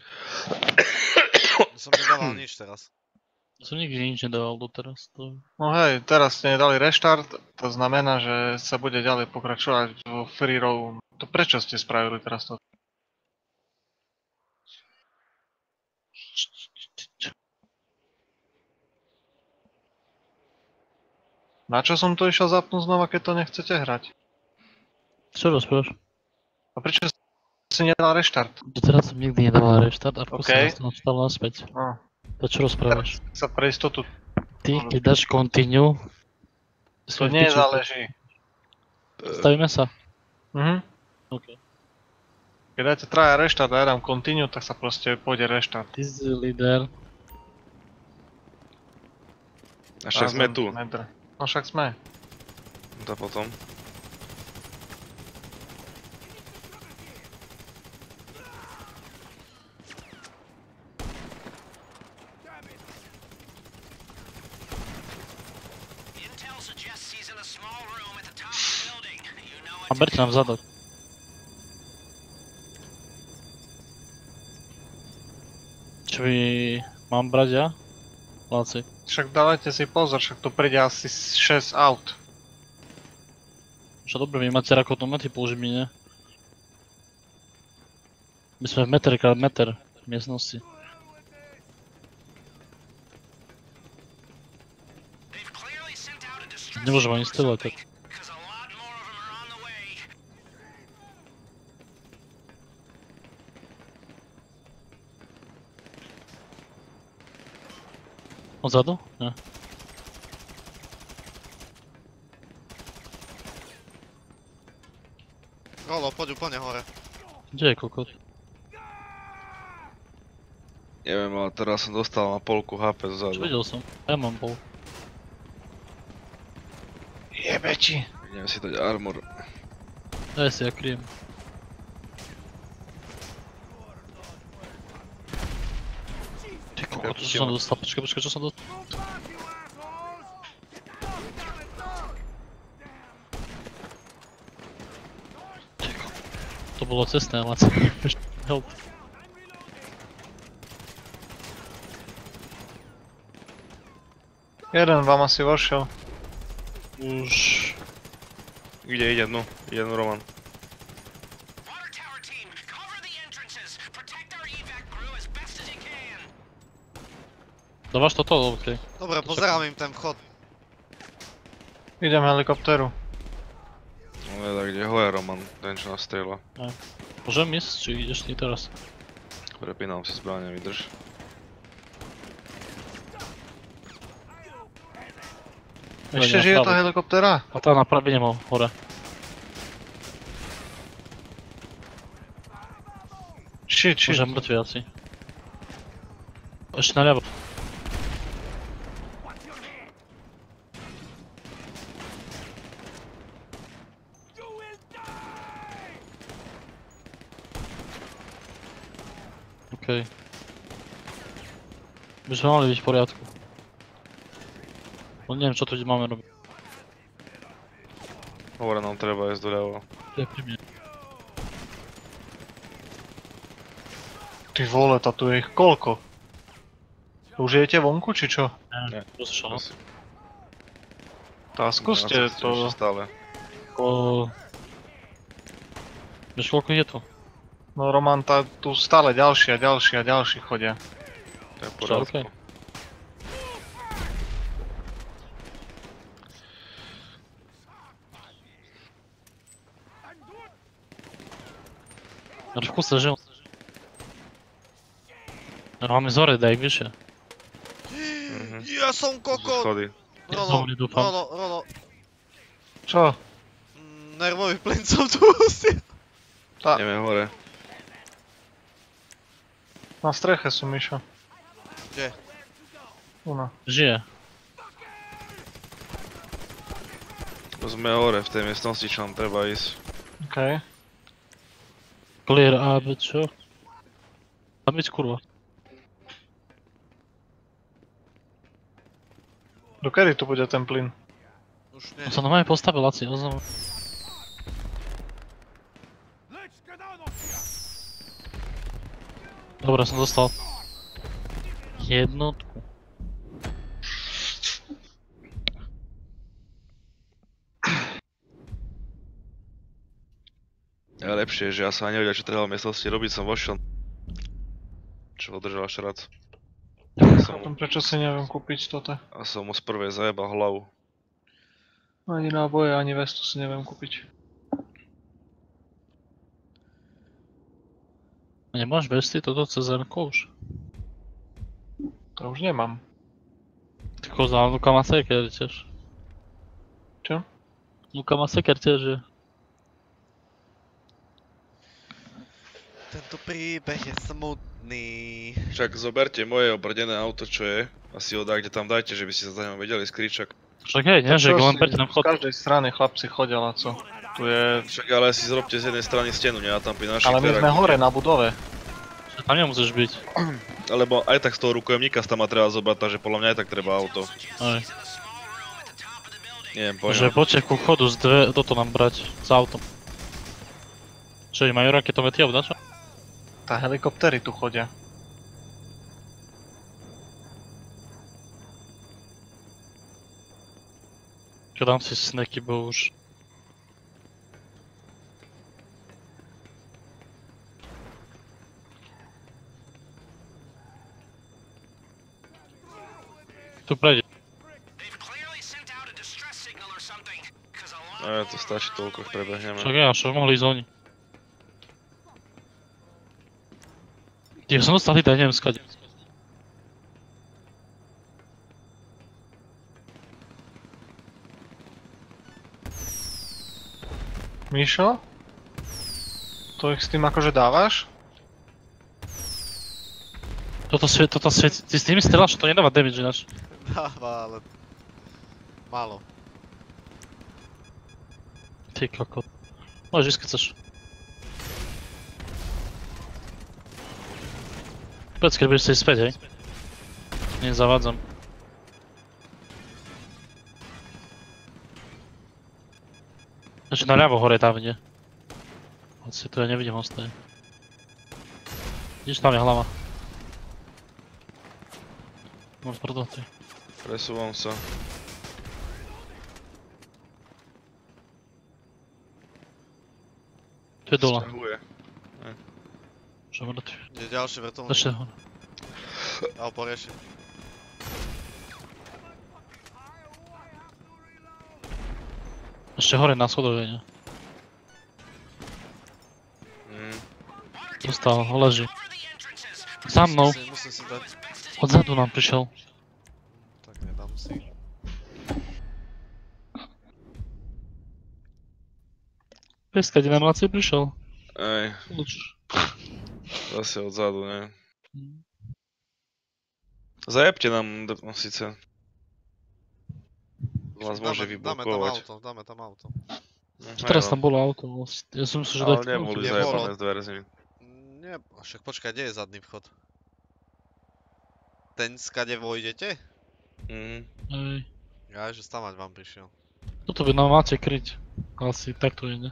Som nedával nič teraz. Som nikdy nič nedával doteraz. No hej, teraz ste nedali reštart, to znamená, že sa bude ďalej pokračovať vo free roam. To prečo ste spravili teraz to? Na čo som to išiel zapnúť znova, keď to nechcete hrať? Čo rozprávaš? A prečo si nedal reštart? Doteraz som nikdy nedával reštart a OK. prosím vás to nastal naspäť. No. To čo rozprávaš? Sa pre istotu. Ty, keď dáš continue... To nezáleží. Stavíme sa? OK. Keď dáte traja reštart a ja dám continue, tak sa proste pôjde reštart. Ty si líder. A však sme tu. No však sme. To potom. A berte nám zadok. Čo by mám brať ja? Láci. Však dávajte si pozor, však to príde asi 6 aut. Čo dobre, vy máte rakotnometry, použiť mi, ne? My sme v meter krát meter v miestnosti. Nemôžem ani strieľať tak. Odzadu? Nie. Rolo, poď úplne hore. Kde je kokot? Neviem, ale teraz som dostal na polku HP Čo zadu. videl som? Ja mám pol. Jebe ti. Idem si dať armor. Ja si ja kryjem. Ty kokot, čo som dostal? Počkaj, čo som dostal? To bolo cestné, Laci. Help. Jeden vám asi vošiel. Už... Ide dnu Roman. Dávaš toto? OK. Dobre, pozerám im ten vchod. Idem helikoptéru. No je tak, kde hore Roman, ten čo nás strieľa. Môžem ísť, či ideš ty teraz? Prepínam si zbrane, vydrž. Ešte žije tá helikoptéra? A tá napraví nemohol, hore. Shit. Môžem mŕtvy asi. Ešte naľavo. OK. By sme mali byť v poriadku. No neviem, čo tu máme robiť. Hore nám treba ísť doľavo. To je pri mne. Ty vole, tu je ich koľko? Už idete vonku, či čo? Nie, Rozšal. Tá skúste to... Stále. Vieš, koľko je to? No Roman, tu stále ďalší chodia. To je v poriadku. Znaczy w kuse żył. Mamy zory, daj wyższe. Ja są kokot! Schody. Rono, Dobry dupam. Rono. Čo? Nervový plyn som tu pustil. Ideme hore. Na streche sú, Mišo. Kde? Una. Žije. Sme hore v tej miestnosti, čo nám treba ísť. Okej. Clear A, B, čo? Tam byť kurva. Dokedy tu bude ten plyn? Už nie. On sa normálne postavil, Laci, oznam. Dobre, som dostal. Jednotku. Je lepšie, že ja som ani nevedel, čo treba v miestnosti robiť, som vošiel. Čo održal až rád. Chápem, prečo si neviem kúpiť toto. A som mu z prvej zajebal hlavu. Ani náboje, ani vestu si neviem kúpiť. Nemáš vesty toto cez Zrnko už? To už nemám. Ty koza, Luka má seker tiež. Čo? Luka má seker tiež, že? Tento príbeh je smutný. Však zoberte moje obrdené auto, čo je. Asi ho kde tam dajte, že by ste sa za ňom vedeli skríčak. Však hej, nie, že Čo len si- prečo tam Z chod. každej strany chlapci chodia, Laco. Tu je... Však ale si zrobte z jednej strany stenu, nie? A tam pri našich Ale my sme dverách. hore na budove. Že tam nemusíš byť. Alebo aj tak z toho rukojemníka tam ma treba zobrať, takže podľa mňa aj tak treba auto. Aj. Neviem, Že poďme. poďte ku chodu z toto nám brať, s autom. Čo, majú raketové tie obdačo? Tá helikoptery tu chodia. Čo dám si snacky, bo už... Tu prejde. To stačí toľko, ich prebehneme. Však ja, však mohli ísť oni. Kde som dostal hita, neviem skade. Mišo? To ich s tým akože dávaš? Toto svieti, ty s tými strelaš, to nedáva damage ináč. Dáva, ale... Málo. Ty kokot. Môžeš ísť, keď chceš. Povedz, keď budeš chcieť späť, hej? Nie, zavádzam. Ešte naľavo hore tam ide. Hoci tu ja nevidím hosté. Vidíš, tam je hlava. Mám prdol, ty. Presúvam sa. Tu je dole. Sťahuje. Čo mŕtvy. Je ďalší vrtulník. Ešte hore. Alebo riešim. Ešte hore na schodove, nie? Dostal, leží. Za mnou. Musím si dať. Odzadu nám prišiel. Tak nedám si. Peska, kde nám Laci prišiel. Ej, zase odzadu, ne? Zajebte nám síce. Vás môže vyblokovať. Dáme tam auto. Teraz tam bolo auto, ja som myslel, že Ale dať neboli Nebolo. zajebané z dvere z nimi. Nie, však počkaj, kde je zadný vchod? Ten skade vojdete? Hej. Ja, že stamať vám prišiel. Toto by nám máte kryť. Asi takto ide.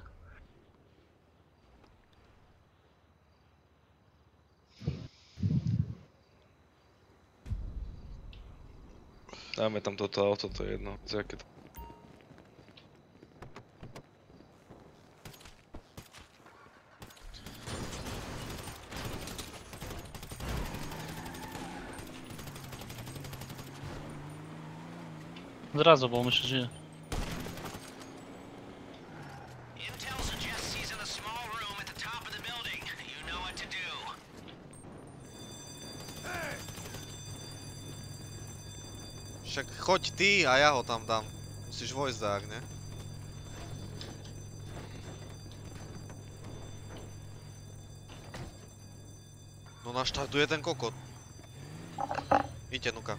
Dáme tam toto auto, to je jedno. Aké to... Zrazu bol, myślę, že žije. Intel suggests he's in a small room at the top of the building. what to do. Však choď ty a ja ho tam dám. Musíš vojsť dák, ne? No naštartuje ten kokot. Iďte, nuka.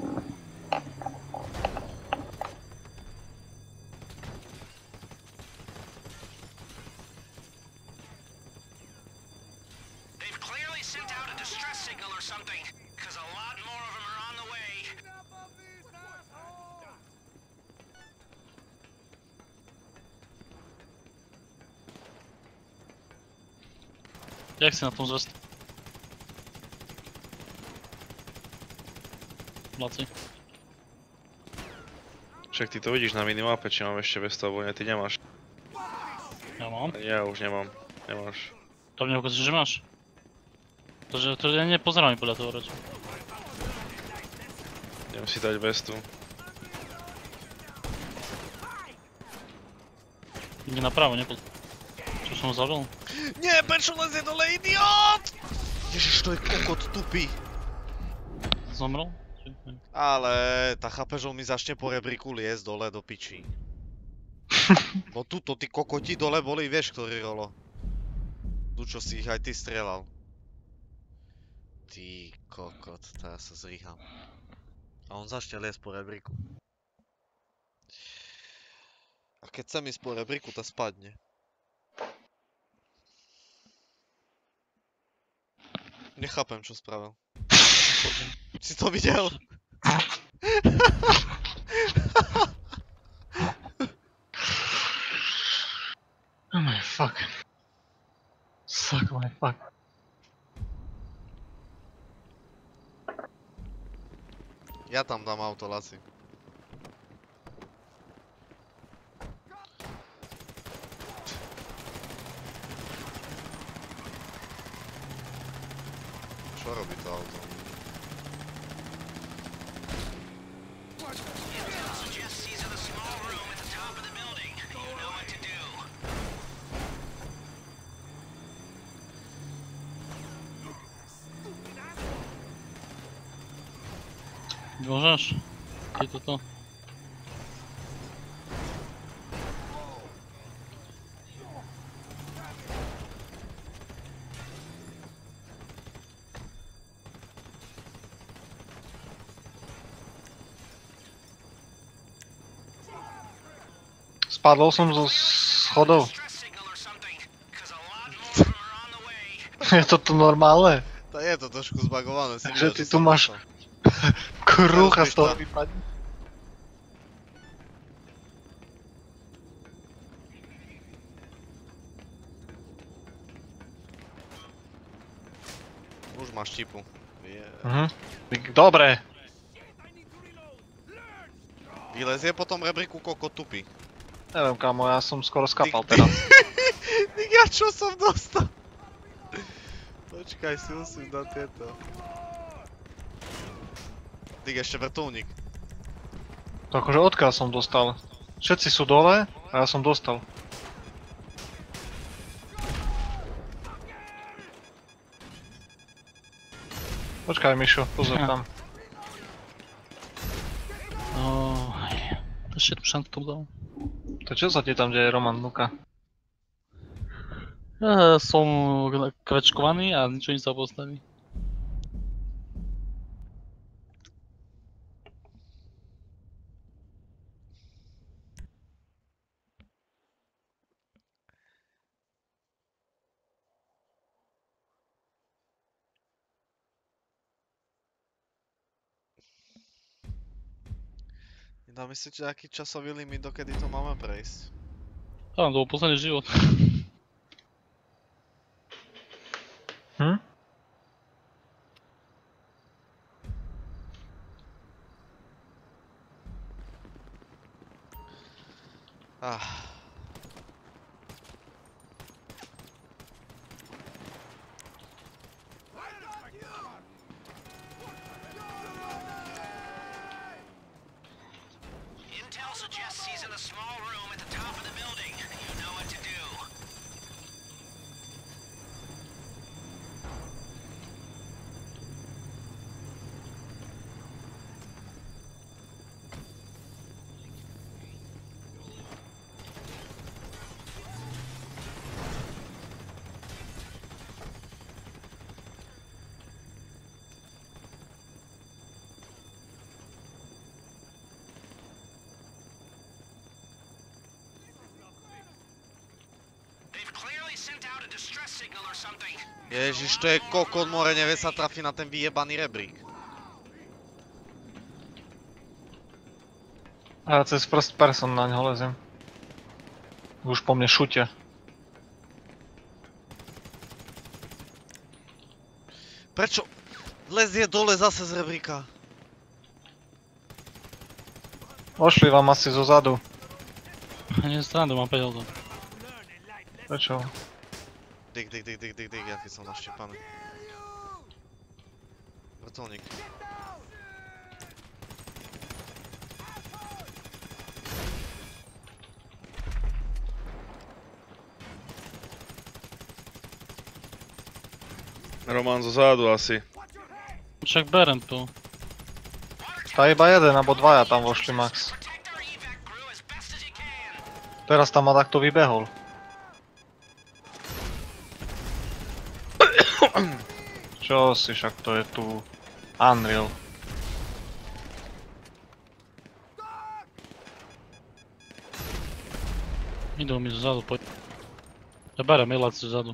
They've clearly sent out a distress signal or something, because a lot more of them are on the way. Jak si na tom zvest? Mladci. Však ty to vidíš na minimape, či mám ešte bez toho, nie, ty nemáš. Ja mám. Ja už nemám. Nemáš. To mne ukazuje, že máš. To ja nepozerám podľa toho radšej. Idem si dať vestu. Ide napravo, nepod... Čo som ho zabil? Nie, prečo lezie dole, idiot! Ježiš, to je kokot tupý. Zomrel? Ale tá chápe, že on mi začne po rebríku liesť dole do piči. No tuto, tí kokoti dole boli, vieš, ktorý rolo. Tu, čo si ich aj ty strelal. Ty kokot, teraz sa zrýham. A on začne liesť po rebríku. A keď chcem ísť po rebríku, tá spadne. Nechápem, čo spravil. Si to videl? Oh my fuck. Suck my fuck. Ja tam dám auto, Laci. Čo robí to auto? Intel suggests he's in a small room at the top of the building. You know what to do. Môžeš? Keď toto? Spadol som zo schodov. Je to tu normálne? Je to trošku zbagované. Takže ty tu máš kruh a z toho vypadne. Už máš čipu. Dobre. Vylezie potom rebríku kokot tupý. Neviem kamo, ja som skoro skapal teraz. Dík, ja čo som dostal? Počkaj, si musím dať tieto. Dík, ešte vrtuľník. To akože odkiaľ som dostal? Všetci sú dole a ja som dostal. Počkaj Mišo, pozor tam. Ešte tu šantu dal. To čo sa ti tam deje, Roman, nuka? Som kvečkovaný a ničo mi sa postaví. Dá myslíte nejaký časový limit, dokedy to máme prejsť? Áno, to bol posledný život. Intel suggests he's in a small room at the top of the building. You know what to do. Ježiš, to je kokot more, nevie sa trafiť na ten vyjebaný rebrík. A cez first person na ňo lezem. Už po mne šutia. Prečo? Lezie dole zase z rebríka. Ošli vám asi zo zadu. Nie z strany, mám 5 auto. Prečo? Dig, jaký som naštepaný. Vrtulník. Roman zo zádu asi. Však berem tu. Tá iba jeden, alebo dvaja tam vošli max. Teraz tam ma takto vybehol. Čo si, však to je tu Unreal. Idú mi zozadu, poď. Ja berem Ilac zozadu.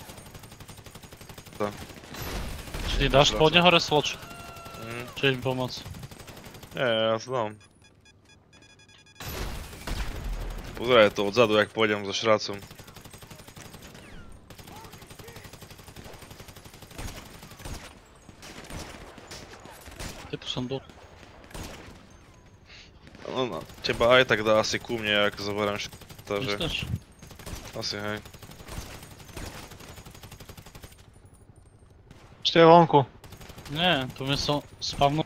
To. Či ty dáš spodne hore sloč? Či im pomoc? Nie, ja sa dám. Pozeraj to odzadu, jak pôjdem so šrácom. Ty tu som dol. No, teba aj tak dá asi ku mne, ak zoberiem takže... Myslíš? Asi hej. Ešte je vonku. Nie, tu mi som spavnul.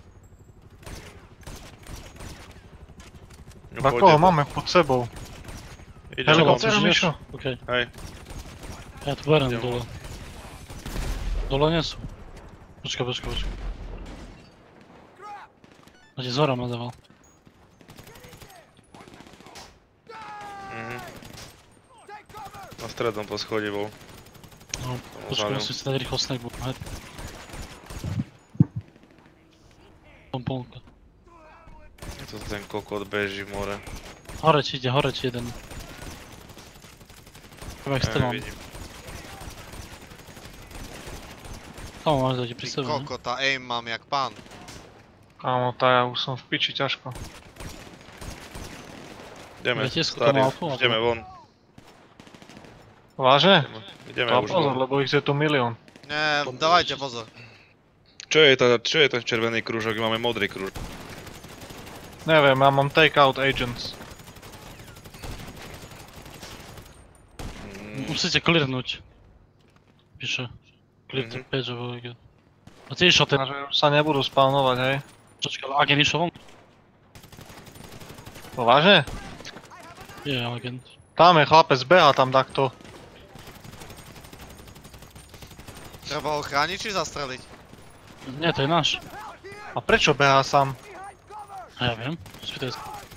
Na koho máme pod sebou? Idem Helikopter, von. Mišo? Okej. Hej. Ja tu berem Idem dole. Dole nie sú. Počkaj. A ti Zora ma dával. Na strednom poschodí bol. No, počkaj, musím si dať rýchlo snack, bo hej. Pompolka. To ten kokot beží v more. Hore ti jeden. Chyba ich strelám. Vidím. Tam máš dať pri Ty sebe, ne? kokota, aim mám jak pán. Kámo, tá ja už som v piči ťažko. Ideme, Letisku starý, tam auto, alebo? ideme von. Vážne? Ideme To už pozor, von. lebo ich je tu milión. Nie, dávajte pozor. Čo je ten červený krúžok? Máme modrý krúžok. Neviem, ja mám take out agents. Musíte clearnúť. Píše. Clear the page alebo jak. A ty išiel ten... A že už sa nebudú spawnovať, hej? Počkaj, agent išiel von? To vážne? Je agent. Tam je chlapec, beha tam takto. Treba ho chrániť či zastreliť? Nie, to je náš. A prečo beha sám? A ja viem. Spýtaj sa.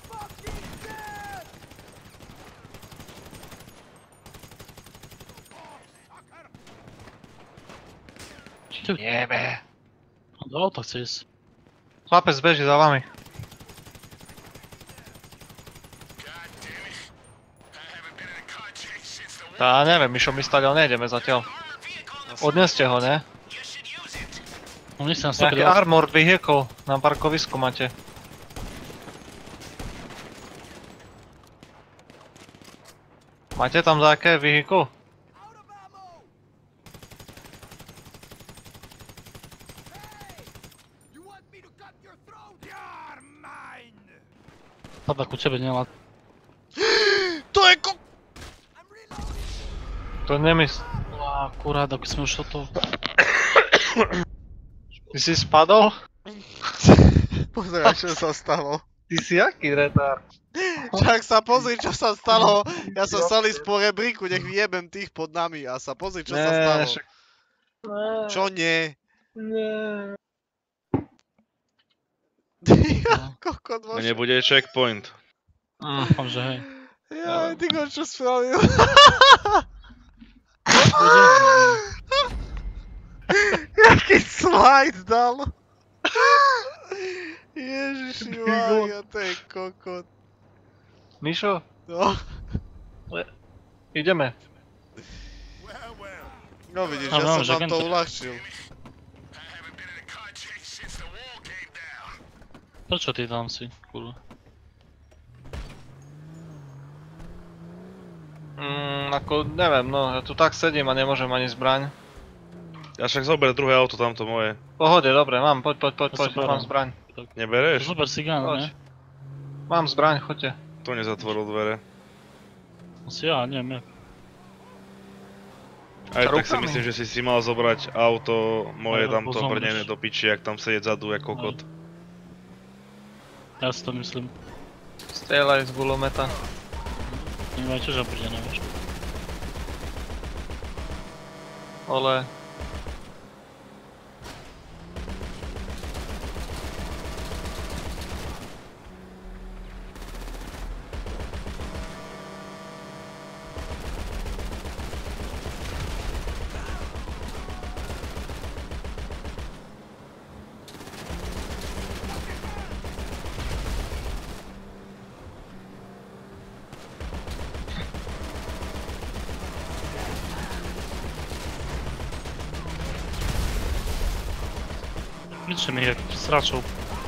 Jebe. Do auta chce ísť. Chlapec beží za vami. Tá neviem, Mišo, my stadiaľ nejdeme zatiaľ. Odneste ho, ne? No nech sa nás Nejaký armored vehicle na parkovisku máte. Máte tam také vehicle? Pada ku tebe, nelad. To je ko... To nemysl... Akurát, ako sme už toto... Ty si spadol? Pozeraj, čo sa stalo. Ty si aký retard? Však sa pozri, čo sa stalo. Ja som chcel ísť po rebríku, nech vyjebem tých pod nami. A sa pozri, čo sa stalo. Čo nie? Nie. Kokot A môže... nebude checkpoint. Dúfam, že hej. Jaj, ty ko čo spravil? Jaký slide dal? Ježiši Mária, to je kokot. Mišo, No. ideme. No vidíš, A ja mám, som že nám to agenta. uľahčil. Prečo ty tam si, kurva? Ako, neviem, no, ja tu tak sedím a nemôžem ani zbraň. Ja však zober druhé auto, tamto moje. V pohode, dobre, mám, poď, Ja sa mám berem. zbraň. Nebereš? Super cigán, ne? Poď. Mám zbraň, choďte. Tu nezatvoril dvere. Asi ja, neviem jak. Aj Sa tak si rukami? myslím, že si mal zobrať auto moje Aj, tamto pozomneš. hrnené do piči, jak tam sedieť zadu, jak kokot. Ja si to myslím. Strieľaj z gulometa. Nemajte, že príde, nevieš. Ole. Ničem mi jak sračou.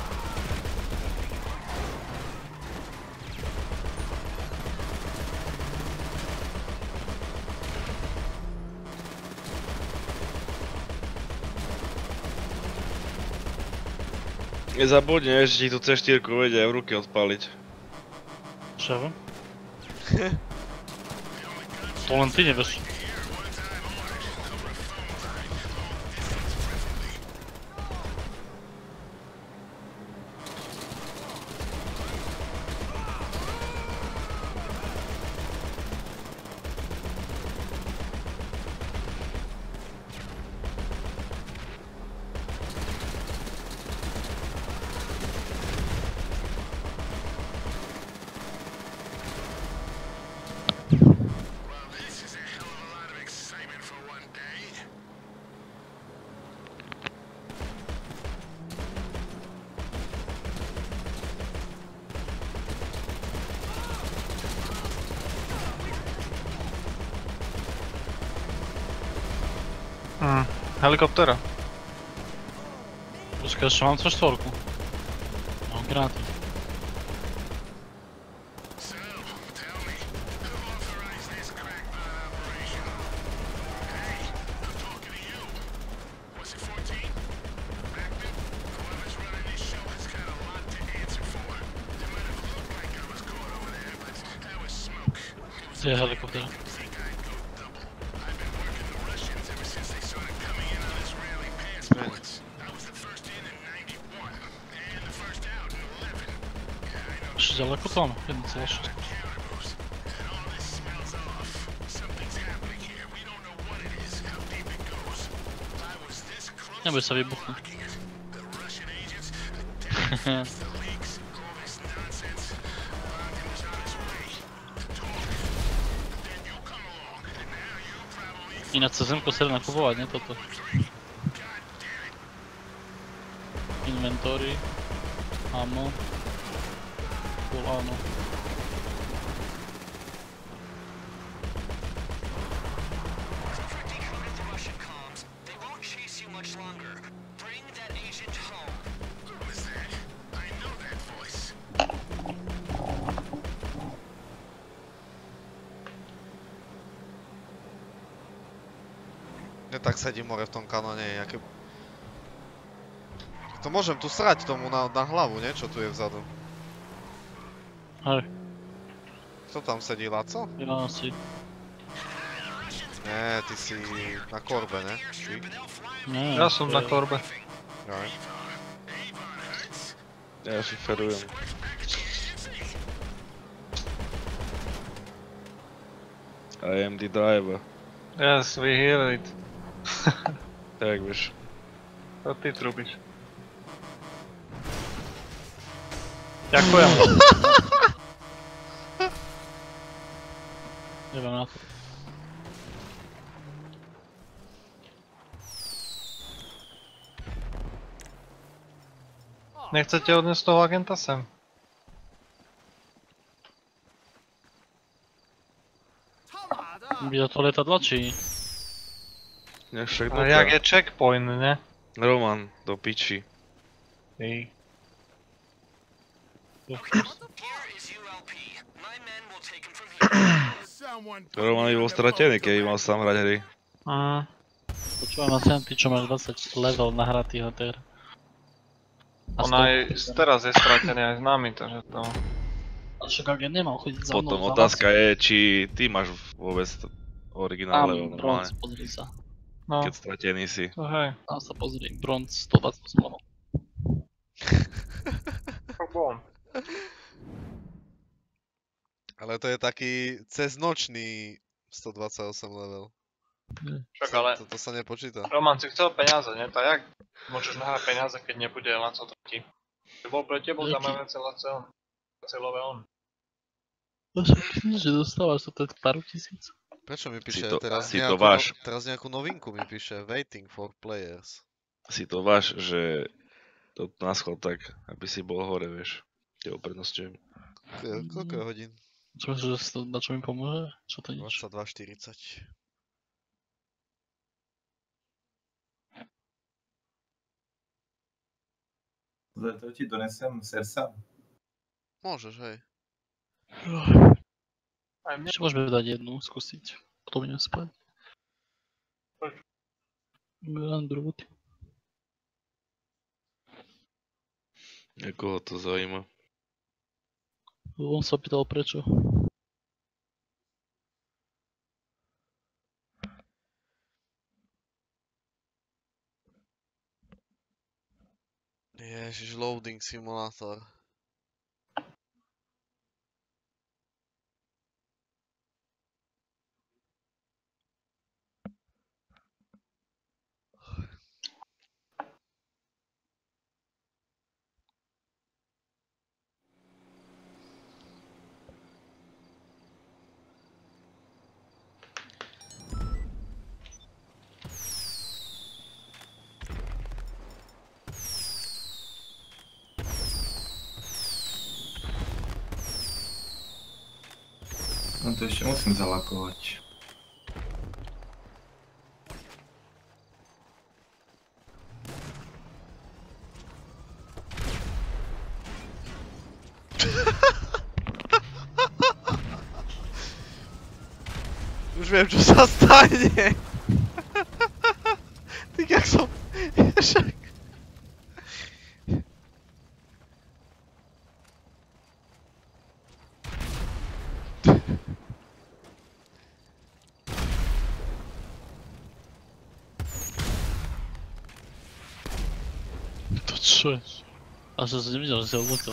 Nezabudni, že ti tú C4 vedia aj v ruky odpaliť. Čo ja viem? To len ty nevieš. Helikoptera. Počkaj, ešte mám C4. Mám granáty. Kde je helikoptera? Ešte ďaleko tam? 1,6. Neboj sa vybuchnúť. Ináč cez zemko sa dá nakupovať, ne toto? Inventory. Ammo. Full ammo. Ne tak sedím more v tom kanóne, jaké... To môžem tu srať tomu na hlavu, nie? Čo tu je vzadu. Hej. Kto tam sedí, Laco? Ja si. Nie, ty si na korbe, ne? Ty? Nie, Ja som na korbe. Jaj. Ja šiferujem. I am the driver. Yes, we hear it. Tak vieš. To ty trubíš. Ďakujem. Neviem na to. Nechcete odniesť toho agenta sem? Ide do toho lietadla, či... Však A jak je checkpoint, ne? Roman, do piči. Hej. Roman je bol stratený, keď mal sám hrať hry. Počúvaj ma sem, ty čo máš 20 level nahratých her. On aj teraz je stratený aj s nami, takže to... A však ak ja nemám chodiť za mnou. Potom otázka je, či ty máš vôbec originál level Mám bronz, normálne. pozri sa. No, Keď stratený si. to hej. Tam sa pozri, bronz 128 level. Bom. Ale to je taký ceznočný 128 level. Však ale... To sa nepočíta. Roman, si chcel peniaze, ne? Tak jak môžeš nahrať peniaze, keď nebude Laco taký? To bol pre tebou zaujímavé celové on. To však že dostávaš to pár tisíc. Prečo mi píše Si to- teraz, si to nejakú, váš. teraz nejakú novinku mi píše Waiting for players. Si to váš, že to naschol tak, aby si bol hore, vieš. Te uprednostňujem. Koľko je hodín? Čo myslíš, že to na čo mi pomôže? Čo to nič? 22:40. To ti donesem sersa? Môžeš, hej. Aj mne. Ešte môžeme dať jednu, skúsiť. Potom idem spať. Len druhú. Niekoho to zaujíma. On sa pýtal prečo. Ježiš, loading simulátor. No to ešte musím zalakovať. Už viem, čo sa stane. Tak jak som... Však... To čo je? A že som nevidel, že si odletel.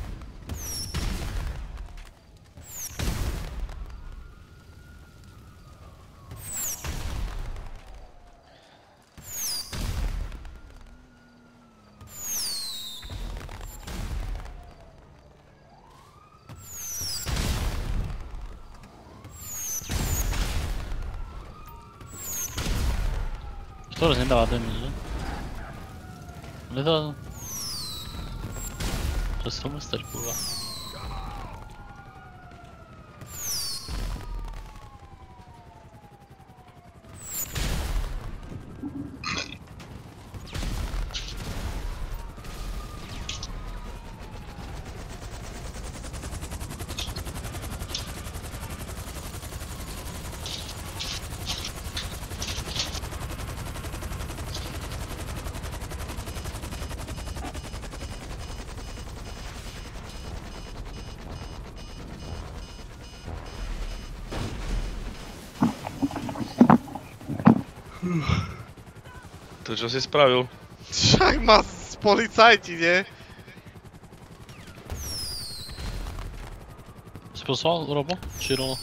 Ktoré nedáva damage, že? Nedá... Čo si to mester, kurva? To čo si spravil? Však ma policajti, nie? Si poslal Robo? Či Rolo?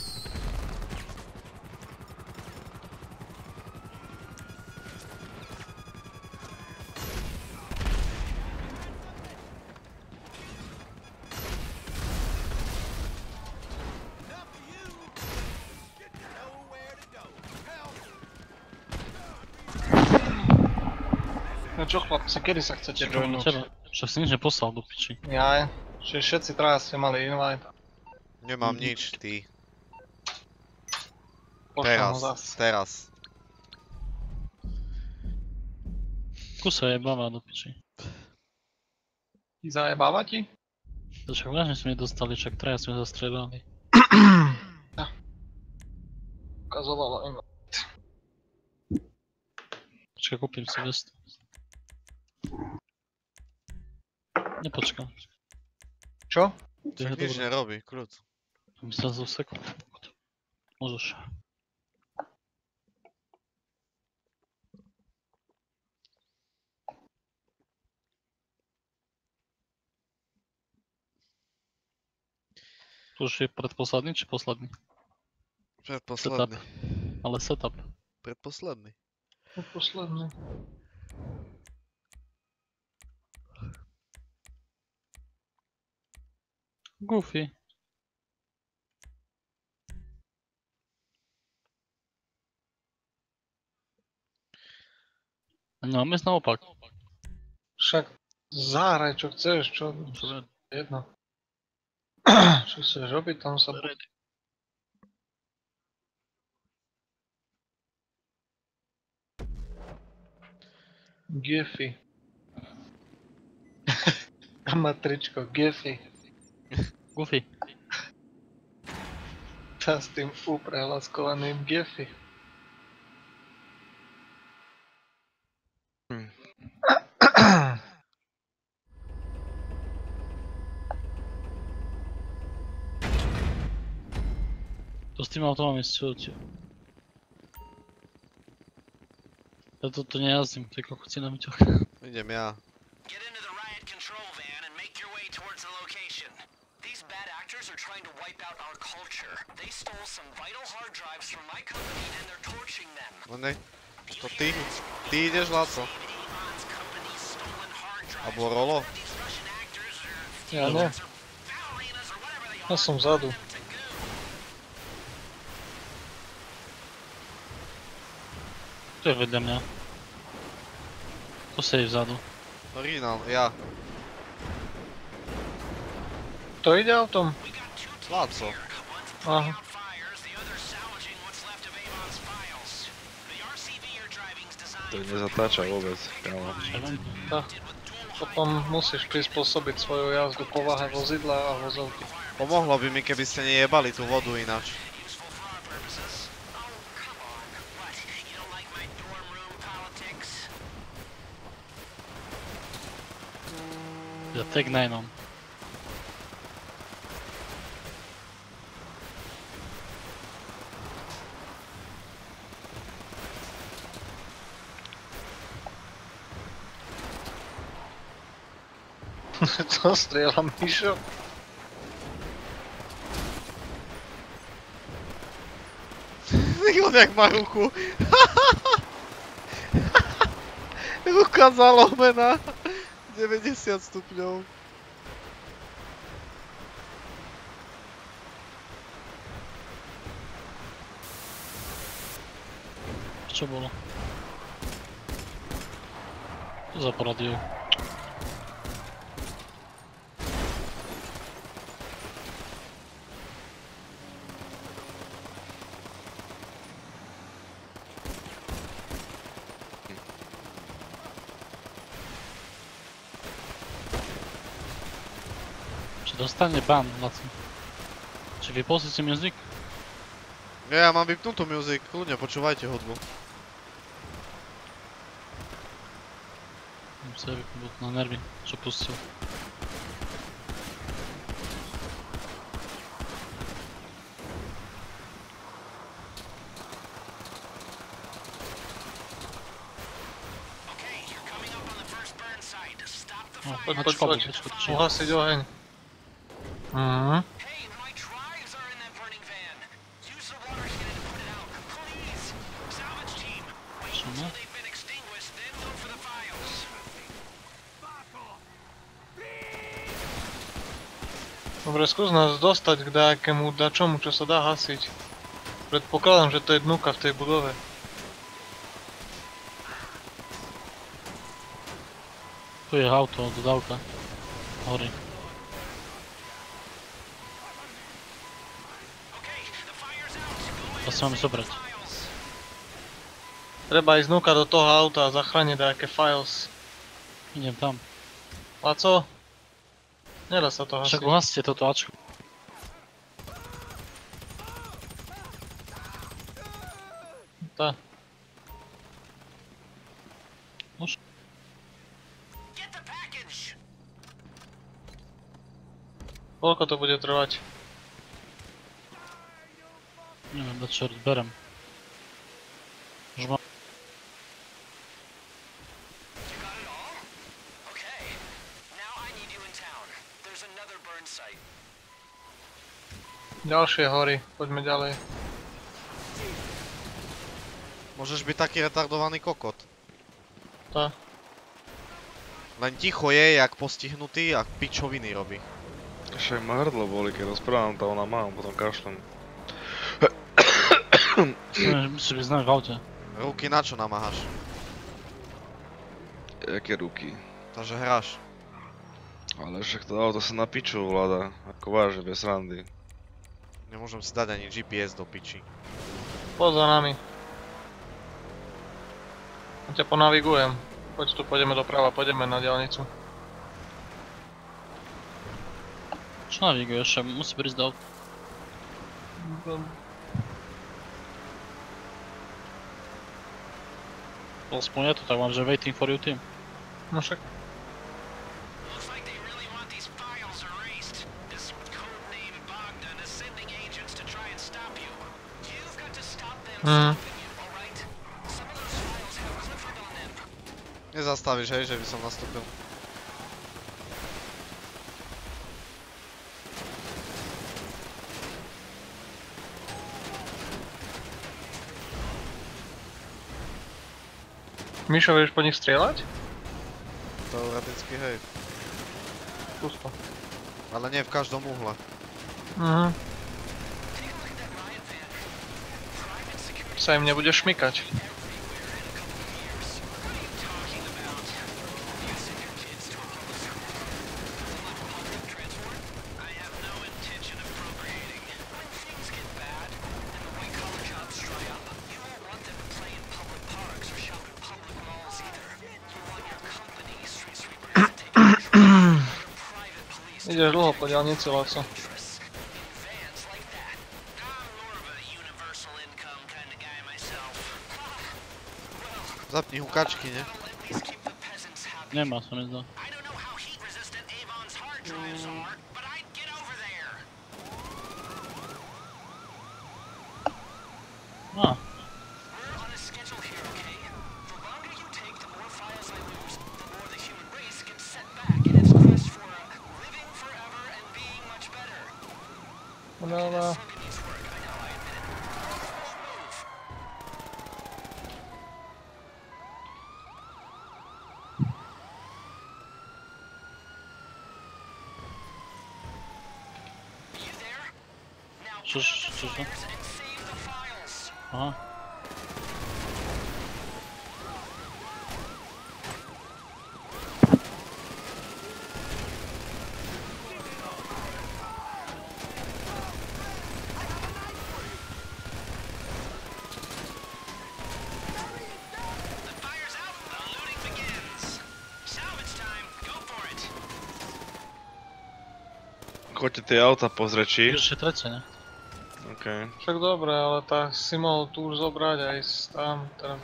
No čo chlapci, kedy sa chcete joinúť? Teba. Však si nič neposlal do piči. Jaj, čiže všetci traja ste mali invite. Nemám nič, ty. Pošlem ho Teraz, zas. teraz. Kusa jebáva do piči. Zajebáva ti? To však vážne sme nedostali, však traja sme zastrelali. Ukazovalo im. Počkaj, kúpim si vestu. Nepočkam. Čo? Čak nič nerobí, kľud. Myslel som sekund. Môžeš. To už je predposledný či posledný? Predposledný. Ale setup. Predposledný. Posledný. Goofy. No, my naopak. Však zahraj čo chceš, čo? Čo Jedno. Čo chceš robiť, tam sa... Geffy. Tam má tričko, Geffy. Goofy. Tá s tým uprehláskovaným Geffy. To s tým autom mám ísť čo? Ja toto nejazdím, to je kokocina mi ťah. Idem ja. Get into the riot control van and make your way towards the location. These bad actors are trying to wipe out our culture. They stole some vital hard drives from my company and they're torching them. No ne. To ty? Ty ideš, Laco? Abo Rolo? Ja ne. Ja som vzadu. To je vedľa mňa. To sedí vzadu. Originál, ja. To ide autom? Laco. Aha. To nezatáča vôbec, kámo. Tak. Potom musíš prispôsobiť svoju jazdu povahe vozidla a vozovky. Pomohlo by mi, keby ste nejebali tú vodu ináč. Ja Tech 9 on. To strieľa Mišo? On jak má ruku. Ruka zalomená. 90 stupňov. Čo bolo? To za poradiu. Či dostane ban, Laci? Či vypol si music? Ja mám vypnutú music, kľudne počúvajte hudbu. Musím vypnúť na nervy, čo pustil. No, Poď. Uhasiť oheň. Mhm. Čo má? Dobre, skús nás dostať k dajakému dačomu, čo sa dá hasiť. Predpokladám, že to je dnuka v tej budove. Tu je auto, dodávka. Hory. To si máme zobrať. Treba ísť znúka do toho auta a zachrániť nejaké files. Idem tam. Laco? Nedá sa to Však hasiť. uhaste toto Ačko. Tá. Už? Get the package! Koľko to bude trvať? Neviem, do čo berem. Už mám. You got it all? Okay. Now I need you in town. There's another burn site. Ďalšie hory, poďme ďalej. Môžeš byť taký retardovaný kokot. Tá. Len ticho je, jak postihnutý a pičoviny robí. Však ma hrdlo boli, keď rozprávam, to ona mám, potom kašlem. Musí byť znak v aute. Ruky na čo namáhaš? Jaké ruky? Takže hráš. Ale však to auto sa na piču vláda, ako vážne, bez randy. Nemôžem si dať ani GPS do piči. Poď za nami. Ja ťa ponavigujem. Poď tu, pôjdeme doprava, pôjdeme na diaľnicu. Čo naviguješ? Musí prísť do auta. Aspoň je to tak, mám, že waiting for you team. No však. Looks like they really want these files erased. This codename Bogdan is sending agents to try and stop you. You've got to stop them stopping you, alright? Some of those files have Clifford on them. Nezastavíš, hej, že by som nastúpil. Mišo, vieš po nich strieľať? Teoreticky, hej. Skús to. Ale nie v každom uhle. Sa im nebude šmykať. Ideš dlho po diaľnici, Laco. Zapni hukačky, ne? Nemá, sa mi zdá. Á. Udáva. Čo to? Aha. Choďte tie auta pozrieť, či? Ešte trece, ne? Okej. Však dobre, ale tá si mohol tu už zobrať aj tam, teda.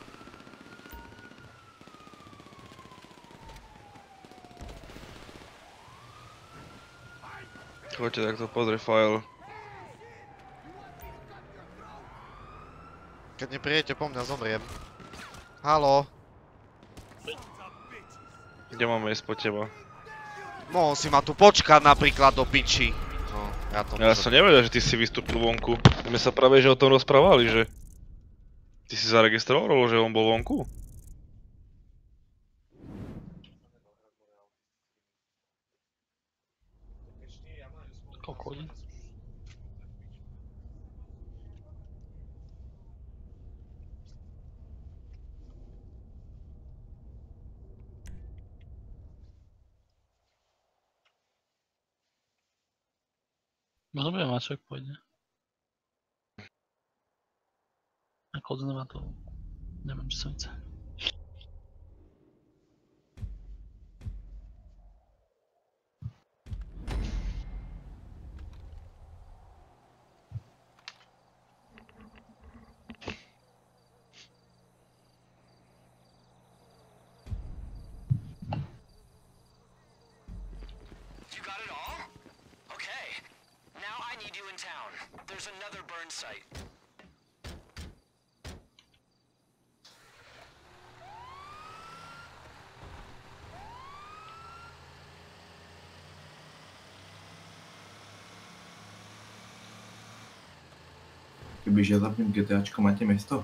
Choďte takto pozrieť file. Keď neprijete po mňa, zomriem. Haló? Kde máme ísť po teba? Mohol si ma tu počkať napríklad do piči. No, ja to Ja som nevedel, že ty si vystúpil vonku. My sa práve že o tom rozprávali, že... Ty si zaregistroval, že on bol vonku? Koľko hodín? Možno budem mať checkpoint, ne? Ako znova to. Neviem, čo sa chce. You got it all? Okay. Now I need you in town. There's another burn site. Kebyže ja zapnem GTAčko, máte miesto?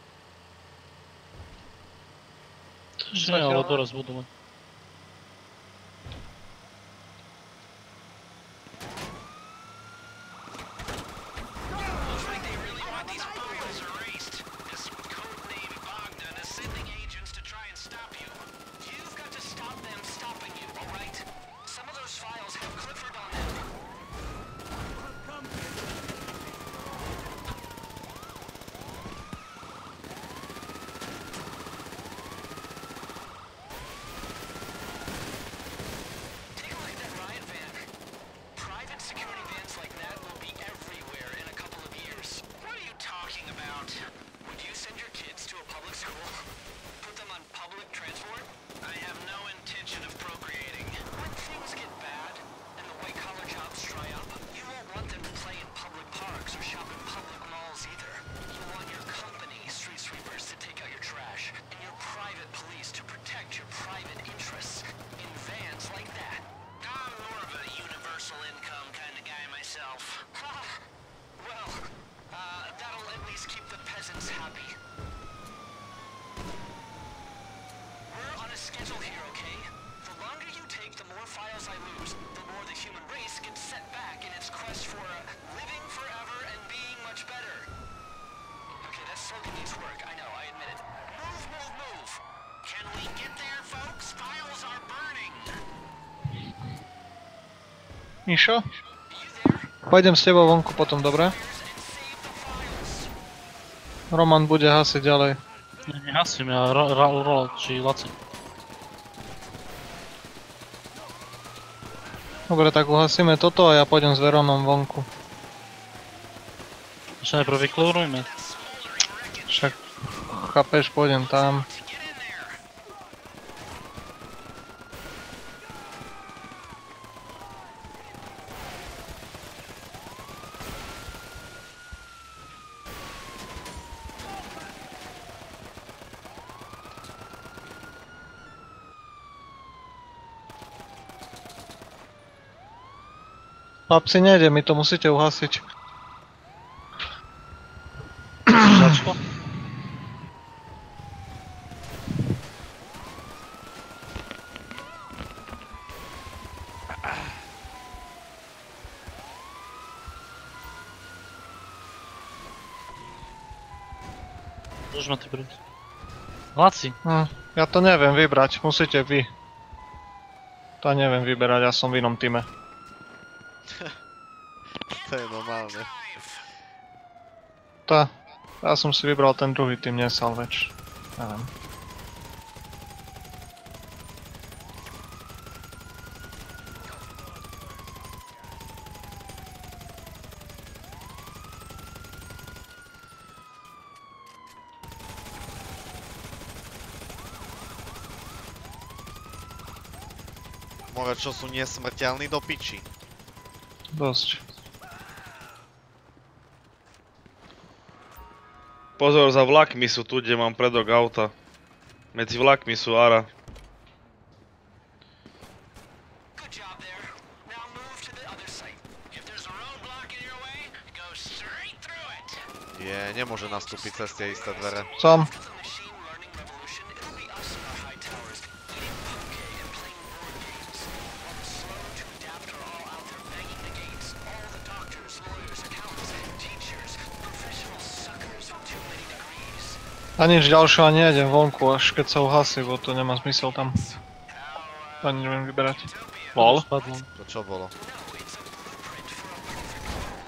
Že ale doraz budú mať. Looks like they really want these files erased. This codename Bogdan is sending agents to try and stop you. You've got to stop them stopping you, alright? Some of those files have Clifford on them. Take a look at that riot van. Private security vans like that will be everywhere in a couple of years. What are you talking about? Would you send your kids to a public school? Put them on public transport? I have no intention of procreating. When things get bad and the white-collar jobs dry up, you won't want them to play in public parks or shop in public malls either. You want your company street sweepers to take out your trash and your private police to protect your private interests in vans like that. I'm more of a universal income kind of guy myself. Well, that'll at least keep the peasants happy. We're on a schedule here, okay? The longer you take, the more files I lose. The more the human race gets set back in its quest for living forever and being much better. Okay, that slogan needs work. I know, I admit it. Move, move, move! Can we get there, folks? Files are burning! Mišo? Pôjdem s tebou vonku potom, dobre? Roman bude hasiť ďalej. Nehasím, ja Roland či Laci. Dobre, tak uhasíme toto a ja pôjdem s Veronom vonku. Ešte najprv vyklorujme. Však chápeš, pôjdem tam. Chlapci, nejde, mi to musíte uhasiť. Začko? Môžeš ma ty prísť. Laci. Ja to neviem vybrať, musíte vy. To neviem vyberať, ja som v inom týme. To je normálne. Ja som si vybral ten druhý tým, nie salvage. Neviem. More, čo sú nesmrteľní do piči. Dosť. Pozor, za vlakmi sú tu, kde mám predok auta. Medzi vlakmi sú Ara. Nemôže nastúpiť cez tie isté dvere. Som. A nič ďalšieho nejdem vonku, až keď sa uhasí, bo to nemá zmysel tam. To ani neviem vyberať. Lol. To čo bolo?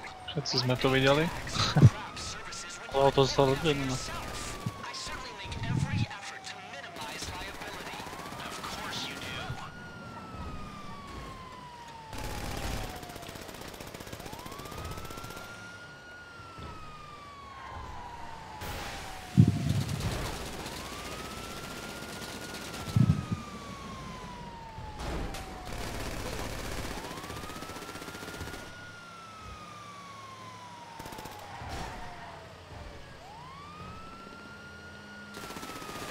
Všetci sme to videli. Ale to zostalo jedno.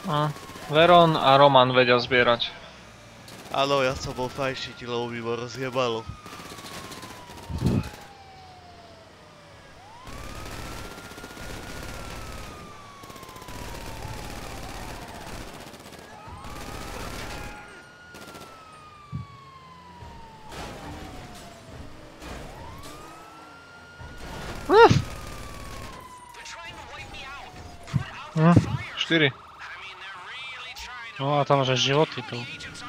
Veron a Roman vedia zbierať. Áno, ja som bol fajšiť, lebo mi ma rozjebalo. Hm, 4. No a tam máš aj životy tu.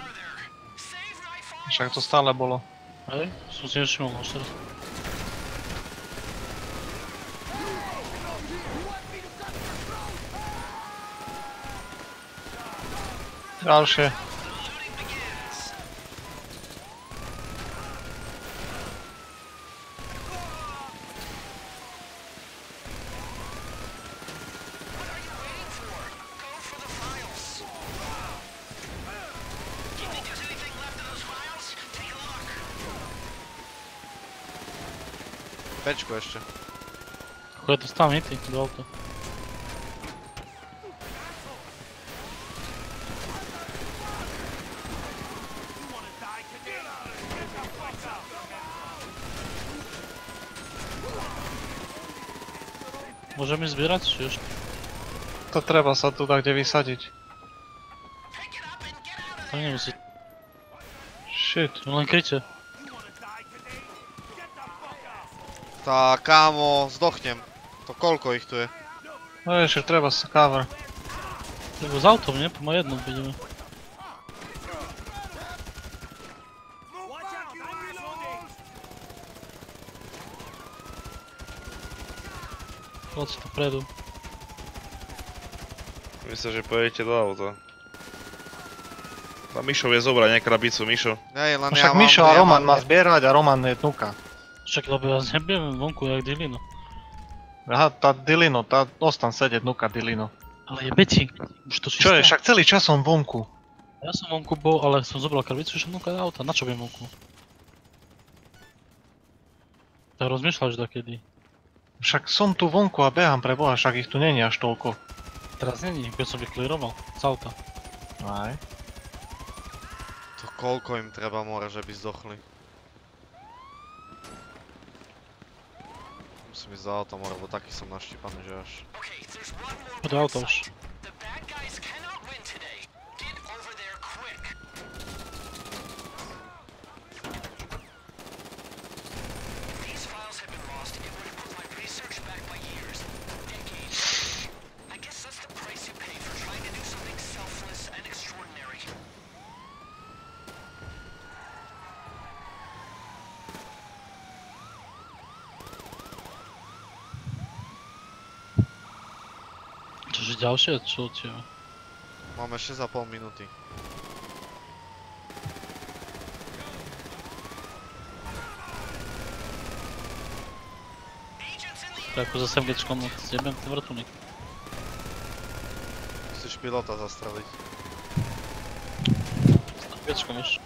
Však to stále bolo. Hej, som si nevšimol už teraz. Ďalšie. Pečku ešte. Ako je to stále hity do auta. Môžeme zbierať, či ešte? To treba sa tu kde vysadiť. To nemusí. Shit. Len kryte. Tá kámo, zdochnem. To koľko ich tu je? No ešte treba sa cover. Lebo s autom, nie? Po jednom vidíme. Poď si to predu. Myslím, že pojedete do auta. A Mišo vie zobrať, nie krabicu, Mišo. Hej, len Však Mišo a Roman má zbierať a Roman je dnuka. Však lebo ja nebudem vonku jak Dilino. Aha, tá Dilino, tá ostan sedieť dnuka Dilino. Ale je Beti, už to si Čo je, však celý čas som vonku. Ja som vonku bol, ale som zobral krabicu, že som vonku auta, na čo budem vonku? Tak rozmýšľaš dakedy. Však som tu vonku a behám pre Boha, však ich tu není až toľko. Teraz není, keď som ich clearoval z auta. Aj. To koľko im treba more, že by zdochli. Musím ísť za autom, lebo taký som naštípaný, že až. Poď do auta už. Čože ďalšie? Čo tie? Máme 6,5 minúty. To je ako za SMGčkom, zjebem ten vrtuník. Musíš pilota zastreliť. SMGčkom iš.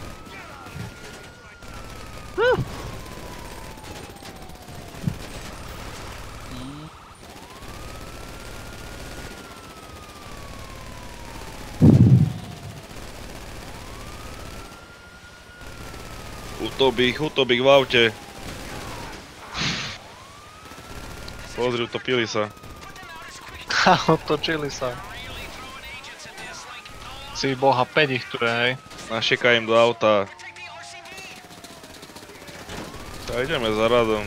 Utopík v aute. Pozri, utopili sa. Otočili sa. Si boha, 5 ich tu je, hej. Našeka im do auta. Tak ideme za radom.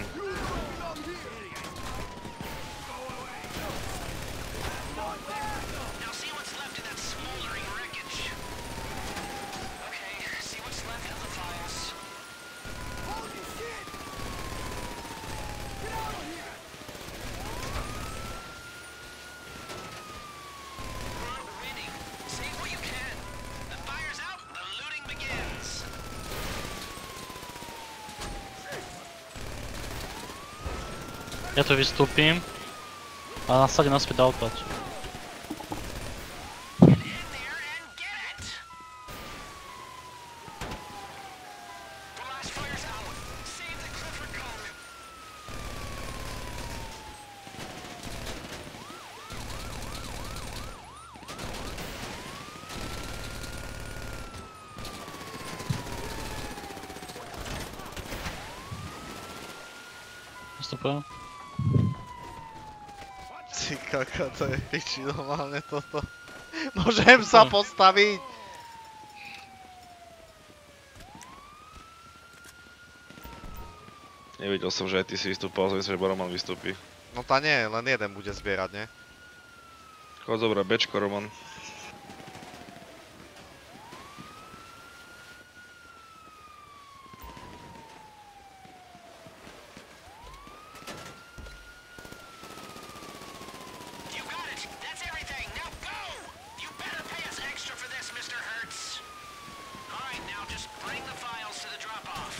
Ja tu vystúpim a nasadím naspäť do auta. Super. Ty kaka, to je piči normálne toto. Môžem sa postaviť! Nevidel som, že aj ty si vystúpal, som myslel, že Roman vystúpi. No tá nie, len jeden bude zbierať, nie? Chod zobrať Bčko, Roman. You got it. That's everything. Now go. You better pay us extra for this, Mr. Hertz. All right, now just bring the files to the drop-off.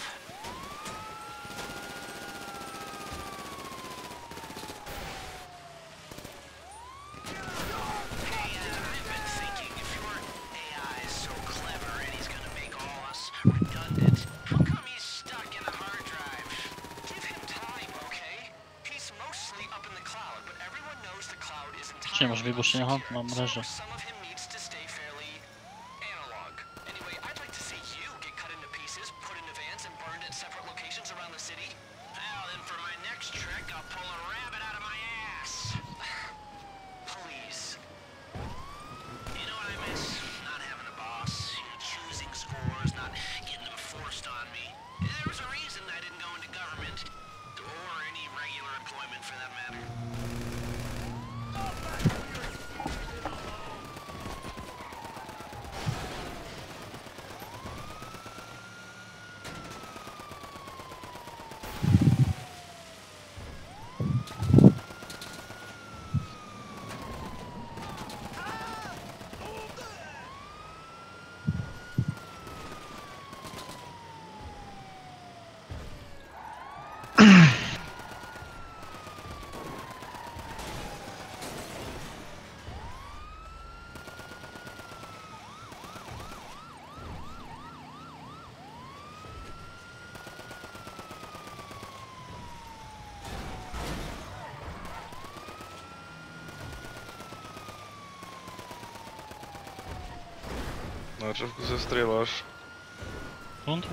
Hey, I've been thinking if your AI is so clever and he's gonna make all us redundant, how come he's stuck in a hard drive? Give him time, okay? He's mostly up in the cloud, but everyone knows the cloud is Czy nie masz wybuszenia? Aha, mam mreżę. some of him needs to stay fairly analog. Anyway, I'd like to see you get cut into pieces, put into vans, and burned at separate locations around the city. Well, then for my next trick, I'll pull a rabbit out of my ass. Please. You know what I miss? Not having a boss, choosing scores, not getting them forced on me. There was a reason I didn't go into government, or any regular employment for that matter. Na čo v kuse strieľaš? Rund.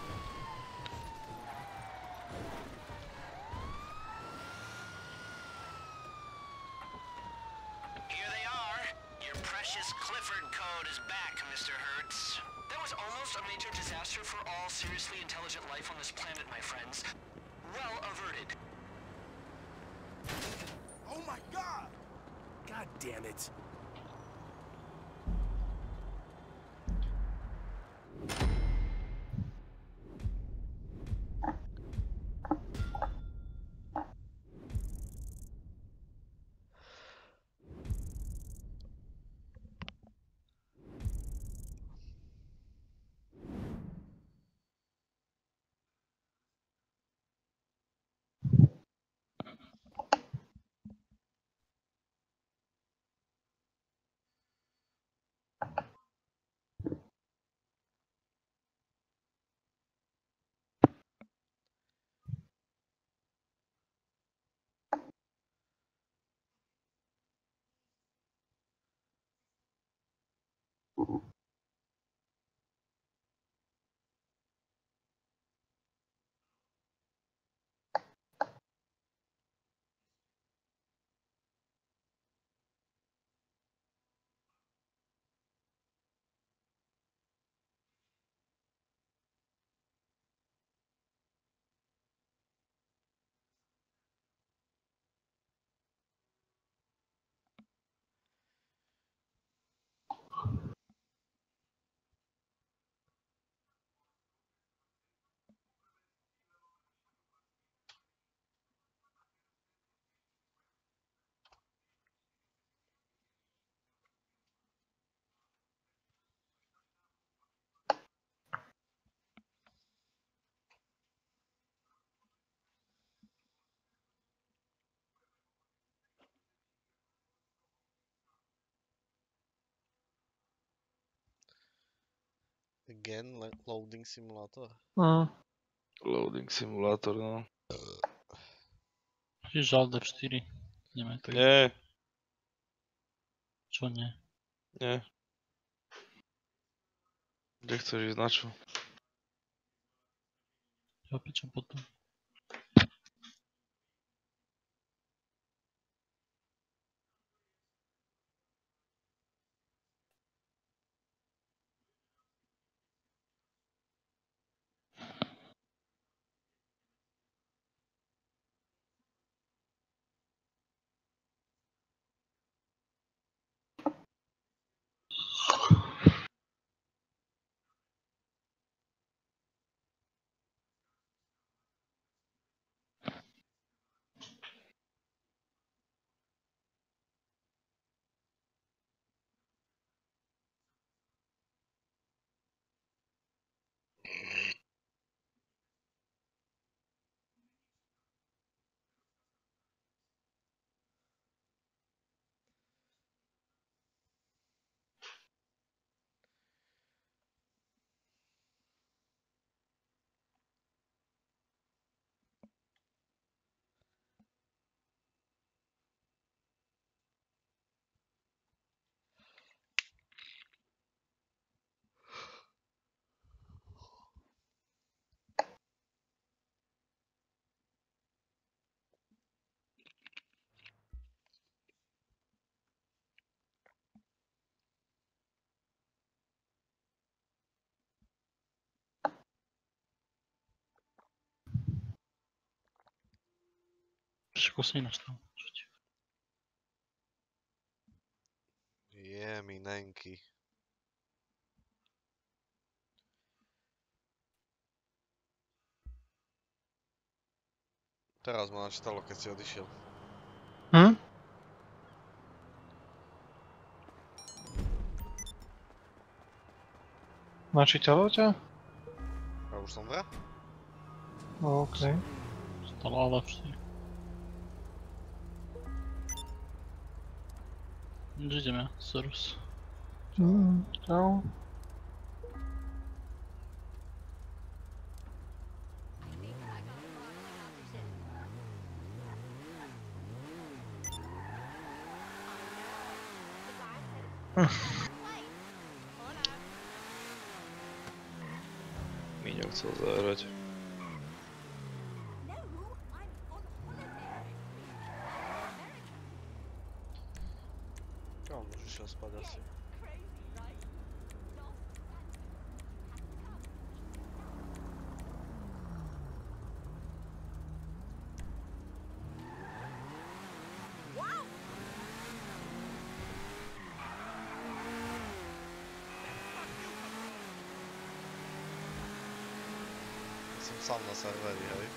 Here they are. Your precious Clifford code is back, Mr. Hertz. That was almost a major disaster for all seriously intelligent life on this planet, my friends. Well averted. Oh my god! God damn it. Again, loading simulator. Loading simulátor, no. Čiže žal D4. Ideme tak. Nie, Čo nie? nie. Kde chceš ísť, na čo? Ja pičem potom. Skúsi nastav. Je minenky. Teraz ma načítalo, keď si odišiel. Hm? Načítalo ťa? Ja už som ve? No, okej. Stala lepšie. Ideme, Sorus. Čau. Míňo chcel zahrať. Kam už išiel spať asi? Som sám na serveri, hej.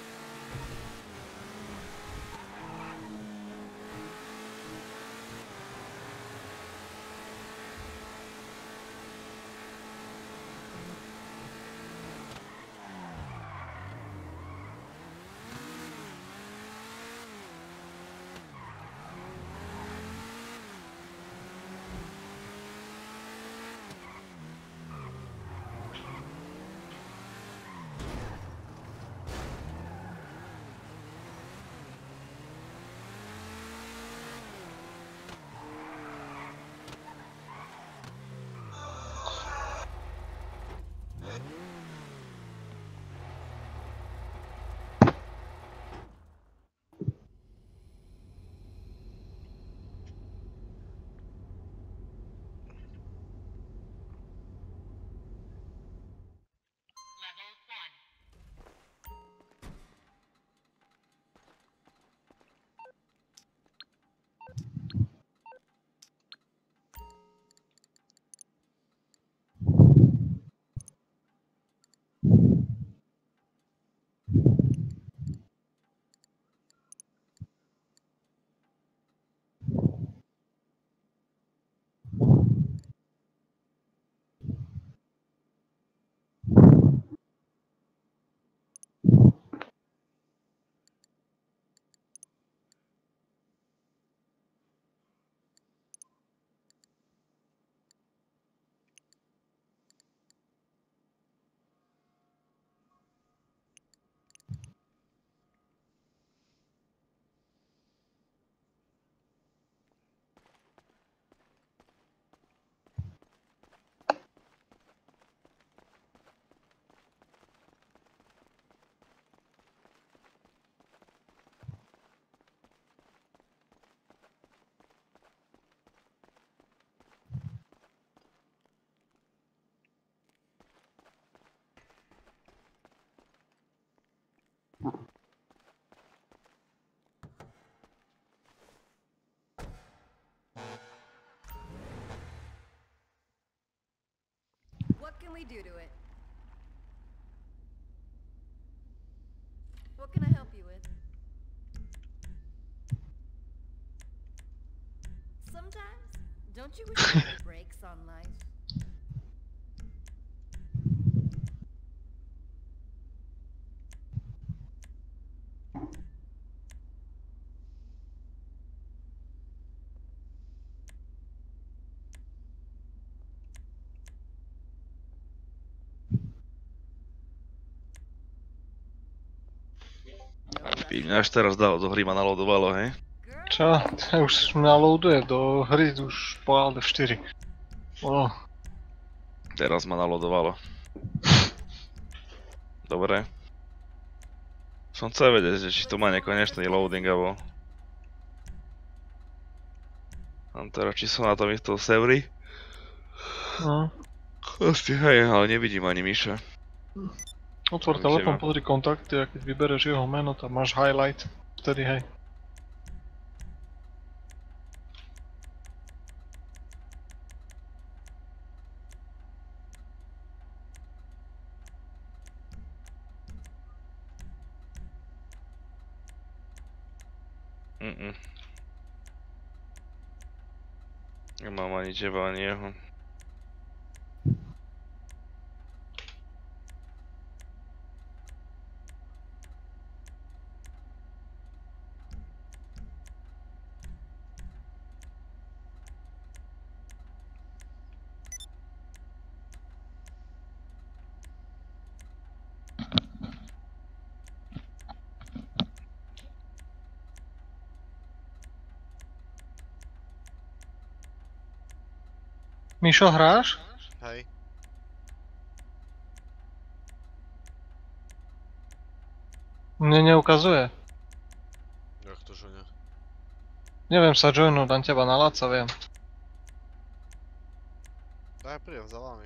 What can we do to it? What can I help you with? Sometimes, don't you wish you had brakes on life? Až teraz dalo do hry ma naloadovalo, hej? Čo? Už naloaduje do hry už po F4. Oh. Teraz ma naloadovalo. Dobre. Som chcel vedieť, že či to má nekonečný loading alebo... Mám teraz, či som na tom istom serveri. No. Asi hej, ale nevidím ani Miša. Otvor telefón, pozri kontakty a keď vybereš jeho meno, tam máš highlight. Vtedy hej. Nemám ani teba, ani jeho. Mišo, hráš? Hej. Mne neukazuje. Jak to, že ne? Neviem sa joinúť, dám teba na Laca, viem. Daj, prídem za vami.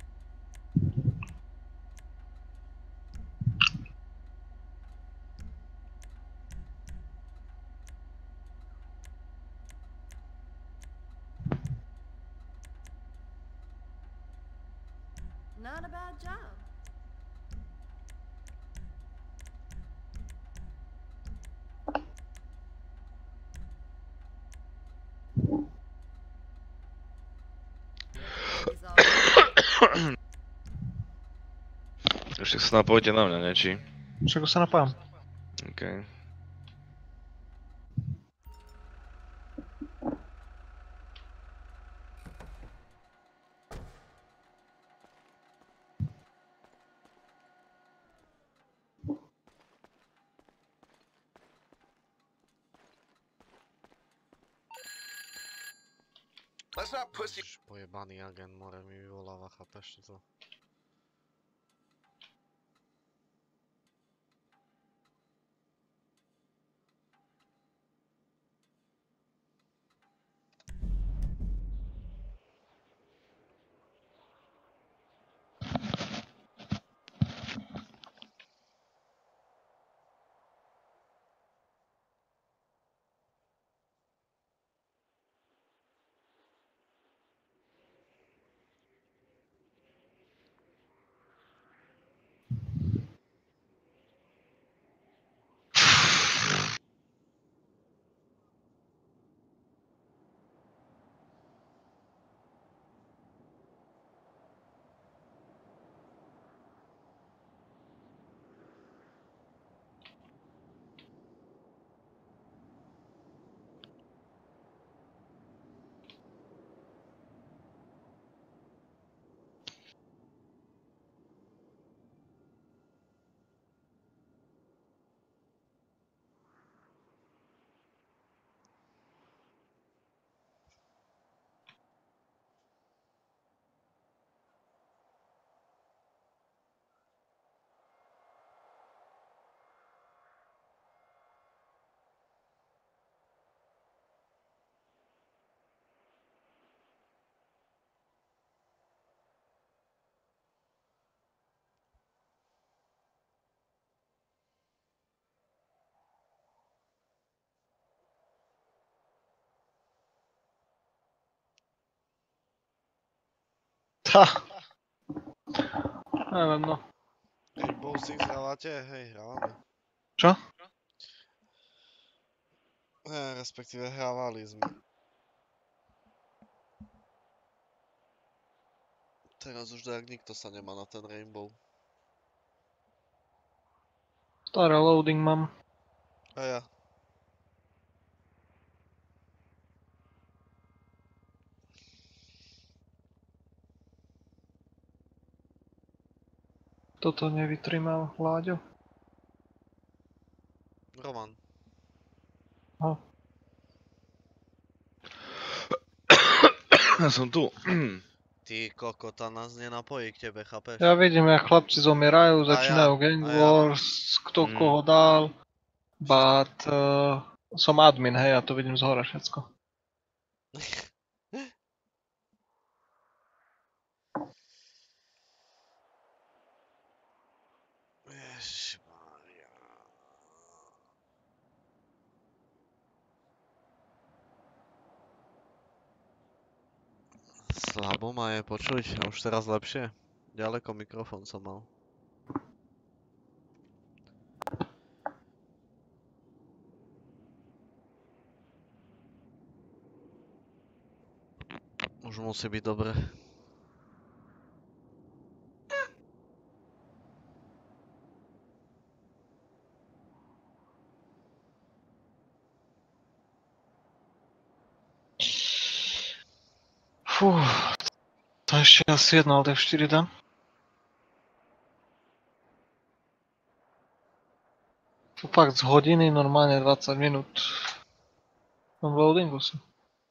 Not a bad job. Is all Ešte sa napojte na mňa, ne, či? Však sa napájam. Okej. Let's not pussy. Pojebaný agent more mi vyvoláva, chápeš to? Ha! Neviem, no. Rainbow Six hrávate? Hej, hrávame. Čo? Respektíve hrávali sme. Teraz už tak nikto sa nemá na ten Rainbow. Staré loading mám. A ja. Toto nevytrimal Láďo. Roman. Ha. Ja som tu. Ty kokota nás nenapojí k tebe, chápeš? Ja vidím, jak chlapci zomierajú, začínajú gang a ja. wars, kto koho dal. But som admin, hej, ja to vidím z hora všetko. Ježišmária. Slabo ma je počuť, a už teraz lepšie. Ďaleko mikrofón som mal. Už musí byť dobre. Fú, to ešte asi jedno, ale F4 dám. To fakt z hodiny, normálne 20 minút. V loadingu som.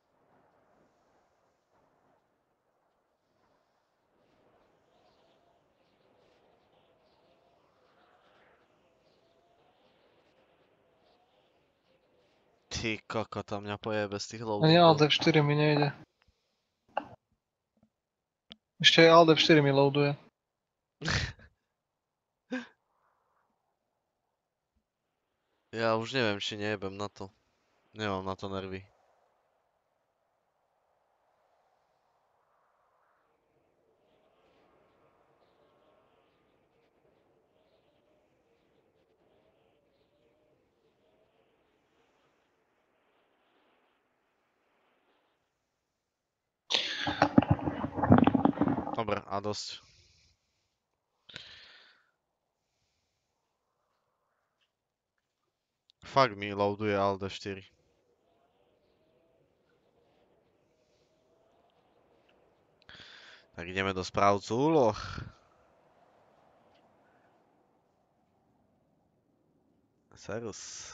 Ty koko, to mňa pojebe z tých Ani Alt loadingov. F4 mi nejde. Ešte aj Alt F4 mi loaduje. Ja už neviem, či nejebem na to. Nemám na to nervy. Dobre, a dosť. Fakt mi loaduje Alt F4. Tak ideme do správcu úloh. Serus.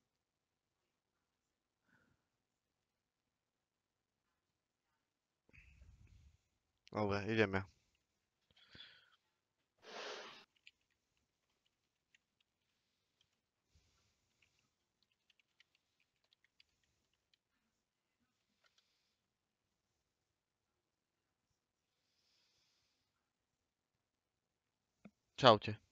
Dobre, ideme. Čaute.